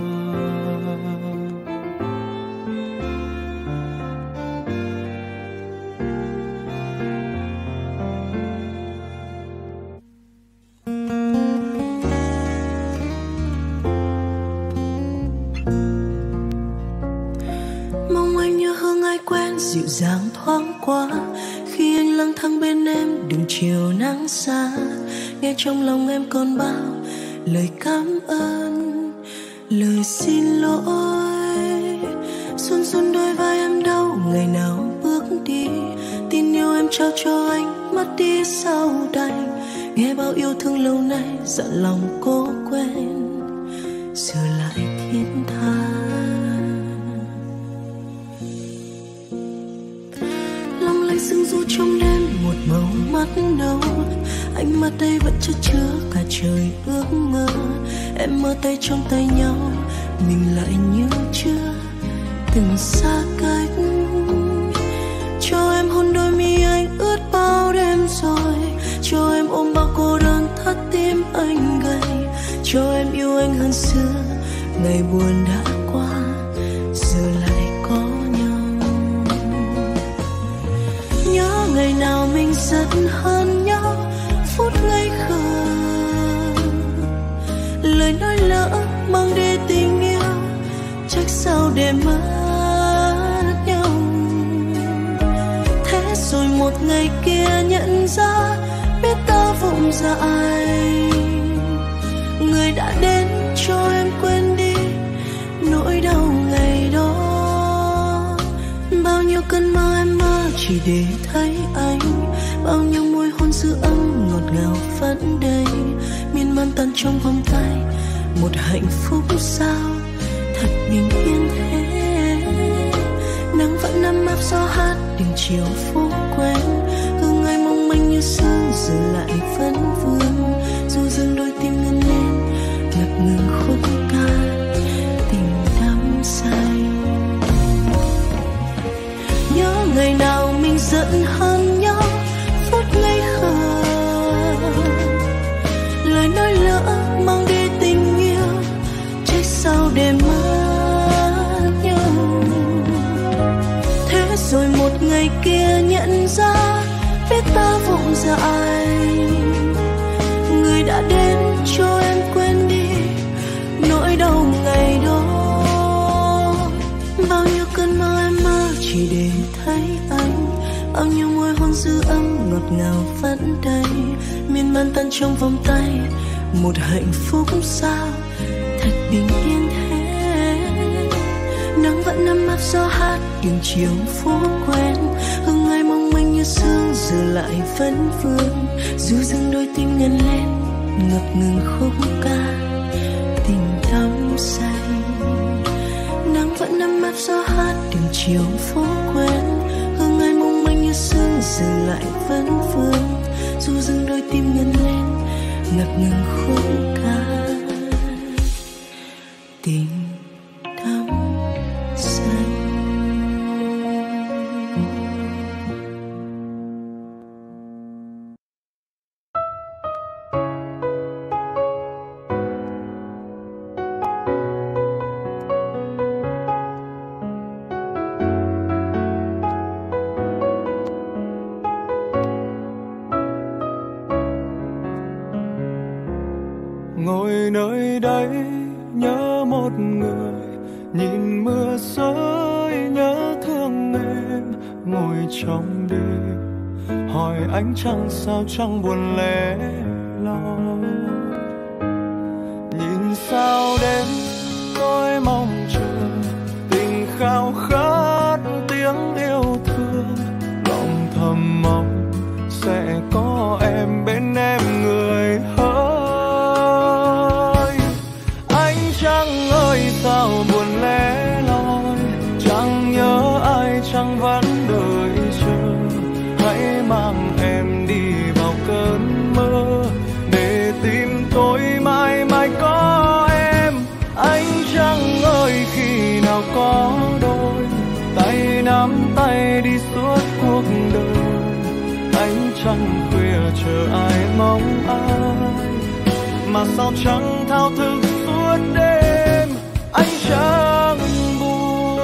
Dịu dàng thoáng qua khi anh lang thang bên em đường chiều nắng xa. Nghe trong lòng em còn bao lời cảm ơn, lời xin lỗi. Xuân xuân đôi vai em đâu ngày nào bước đi, tin yêu em trao cho anh mất đi sau đành. Nghe bao yêu thương lâu nay dặn lòng cố quên, sửa lại thiết tha. Sương du trong đêm một màu mắt nâu, ánh mắt đây vẫn chất chứa cả trời ước mơ. Em mơ tay trong tay nhau, mình lại như chưa từng xa cách. Cho em hôn đôi mi anh ướt bao đêm rồi, cho em ôm bao cô đơn thắt tim anh gầy, cho em yêu anh hơn xưa. Ngày buồn đã qua, giờ lại có nhau. Nhớ ngày nào mình giận hơn nhau, phút ngây khờ, lời nói lỡ mang đi tình yêu, trách sao để mất nhau. Thế rồi một ngày kia nhận ra, biết ta vụng dại, người đã đến cho em quên đi nỗi đau ngày đó. Bao nhiêu cơn mơ em mơ chỉ để thấy anh, bao nhiêu môi hôn dư âm ngọt ngào vẫn đây, miên man tan trong vòng tay một hạnh phúc sao thật bình yên thế. Nắng vẫn ấm áp gió hát đêm chiều phố quen, hương ai mong manh như sương giờ lại vẫn vương. Dù dừng đôi tim ngân lên ngập ngừng khúc ca tình đắm say. Nhớ ngày nào mình giận hơn nhau, phút ngây khờ, lời nói lỡ mang đi tình yêu, trách sao để mất nhau. Thế rồi một ngày kia nhận ra, biết ta vụng dại, người đã đến cho em quên đi nỗi đau ngày đó. Bao nhiêu cơn mơ em mơ chỉ để thấy anh, bao nhiêu môi hôn dư âm ngọt ngào vẫn đây, miên man tan trong vòng tay một hạnh phúc sao thật bình yên thế. Nắng vẫn ấm áp gió hát đường chiều phố quen, hương ai mong manh như sương giờ lại vẫn vương. Dù dừng đôi tim ngân lên ngập ngừng khúc ca tình đắm say. Nắng vẫn ấm áp gió hát đường chiều phố quen, hương ai mong manh như sương giờ lại vẫn vương. Dù dừng đôi tim ngân lên ngập ngừng khúc ca tình đắm say. Ngồi nơi đây nhớ một người, nhìn mưa rơi nhớ thương em. Ngồi trong đêm hỏi ánh trăng sao trăng buồn lẻ loi. Nhìn sao đến tôi mong chờ tình khao khát tiếng yêu thương, lòng thầm mong sẽ có em bên em người hỡi. Sao buồn lẻ loi, chẳng nhớ ai chẳng vẫn đợi chờ. Hãy mang em đi vào cơn mơ, để tim tôi mãi mãi có em. Anh chẳng ơi khi nào có đôi, tay nắm tay đi suốt cuộc đời. Anh chẳng khuya chờ ai mong ai, mà sao chẳng thao thức suốt đêm. Anh chẳng buồn.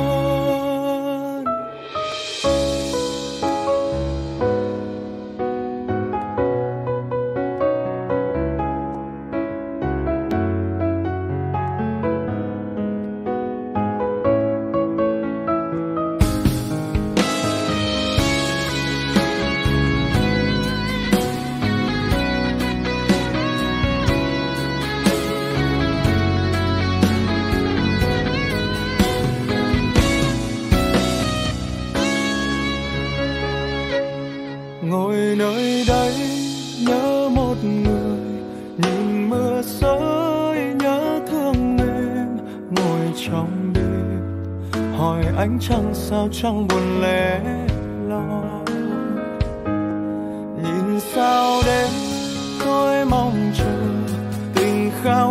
Ngồi nơi đây nhớ một người, nhìn mưa rơi nhớ thương em. Ngồi trong đêm hỏi ánh trăng sao trăng buồn lẻ loi. Nhìn sao đến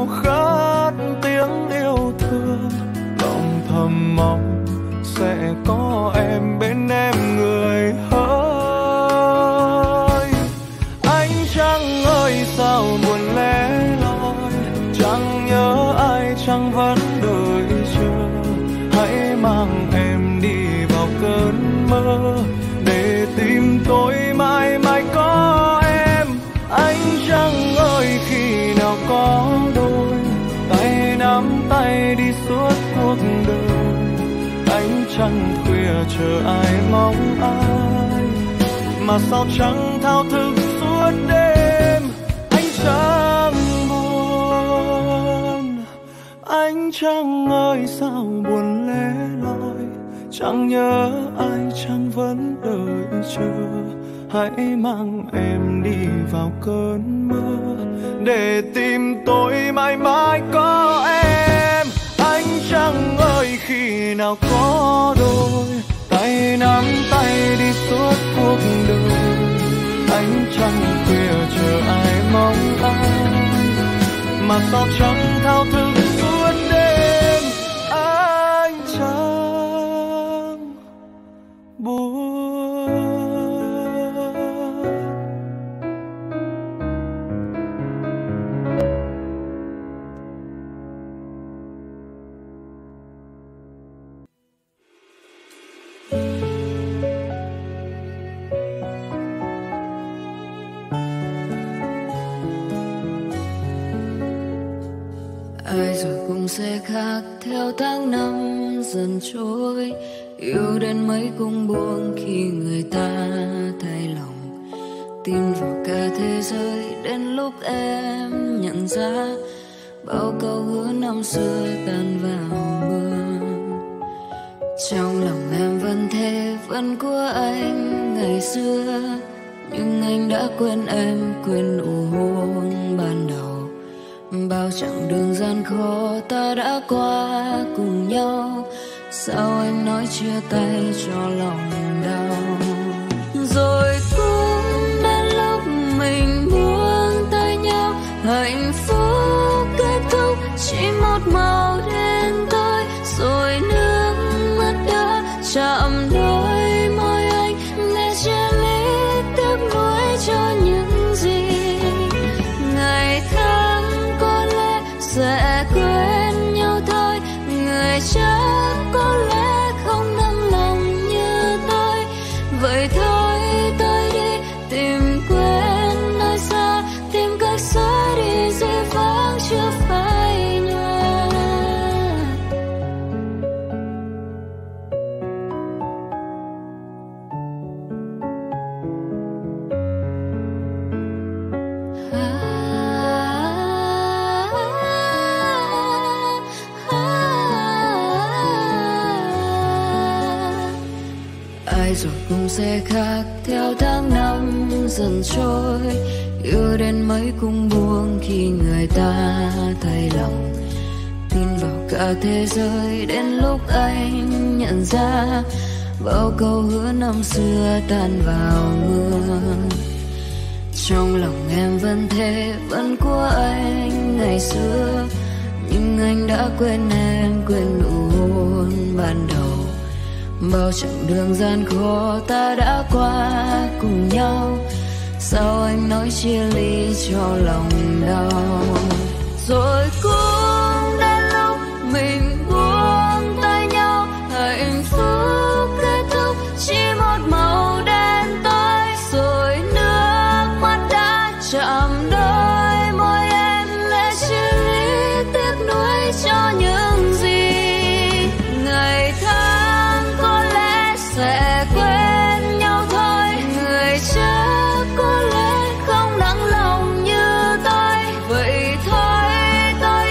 khao khát tiếng yêu thương, lòng thầm mong sẽ có em bên em người hỡi. Ánh trăng ơi sao buồn lẻ loi, chẳng nhớ ai chẳng vẫn đợi chờ. Hãy mang em đi vào cơn mơ để tìm tôi mãi mãi có em. Ánh trăng ơi khi nào có đôi tay nắm tay đi suốt cuộc đời. Ánh trăng khuya chờ ai mong ai mà sao chẳng thao thức suốt đêm. Ánh trăng buồn, ánh trăng ơi sao buồn lẻ loi, chẳng nhớ ai chẳng vẫn đợi chờ. Hãy mang em đi vào cơn mơ để tìm tôi mãi mãi có em. Ánh trăng ơi khi nào có đôi tay nắm tay đi suốt cuộc đời. Ánh trăng khuya chờ ai mong ai mà sao chẳng thao thức suốt đêm. Ánh trăng buồn. Ai rồi cũng sẽ khác theo tháng năm dần trôi. Yêu đến mấy cũng buông khi người ta thay lòng. Tin vào cả thế giới đến lúc em nhận ra bao câu hứa năm xưa tan vào mưa. Trong lòng em vẫn thế, vẫn của anh ngày xưa, nhưng anh đã quên em, quên nụ hôn ban đầu. Bao chặng đường gian khó ta đã qua cùng nhau, sao anh nói chia tay cho lòng đau. Rồi cũng đến lúc mình buông tay nhau, hạnh phúc kết thúc chỉ một màu đen tối. Rồi nước mắt đã chạm đôi môi anh để chia ly tiếc nuối cho những gì ngày tháng sẽ quên nhau thôi. Người chắc có lẽ không nặng lòng như tôi. Vậy thôi tôi đi tìm quên nơi xa, tìm cách xóa đi dĩ vãng chưa phai nhòa. Ai rồi cũng sẽ khác theo tháng năm dần trôi. Yêu đến mấy cũng buông khi người ta thay lòng. Tin vào cả thế giới đến lúc anh nhận ra bao câu hứa năm xưa tan vào mưa. Trong lòng em vẫn thế, vẫn của anh ngày xưa, nhưng anh đã quên em, quên nụ hôn ban đầu. Bao chặng đường gian khó ta đã qua cùng nhau, sao anh nói chia ly cho lòng đau. Rồi cũng đến lúc mình buông tay nhau, hạnh phúc kết thúc chỉ một màu đen tối. Rồi nước mắt đã chạm đôi môi em để chia ly tiếc nuối cho những gì ngày tháng sẽ quên nhau thôi. Người chắc có lẽ không nặng lòng như tôi. Vậy thôi tôi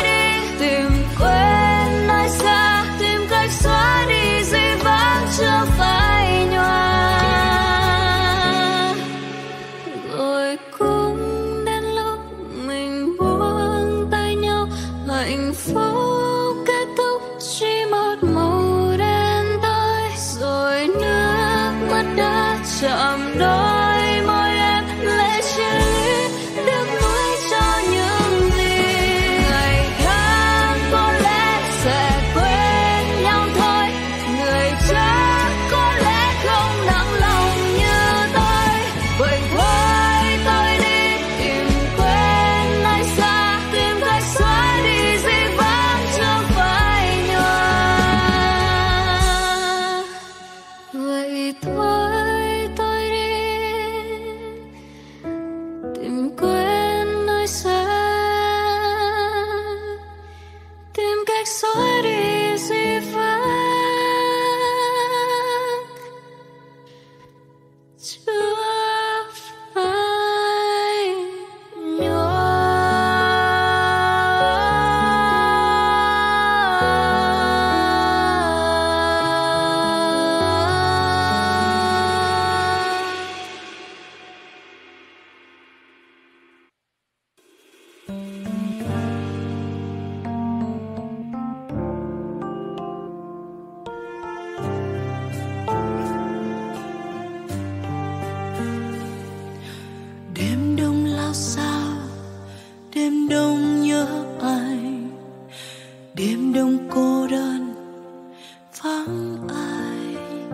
đêm đông nhớ ai, đêm đông cô đơn vắng ai.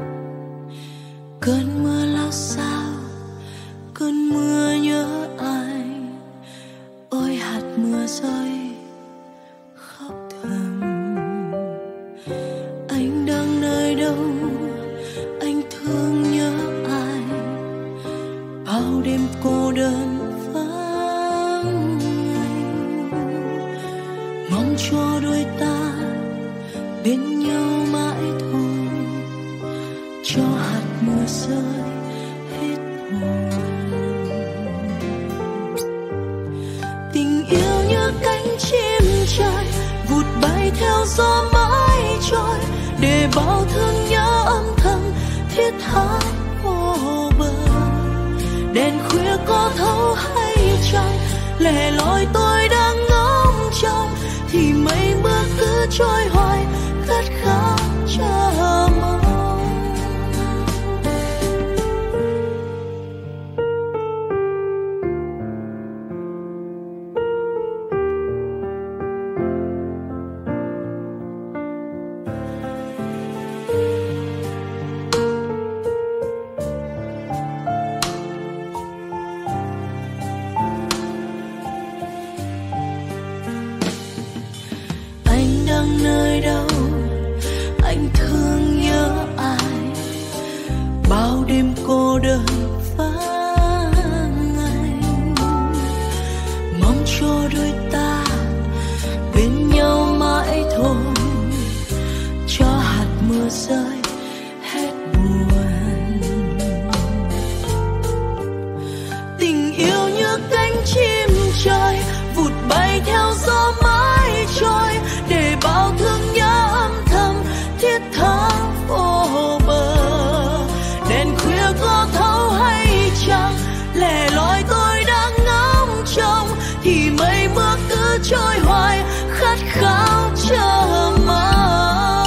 Cơn mưa lao sao, cơn mưa nhớ ai, ôi hạt mưa rơi khóc thầm. Anh đang nơi đâu, anh thương nhớ ai, bao đêm cô đơn vắng anh. Mong cho đôi ta bên nhau mãi thôi, cho hạt mưa rơi hết buồn. Tình yêu như cánh chim trời vụt bay theo gió mãi trôi, để bao thương nhớ âm thầm thiết tha vô bờ. Đèn khuya có thấu hay chăng, lẻ loi tôi đang ngóng trông, thì mây mưa cứ trôi hoài khát khao chờ mong. Nơi đâu anh thương nhớ ai, bao đêm cô đơn vắng anh. Mong cho đôi ta bên nhau mãi thôi, cho hạt mưa rơi hết buồn. Tình yêu như cánh chim trời vụt bay theo gió mãi trôi, để bao thương nhớ âm thầm thiết tha vô bờ. Đèn khuya có thấu hay chăng, lẻ loi tôi đang ngóng trông, thì mây mưa cứ trôi hoài khát khao chờ mong.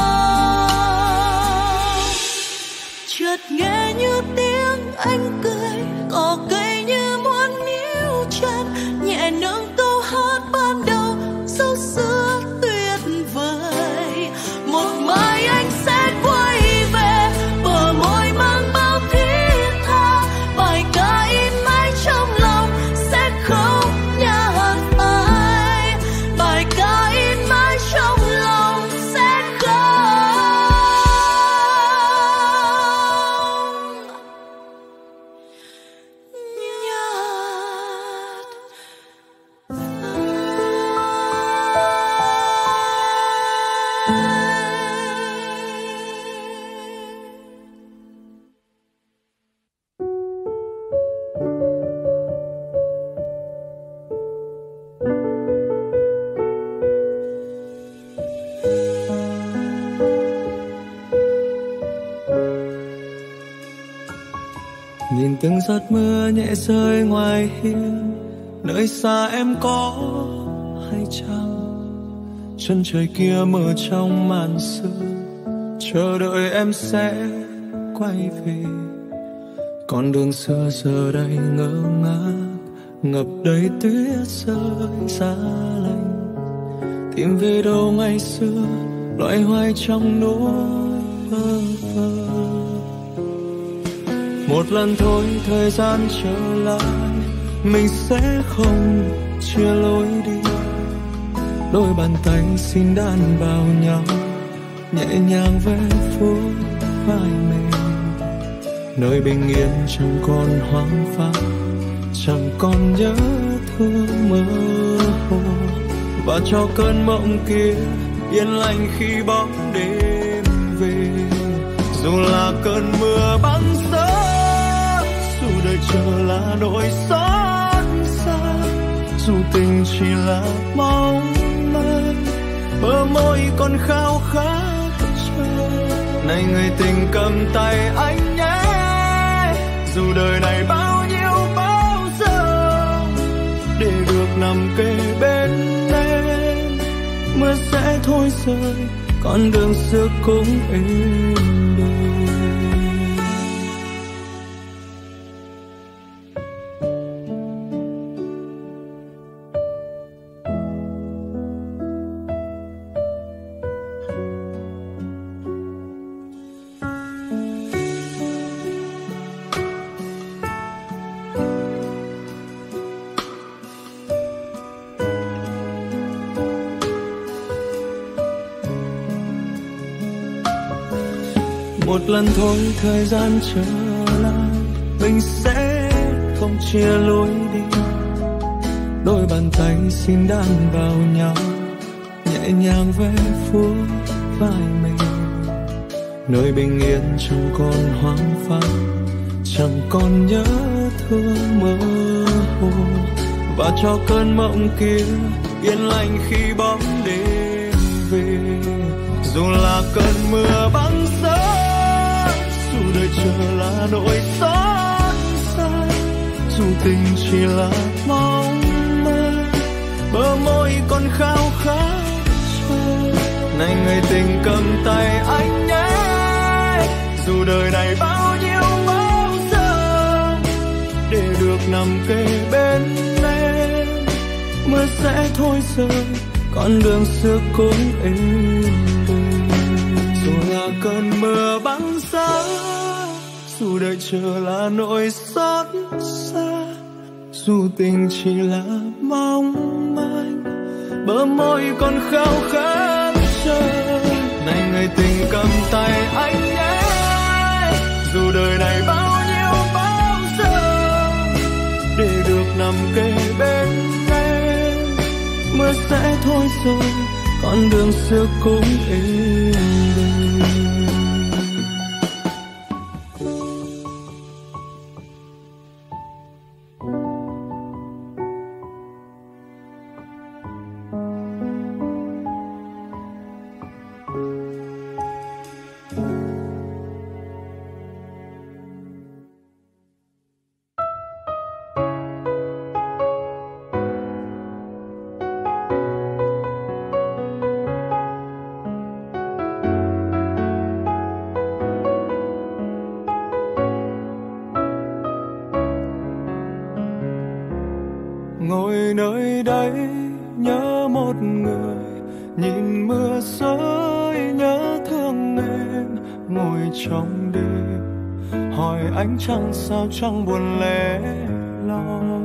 Chợt nghe như tiếng anh cười, cỏ cây như muốn níu chân, nhẹ nâng câu hát ban đầu sâu xưa tuyệt vời. Một mai anh sẽ quay về, bờ môi mang bao thiết tha, bài ca in mãi trong lòng sẽ không nhạt phai. Bài ca in mãi trong lòng sẽ không nhạt Nhìn từng giọt mưa nhẹ rơi ngoài hiên, nơi xa em có hay chăng? Chân trời kia mờ trong màn sương, chờ đợi em sẽ quay về. Con đường xưa giờ đây ngơ ngác, ngập đầy tuyết rơi giá lạnh. Tìm về đâu ngày xưa, loay hoay trong nỗi bơ vơ. Một lần thôi thời gian trở lại, mình sẽ không chia lối đi. Đôi bàn tay xin đan vào nhau, nhẹ nhàng về phút vai mềm. Nơi bình yên chẳng còn hoang vắng, chẳng còn nhớ thương mơ hồ. Và cho cơn mộng kia yên lành khi bóng đêm về. Dù là cơn mưa băng giá, dù đời chờ là nỗi xót xa, dù tình chỉ là mong manh, bờ môi còn khao khát chờ. Này người tình cầm tay anh nhé, dù đời này bao nhiêu bao giờ, để được nằm kề bên em. Mưa sẽ thôi rơi, con đường xưa cũng êm đềm. một lần thôi thời gian trở lại, mình sẽ không chia lối đi. Đôi bàn tay xin đan vào nhau, nhẹ nhàng ve vuốt vai mình. Nơi bình yên chẳng còn hoang vắng, chẳng còn nhớ thương mơ hồ, và cho cơn mộng kia yên lành khi bóng đêm về. Dù là cơn mưa băng giá, dù đời chờ là nỗi xót xa, dù tình chỉ là mong mơ, bờ môi còn khao khát chờ. Này người tình cầm tay anh nhé, dù đời này bao nhiêu bao giờ, để được nằm kề bên em, mưa sẽ thôi rơi, con đường xưa cũng êm đềm. Dù là cơn mưa băng giá, dù đợi chờ là nỗi xót xa, dù tình chỉ là mong manh, bờ môi còn khao khát chờ. Này người tình cầm tay anh nhé, dù đời này bao nhiêu bao giờ, để được nằm kề bên em, mưa sẽ thôi rồi, con đường xưa cũng êm đềm. Ngồi nơi đây nhớ một người, nhìn mưa rơi nhớ thương em. Ngồi trong đêm hỏi ánh trăng sao trăng buồn lẻ loi.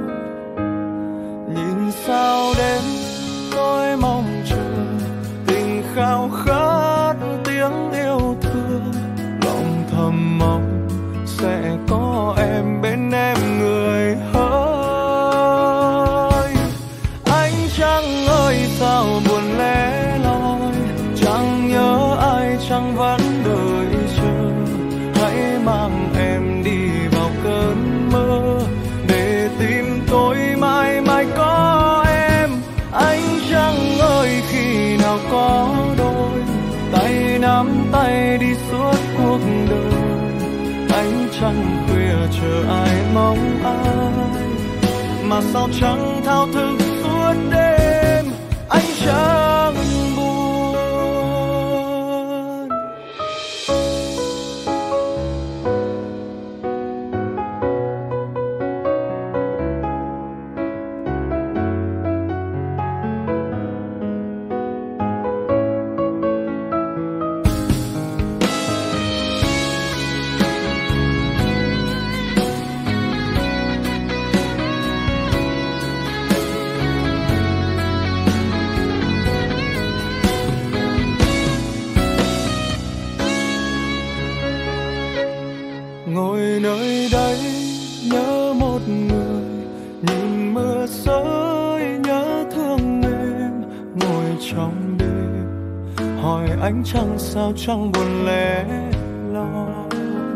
Nhìn sao đến tôi mong chờ, tình khao khát tiếng yêu thương. Lòng thầm mong sẽ có em bên em người hỡi. Sao buồn lẻ loi, chẳng nhớ ai chẳng vẫn đợi chờ. Hãy mang em đi vào cơn mơ, để tìm tôi mãi mãi có em. Ánh trăng ơi khi nào có đôi, tay nắm tay đi suốt cuộc đời. Ánh trăng khuya chờ ai mong ai, mà sao chẳng thao thức suốt đêm. Anh chẳng buồn. Ngồi nơi đây nhớ một người, nhìn mưa rơi nhớ thương em. Ngồi trong đêm hỏi ánh trăng sao trăng buồn lẻ loi.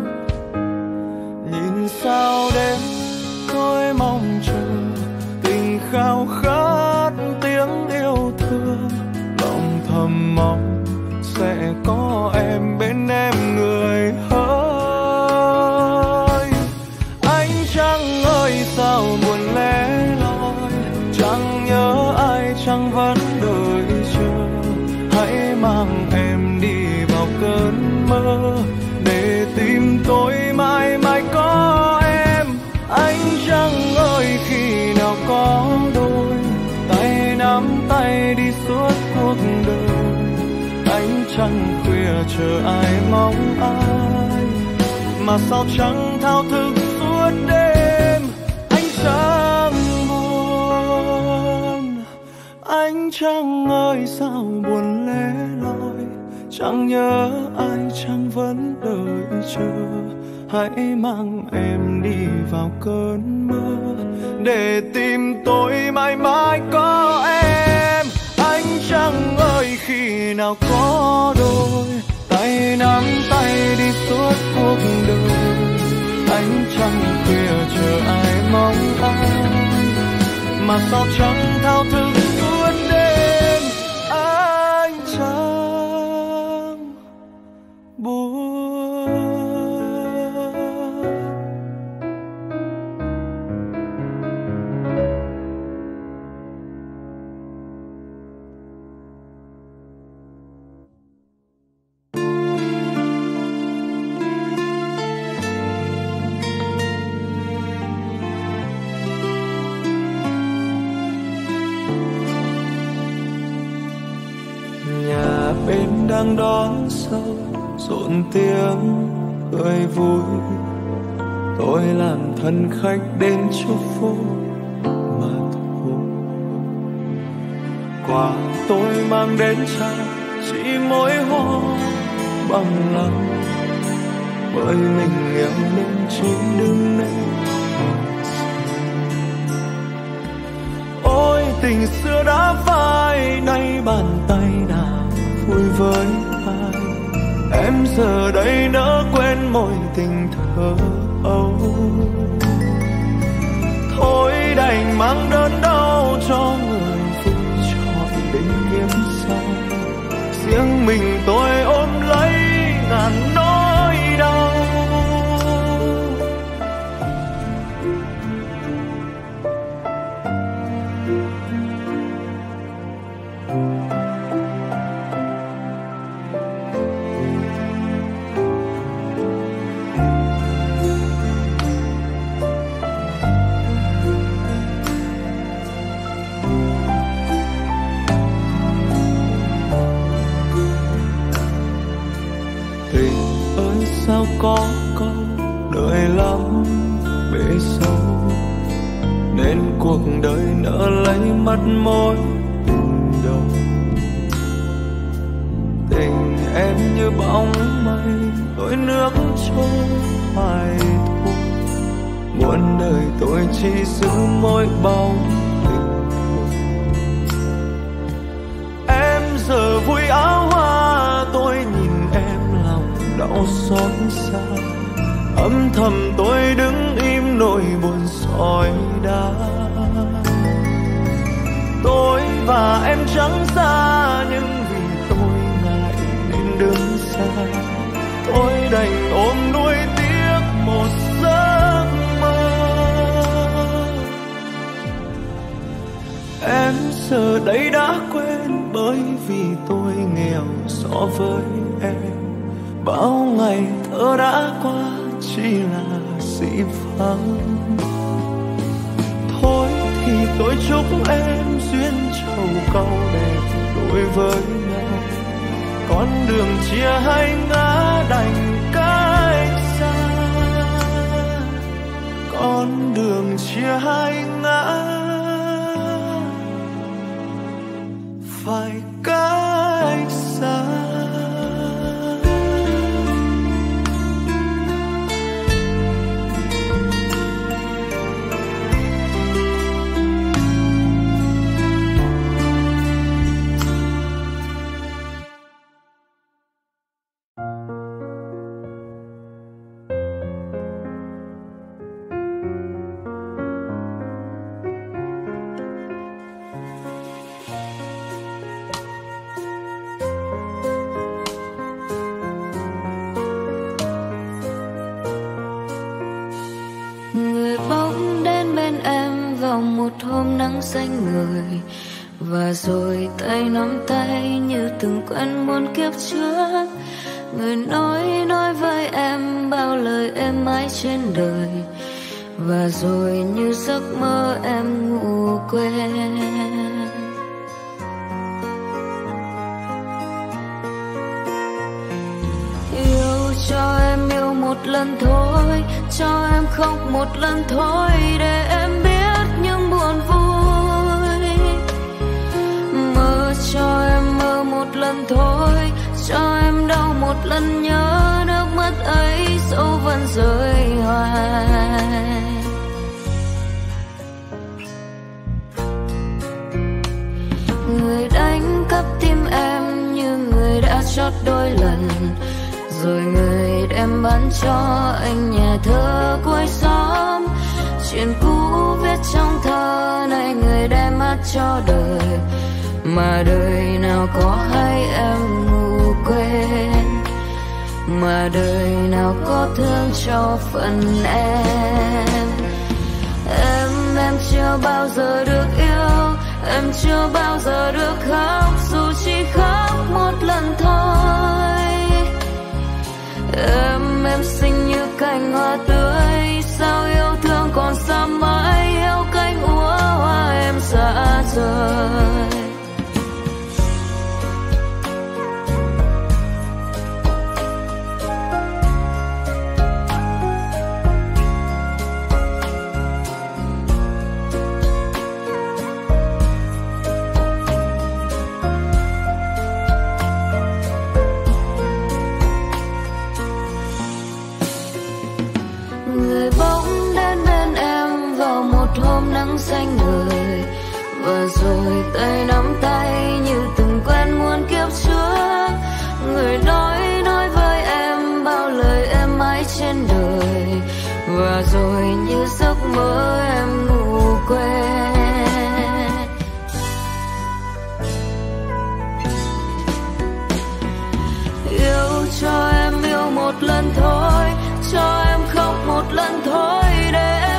Nhìn sao đến tôi mong chờ, tình khao khát tiếng yêu thương. Lòng thầm mong sẽ có em bên em người hỡi. Sao buồn lẻ loi, chẳng nhớ ai chẳng vẫn đợi chờ. Hãy mang em đi vào cơn mơ, để tìm tôi mãi mãi có em. Ánh trăng ơi khi nào có đôi, tay nắm tay đi suốt cuộc đời. Ánh trăng khuya chờ ai mong ai, mà sao chẳng thao thức suốt đêm. Chẳng buồn, ánh trăng ơi sao buồn lẻ loi, chẳng nhớ ai chẳng vẫn đợi chờ. Hãy mang em đi vào cơn mơ để tìm tôi mãi mãi có em. Anh trăng ơi khi nào có đôi tay nắm tay đi suốt cuộc đời. Anh trăng khuya chờ ai mong anh mà sao chẳng thao thức suốt đêm. Anh chẳng buồn. Bên đang đón sâu rộn tiếng cười vui, tôi làm thân khách đến chúc phúc mà thôi. Quà tôi mang đến cha chỉ mỗi hoa bằng lòng, bởi mình yêu nên chỉ đừng nên. Ôi tình xưa đã phai, nay bàn tay nào vui với ai. Em giờ đây nỡ quên mối tình thơ ấu. Thôi đành mang đớn đau cho người vui chọn đến kiếp sau. Riêng mình tôi ôm lấy ngàn nỗi đau. Sao có câu đời lắm bể sâu, nên cuộc đời nỡ lấy mất mối tình đầu. Tình em như bóng mây đôi nước trôi hoài thôi. Muôn đời tôi chỉ giữ mỗi bóng tình thôi. Em giờ vui áo hoa, tôi nhìn em lòng đau xót xa. Âm thầm tôi đứng im nỗi buồn sỏi đá. Tôi và em chẳng xa, nhưng vì tôi ngại nên đứng xa. Tôi đành ôm nuối tiếc một giấc mơ. Em giờ đây đã quên, bởi vì tôi nghèo so với em. Bao ngày thơ đã qua chỉ là dĩ vãng. Thôi thì tôi chúc em duyên trầu câu đẹp đôi với nhau. Con đường chia hai ngã đành cách xa. Con đường chia hai ngã phải cách xa. Hôm nắng xanh người, và rồi tay nắm tay như từng quen muôn kiếp trước. Người nói nói với em bao lời êm ái trên đời, và rồi như giấc mơ em ngủ quên. Yêu cho em yêu một lần thôi, cho em khóc một lần thôi, để em biết những buồn vui. Mơ cho em mơ một lần thôi, cho em một lần nhớ, nước mắt ấy dẫu vẫn rơi hoài. Người đánh cắp tim em như người đã chót đôi lần, rồi người đem bán cho anh nhà thơ cuối xóm. Chuyện cũ viết trong thơ này người đem hát cho đời, mà đời nào có hay em ngủ quên, mà đời nào có thương cho phần em. Em, em chưa bao giờ được yêu, em chưa bao giờ được khóc, dù chỉ khóc một lần thôi. Em, em xinh như cành hoa tươi, sao yêu thương còn xa mãi, yêu cánh úa hoa em xa rời. Xanh người và rồi tay nắm tay như từng quen muôn kiếp trước. Người nói nói với em bao lời êm ái trên đời, và rồi như giấc mơ em ngủ quên. Yêu cho em yêu một lần thôi, cho em khóc một lần thôi, để em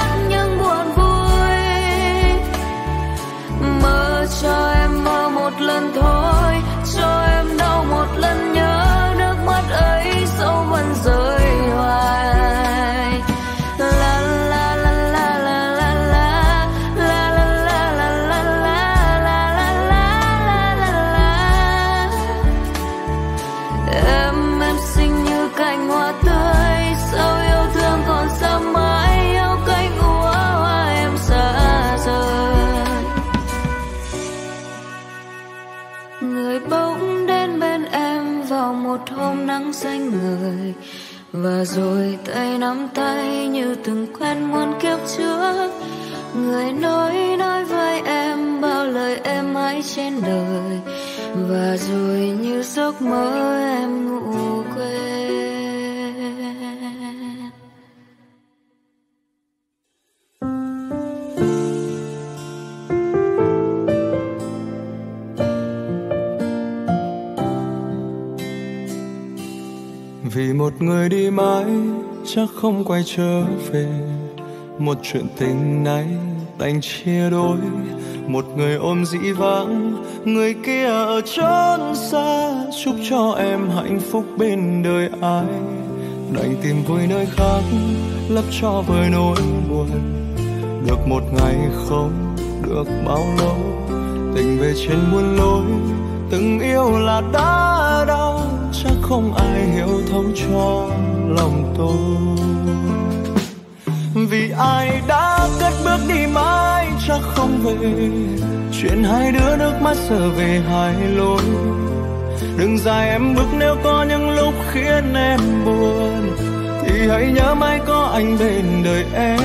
cho em mơ một lần thôi, cho em đau một lần nhớ, nước mắt ấy dẫu vẫn rơi hoài. La la la la la la la la la la la la la la la la. Em em xinh như cành hoa tươi, sao yêu thương còn xa mãi, yêu cánh úa hoa em xa rời. Người bỗng đến bên em vào một hôm nắng xanh ngời, và rồi tay nắm tay như từng quen muôn kiếp trước. Người nói nói với em bao lời êm ái trên đời, và rồi như giấc mơ em ngủ quên. Vì một người đi mãi chắc không quay trở về, một chuyện tình này đành chia đôi. Một người ôm dĩ vãng, người kia ở chốn xa, chúc cho em hạnh phúc bên đời ai. Đành tìm vui nơi khác, lấp cho vơi nỗi buồn. Được một ngày không được bao lâu, tình về trên muôn lối. Từng yêu là đã đau, chắc không ai hiểu thấu cho lòng tôi. Vì ai đã cất bước đi mãi chắc không về, chuyện hai đứa nước mắt giờ về hai lối. Đừng dài em bước nếu có những lúc khiến em buồn, thì hãy nhớ mãi có anh bên đời em.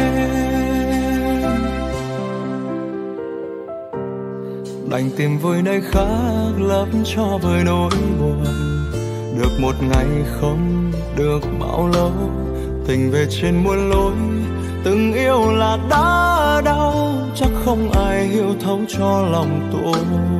Đành tìm vui nơi khác lấp cho vơi nỗi buồn. Được một ngày không được bao lâu, tình về trên muôn lối. Từng yêu là đã đau, chắc không ai hiểu thấu cho lòng tôi.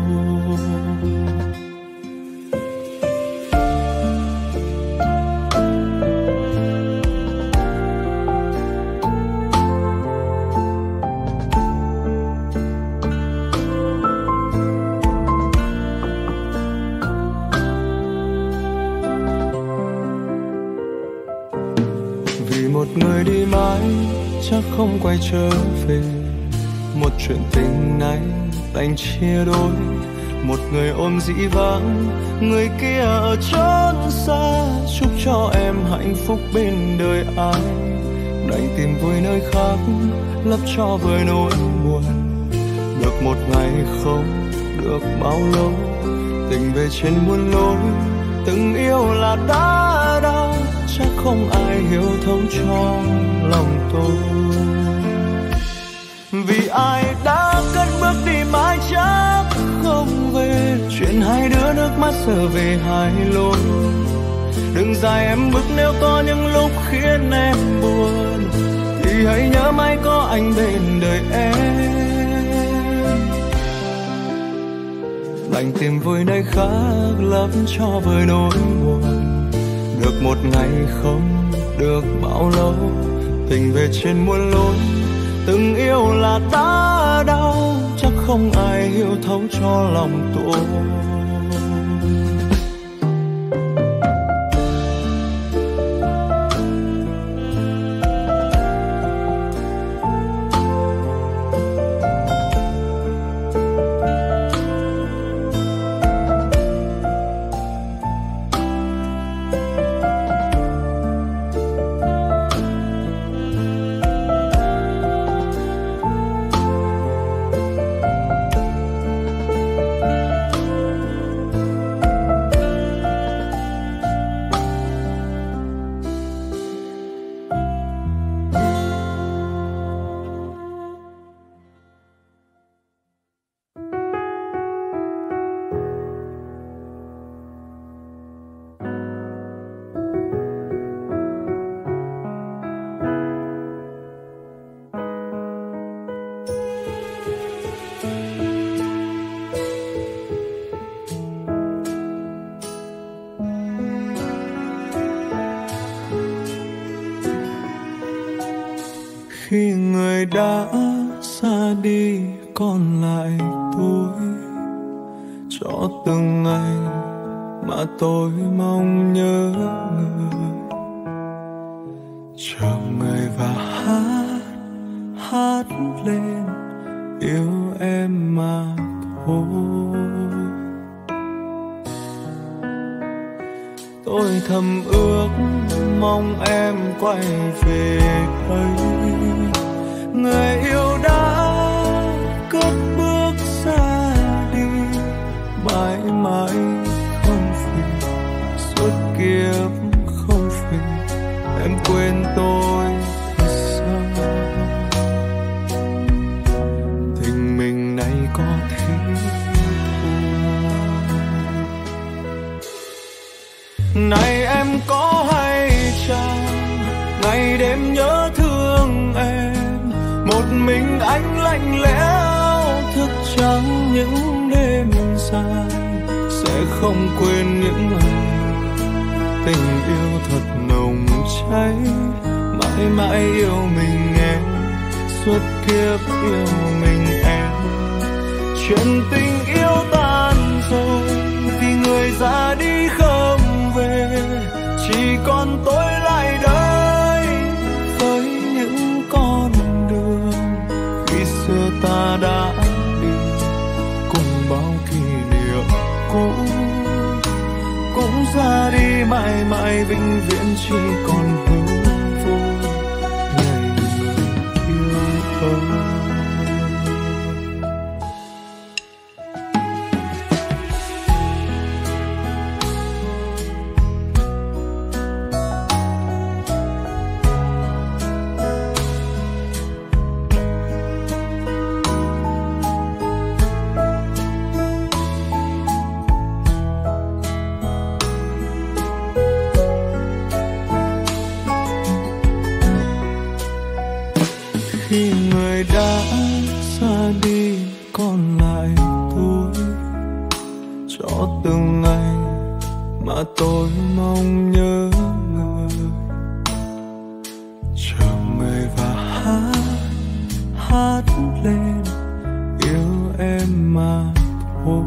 Một người đi mãi chắc không quay trở về, một chuyện tình này đành chia đôi. Một người ôm dĩ vãng, người kia ở chốn xa, chúc cho em hạnh phúc bên đời ai. Đành tìm vui nơi khác lấp cho vơi nỗi buồn. Được một ngày không được bao lâu, tình về trên muôn lối. từng yêu là đã đau, chắc không ai hiểu thấu cho lòng tôi. Vì ai đã cất bước đi mãi chắc không về, chuyện hai đứa nước mắt giờ về hai lối. Đừng dài em bước nếu có những lúc khiến em buồn, thì hãy nhớ mãi có anh bên đời em. Đành tìm vui nơi khác lấp cho vơi nỗi buồn, được một ngày không được bao lâu. Tình về trên muôn lối, từng yêu là đã đau, chắc không ai hiểu thấu cho lòng tôi. Khi người đã xa đi còn lại tôi, cho từng ngày mà tôi mong nhớ người. Chờ người và hát, hát lên yêu em mà thôi. Tôi thầm ước mong em quay về đây, người yêu đã cất bước xa đi, mãi mãi không phiền, suốt kiếp không phiền, em quên tôi thật sao. Tình mình này có thế thôi. Này em có hay chăng ngày đêm nhớ thương em, một mình anh lạnh lẽo thức trắng những đêm dài, sẽ không quên những ngày tình yêu thật nồng cháy, mãi mãi yêu mình em, suốt kiếp yêu mình em. Chuyện tình yêu tan rồi vì người ra đi không về, chỉ còn tôi lại đây với những con đường khi xưa ta đã đi, cùng bao kỷ niệm cũ cũng ra đi, mãi mãi vĩnh viễn chỉ còn hư vô ngày người yêu tôi. Khi người đã xa đi còn lại tôi, cho từng ngày mà tôi mong nhớ người. Chờ người và hát, hát lên yêu em mà thôi.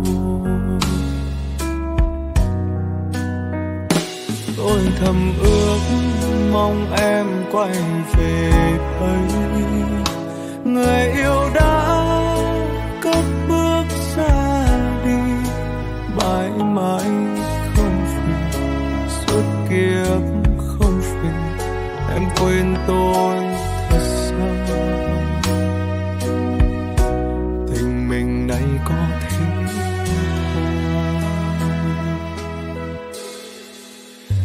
Tôi thầm ước mong em quay về đây, người yêu đã cất bước xa đi, mãi mãi không phiền, suốt kiếp không phiền, em quên tôi thật sao. Tình mình này có thế thôi.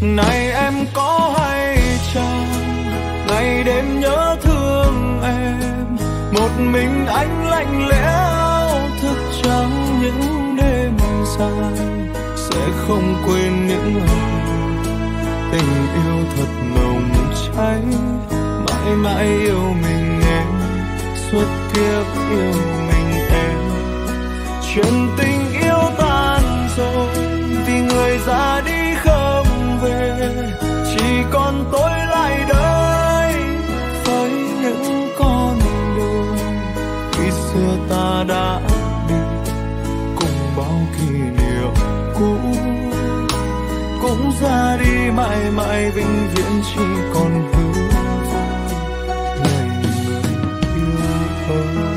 Này em có hay chăng ngày đêm nhớ thương em, một mình anh lạnh lẽo thức trắng những đêm dài, sẽ không quên những ngày tình yêu thật nồng cháy, mãi mãi yêu mình em, suốt kiếp yêu mình em. Chuyện tình yêu tan rồi vì người ra đi không về, chỉ còn tôi lại đây với những con đường khi xưa ta đã đi, cùng bao kỷ niệm cũ cũng ra đi mãi mãi vĩnh viễn, chỉ còn hư vô ngày người yêu ơi.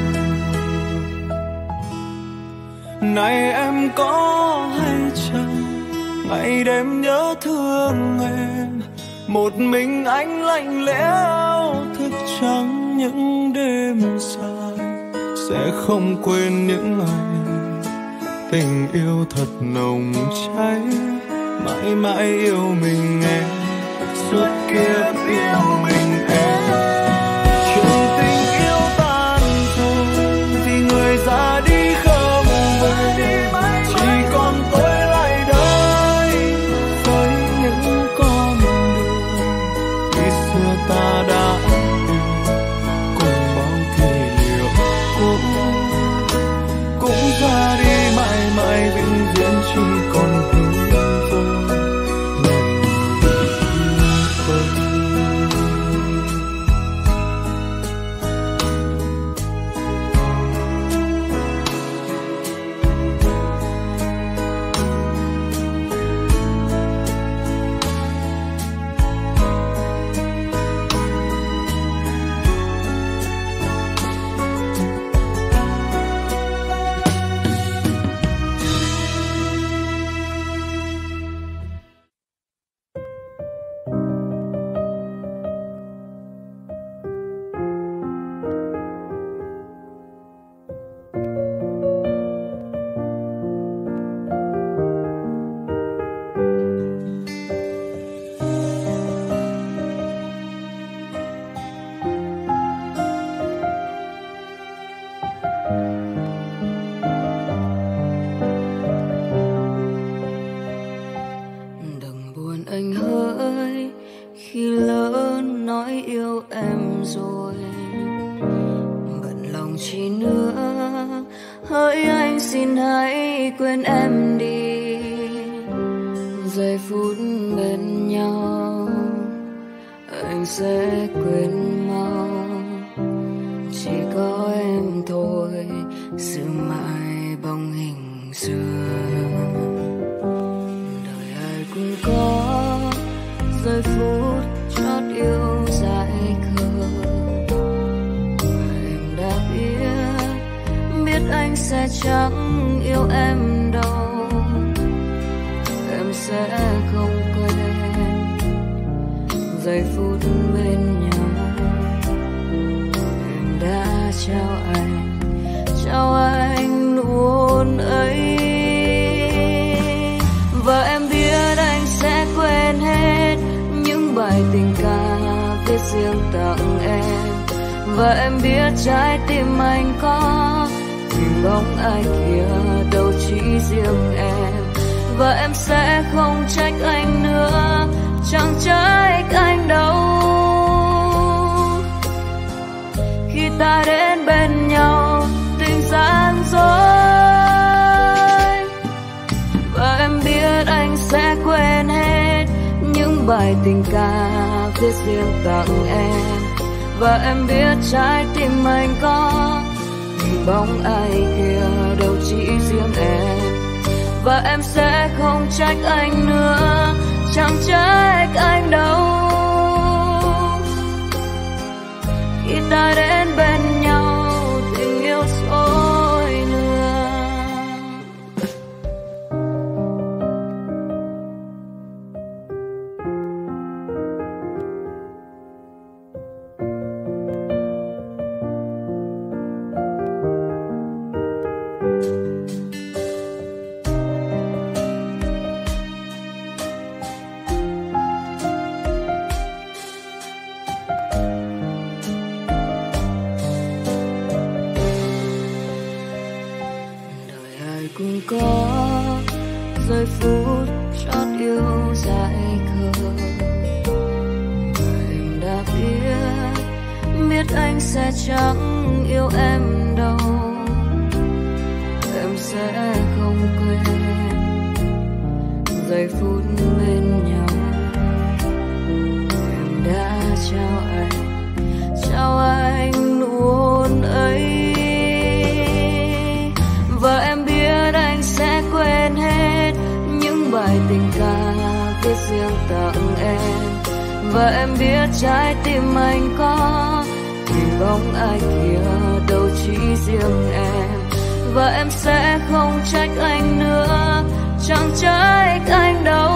Này em có hay chăng ngày đêm nhớ thương em, một mình anh lạnh lẽo thức trắng những đêm dài, sẽ không quên những ngày tình yêu thật nồng cháy, mãi mãi yêu mình em, suốt kiếp yêu mình em. Chuyện tình yêu tan rồi vì người ra đi không về, chỉ còn tôi lại đây với những con đường khi xưa ta đã đi, cùng bao kỷ niệm cũ cũng ra đi mãi mãi vĩnh viễn, chỉ còn tình ca viết riêng tặng em, và em biết trái tim anh có hình bóng ai kia đâu chỉ riêng em, và em sẽ không trách anh nữa, chẳng trách anh đâu khi ta đến bên nhau tình yêu dối lừa. cùng có giây phút chót yêu dại khờ. Em đã biết, biết anh sẽ chẳng yêu em đâu, em sẽ không quên giây phút bên nhau. Em đã trao anh, trao anh nụ hôn ấy, và em biết anh sẽ quên hết những bài tình ca viết riêng tặng em. Và em biết trái tim anh có hình bóng ai kia, đâu chỉ riêng em. Và em sẽ không trách anh nữa, chẳng trách anh đâu.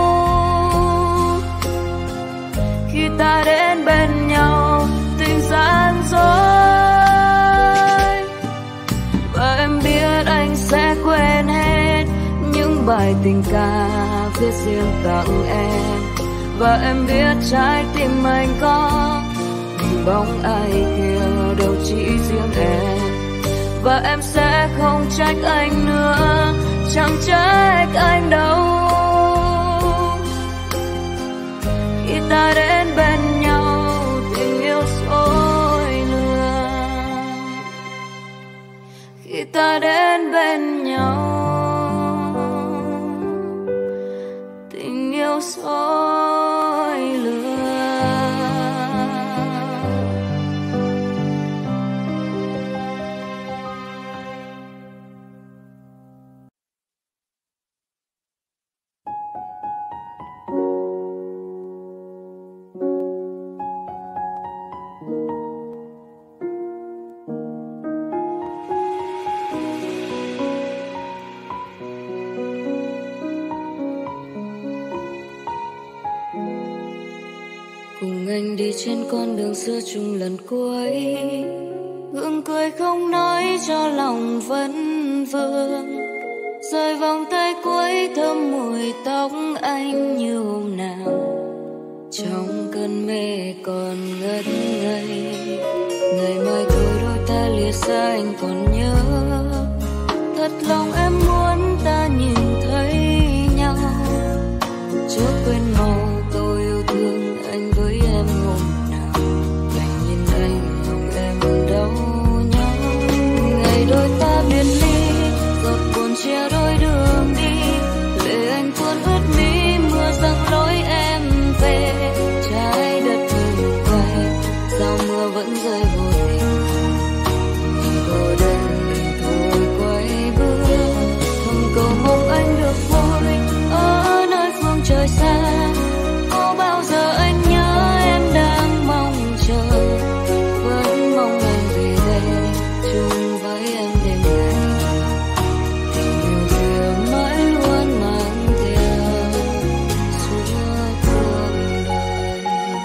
Khi ta đến bên nhau tình gian dối, và em biết anh sẽ quên hết những bài tình ca viết riêng tặng em. Và em biết trái tim anh có hình bóng ai kia, đâu chỉ riêng em. Và em sẽ không trách anh nữa, chẳng trách anh đâu. Khi ta đến bên nhau tình yêu dối lừa, khi ta đến bên nhau tình yêu dối lừa. Cùng anh đi trên con đường xưa chung lần cuối, gượng cười không nói cho lòng vẫn vương. Rời vòng tay cuối thơm mùi tóc anh như hôm nào, trong cơn mê còn ngất ngây. Ngày mai thôi đôi ta lìa xa anh còn nhớ, thật lòng em muốn ta nhìn thấy nhau. Chớ quên màu câu yêu thương anh với em hôm nào, đành nhìn anh lòng em đau nhau. Ngày đôi ta biệt ly, giọt buồn chia đôi đường đi, lệ anh tuôn ướt mi mưa giăng lối em về. Trái đất ngừng quay, sao mưa vẫn rơi vô tình, cô đơn mình thôi quay bước. Thầm cầu mong anh được vui ở nơi phương trời xa, có bao giờ anh nhớ em đang mong chờ, vẫn mong anh về đây chung với em đêm ngày. Tình yêu kia mãi luôn mang theo suốt cuộc đời.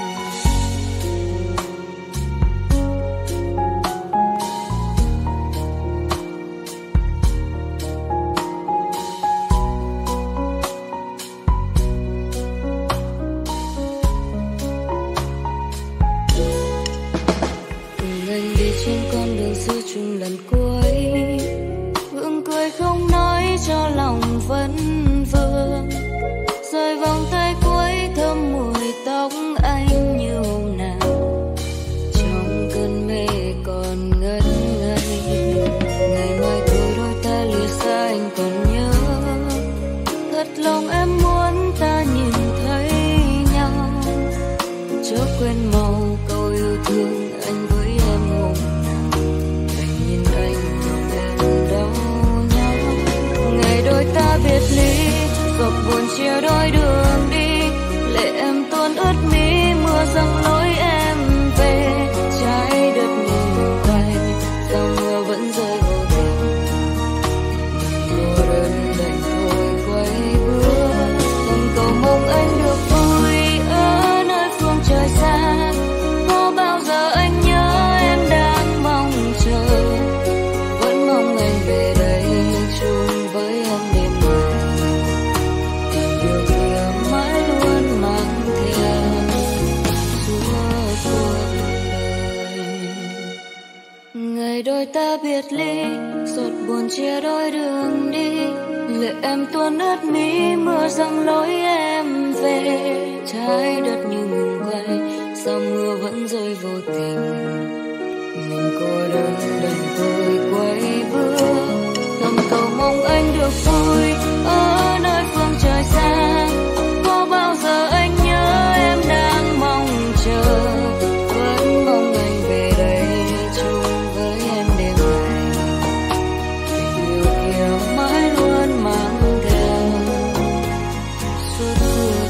Cùng anh đi trên con đường xưa chung lần cuối, gượng cười không nói cho lòng vẫn vương. Rời vòng tay cuối thơm mùi tóc anh như hôm nào, trong cơn mê còn ngất ngây. Ngày mai thôi đôi ta lìa xa anh còn nhớ, thật lòng em muốn ta nhìn thấy nhau. Chớ quên màu câu yêu thương anh với em hôm nào, đành nhìn anh lòng em đau nhau. Ngày đôi ta biệt ly, giọt buồn chia đôi đường đi, lệ em tuôn ướt mi mưa giăng lối em về. Trái đất ngừng quay, sao mưa vẫn rơi vô tình, cô đơn đành thôi quay bước. Thầm cầu mong anh được vui ở nơi phương trời xa, có bao giờ anh nhớ em đang mong chờ, vẫn mong anh về đây chung với em đêm mai. Tình yêu kia lối đường đi, lệ em tuôn ướt mi, mưa giăng lối em về. Trái đất như ngừng quay, sao mưa vẫn rơi vô tình. Mình cô đơn đành tôi quay bước, thầm cầu mong anh được vui ở nơi phương trời xa. Có bao giờ anh nhớ em đang mong chờ, vẫn mong anh về đây chung với em đêm này. Tình yêu kia mãi luôn mang theo suốt cuộc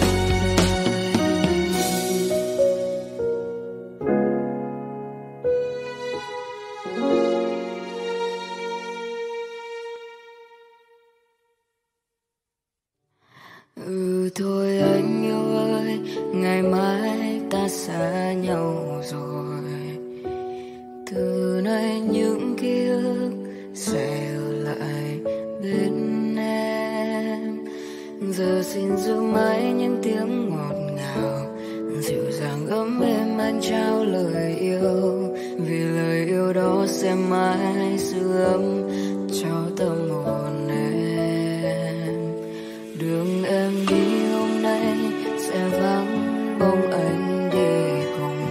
Ừ thôi anh yêu ơi, ngày mai ta xa nhau rồi. Từ nay những ký ức sẽ ở lại bên em. Giờ xin giữ mãi những tiếng ngọt ngào, dịu dàng ấm êm anh trao lời yêu. Vì lời yêu đó sẽ mãi giữ ấm cho tâm hồn em. Đường em đi hôm nay sẽ vắng bóng anh đi cùng,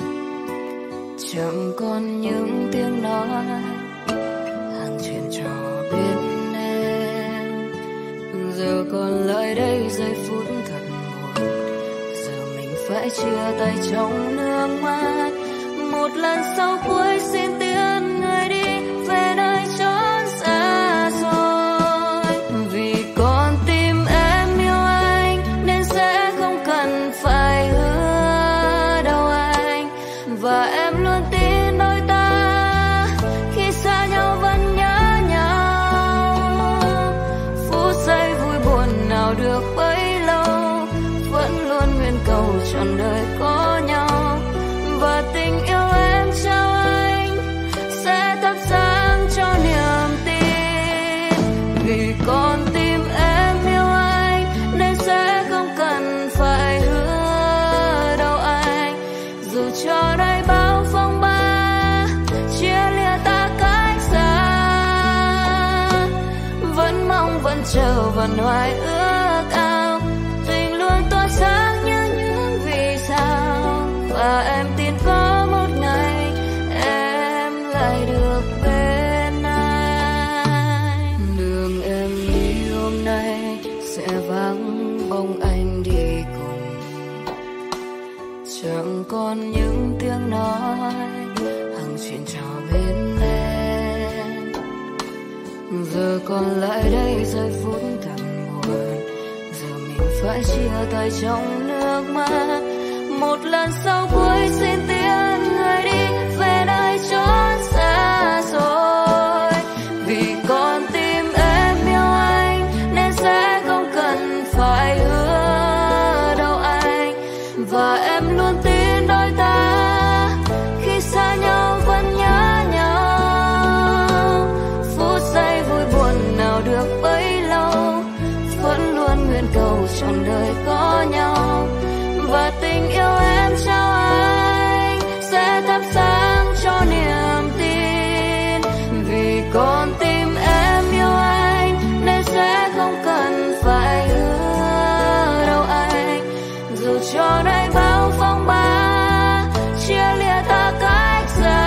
chẳng còn những tiếng nói hàng chuyện trò bên em. Giờ còn lại đây giây phút thật buồn, giờ mình phải chia tay trong nước mắt. Một lần sau cuối xin tiễn người đi về nơi chốn xa xôi. Vì con tim em yêu anh nên sẽ không cần phải hứa đâu anh. Và em luôn tin đôi ta khi xa nhau vẫn nhớ nhau. Phút giây vui buồn nào được bấy lâu, vẫn luôn nguyện cầu trọn đời có nhau. Và tình yêu em trao anh sẽ thắp sáng cho niềm tin. Vì con tim em yêu anh nên sẽ không cần phải hứa đâu anh. Dù cho đây bao phong ba chia lìa ta cách xa, vẫn mong vẫn chờ vẫn hoài ước ao. Tình luôn tỏa sáng như những vì sao. Và em tin có một ngày em lại được bên anh. Đường em đi hôm nay sẽ vắng bóng anh đi cùng, chẳng còn những tiếng nói hàng chuyện trò bên em. Giờ còn lại đây giây phút thật buồn, giờ mình phải chia tay trong nước mắt. Một lần sau cuối xin tiễn người đi về nơi chốn xa xôi. Vì con tim em yêu anh nên sẽ không cần phải hứa đâu anh. Và em luôn tin đôi ta khi xa nhau vẫn nhớ nhau. Phút giây vui buồn nào được bấy lâu, vẫn luôn nguyện cầu trọn đời có nhau. Và tình yêu em trao anh sẽ thắp sáng cho niềm tin. Vì con tim em yêu anh nên sẽ không cần phải hứa đâu anh. Dù cho đây bao phong ba chia lìa ta cách xa,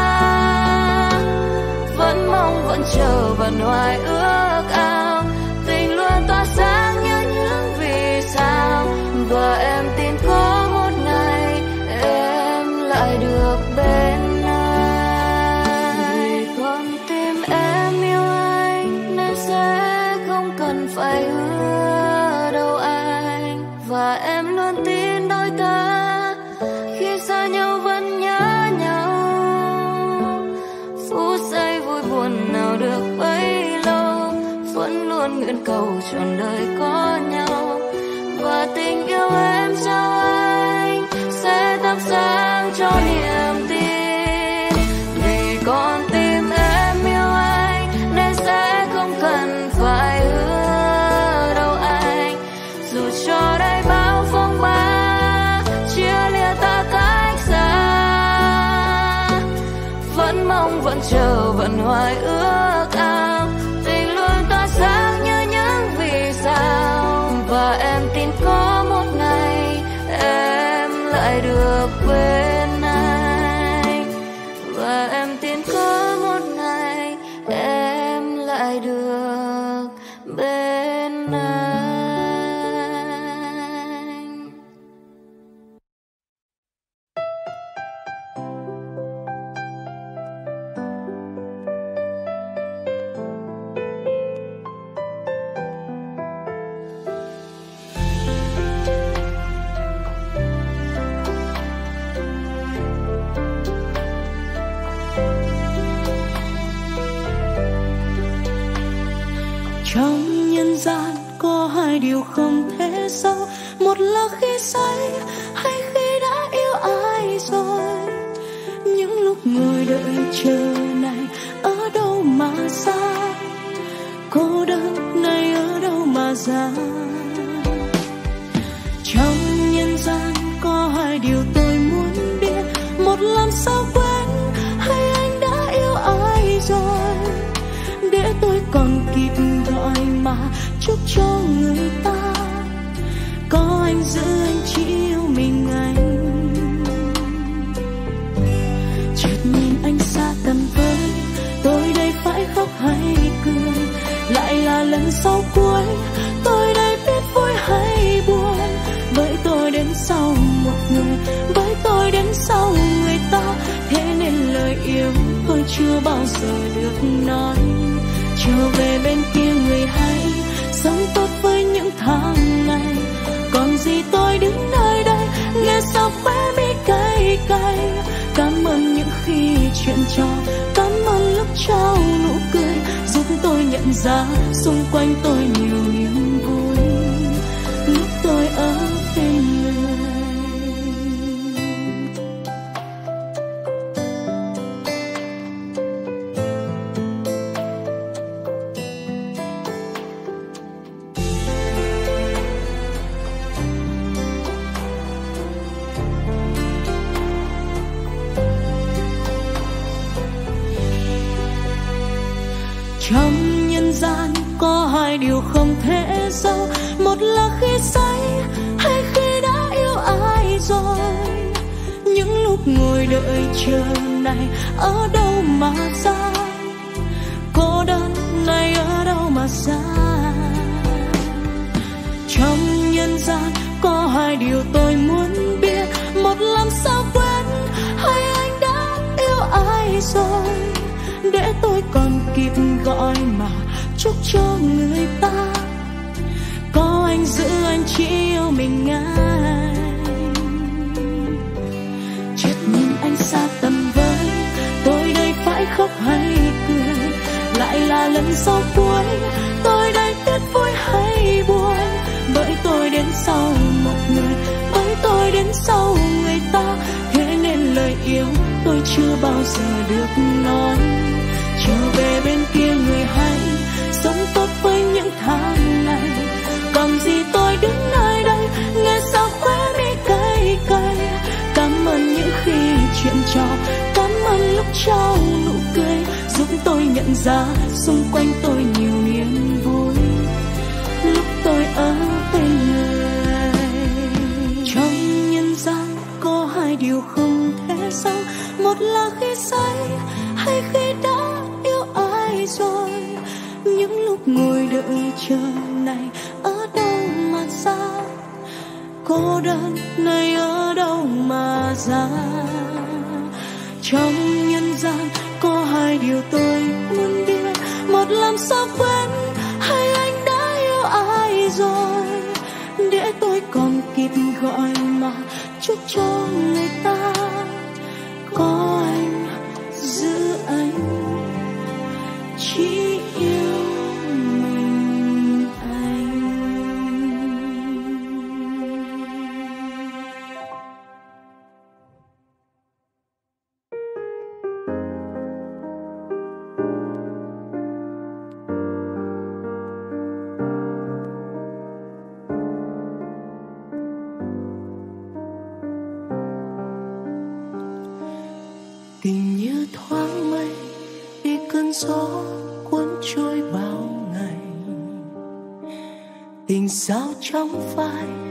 vẫn mong vẫn chờ vẫn hoài ước ao. Tình luôn tỏa sáng như những vì sao. Và em tin có một ngày em lại được bên anh. Con tim em yêu anh nên sẽ không cần phải hứa đâu anh. Và em luôn tin đôi ta khi xa nhau vẫn nhớ nhau. Phút giây vui buồn nào được bấy lâu, vẫn luôn nguyện cầu trọn đời có nhau. Và tình yêu em trao anh sẽ thắp sáng cho niềm tin. Vì con tim em yêu anh nên sẽ không cần phải hứa đâu anh. Dù cho đây bao phong ba chia lìa ta cách xa, vẫn mong vẫn chờ vẫn hoài ước ao. Tình bên anh. Trong nhân gian có hai điều không thể giấu, một là khi say hay khi đã yêu ai rồi. Những lúc ngồi đợi chờ này ở đâu mà ra, cô đơn này ở đâu mà ra. Trong nhân gian có hai điều tôi muốn biết, một làm sao quên hay anh đã yêu ai rồi, để tôi còn kịp gọi mà chúc cho người ta. Có anh giữ anh chỉ yêu mình anh. Chợt nhìn anh xa tầm với, tôi đây phải khóc hay cười, lại là lần sau cuối tôi đây biết vui hay buồn. Bởi tôi đến sau một người, bởi tôi đến sau người ta, thế nên lời yêu tôi chưa bao giờ được nói. Trở về bên kia người hãy sống tốt với những tháng ngày, còn gì tôi đứng nơi đây nghe sao khóe mi cay cay. Cảm ơn những khi chuyện trò, cảm ơn lúc trao nụ cười, giúp tôi nhận ra xung quanh tôi nhiều niềm vui lúc tôi ở bên người. Trong nhân gian có hai điều không thể giấu, một là khi say hay khi đã yêu ai rồi. Những lúc ngồi đợi chờ này ở đâu mà ra, cô đơn này ở đâu mà ra. Trong nhân gian có hai điều tôi muốn biết, một làm sao quên hay anh đã yêu ai rồi, để tôi còn kịp gọi mà chúc cho người ta. Có anh giữ anh chỉ yêu mình anh. Chợt nhìn anh xa tầm với, tôi đây phải khóc hay cười, lại là lần sau cuối tôi đây biết vui hay buồn. Bởi tôi đến sau một người, bởi tôi đến sau người ta, thế nên lời yêu tôi chưa bao giờ được nói. Trở về bên kia người hãy sống tốt với những tháng ngày, còn gì tôi đứng nơi đây nghe sao khóe mi cay cay. Cảm ơn những khi chuyện trò, cảm ơn lúc trao nụ cười, giúp tôi nhận ra xung quanh tôi nhiều niềm vui lúc tôi ở bên người. Trong nhân gian có hai điều không thể giấu, một là khi say hay khi đã yêu ai rồi. Những lúc ngồi đợi chờ này ở đâu mà ra, cô đơn này ở đâu mà ra. Trong nhân gian có hai điều tôi muốn biết, một làm sao quên hay anh đã yêu ai rồi, để tôi còn kịp gọi mà chúc cho người ta. Có anh giữ anh chỉ yêu mình anh. Tình như thoáng mây bị cơn gió cuốn trôi bao ngày, tình sao trong phai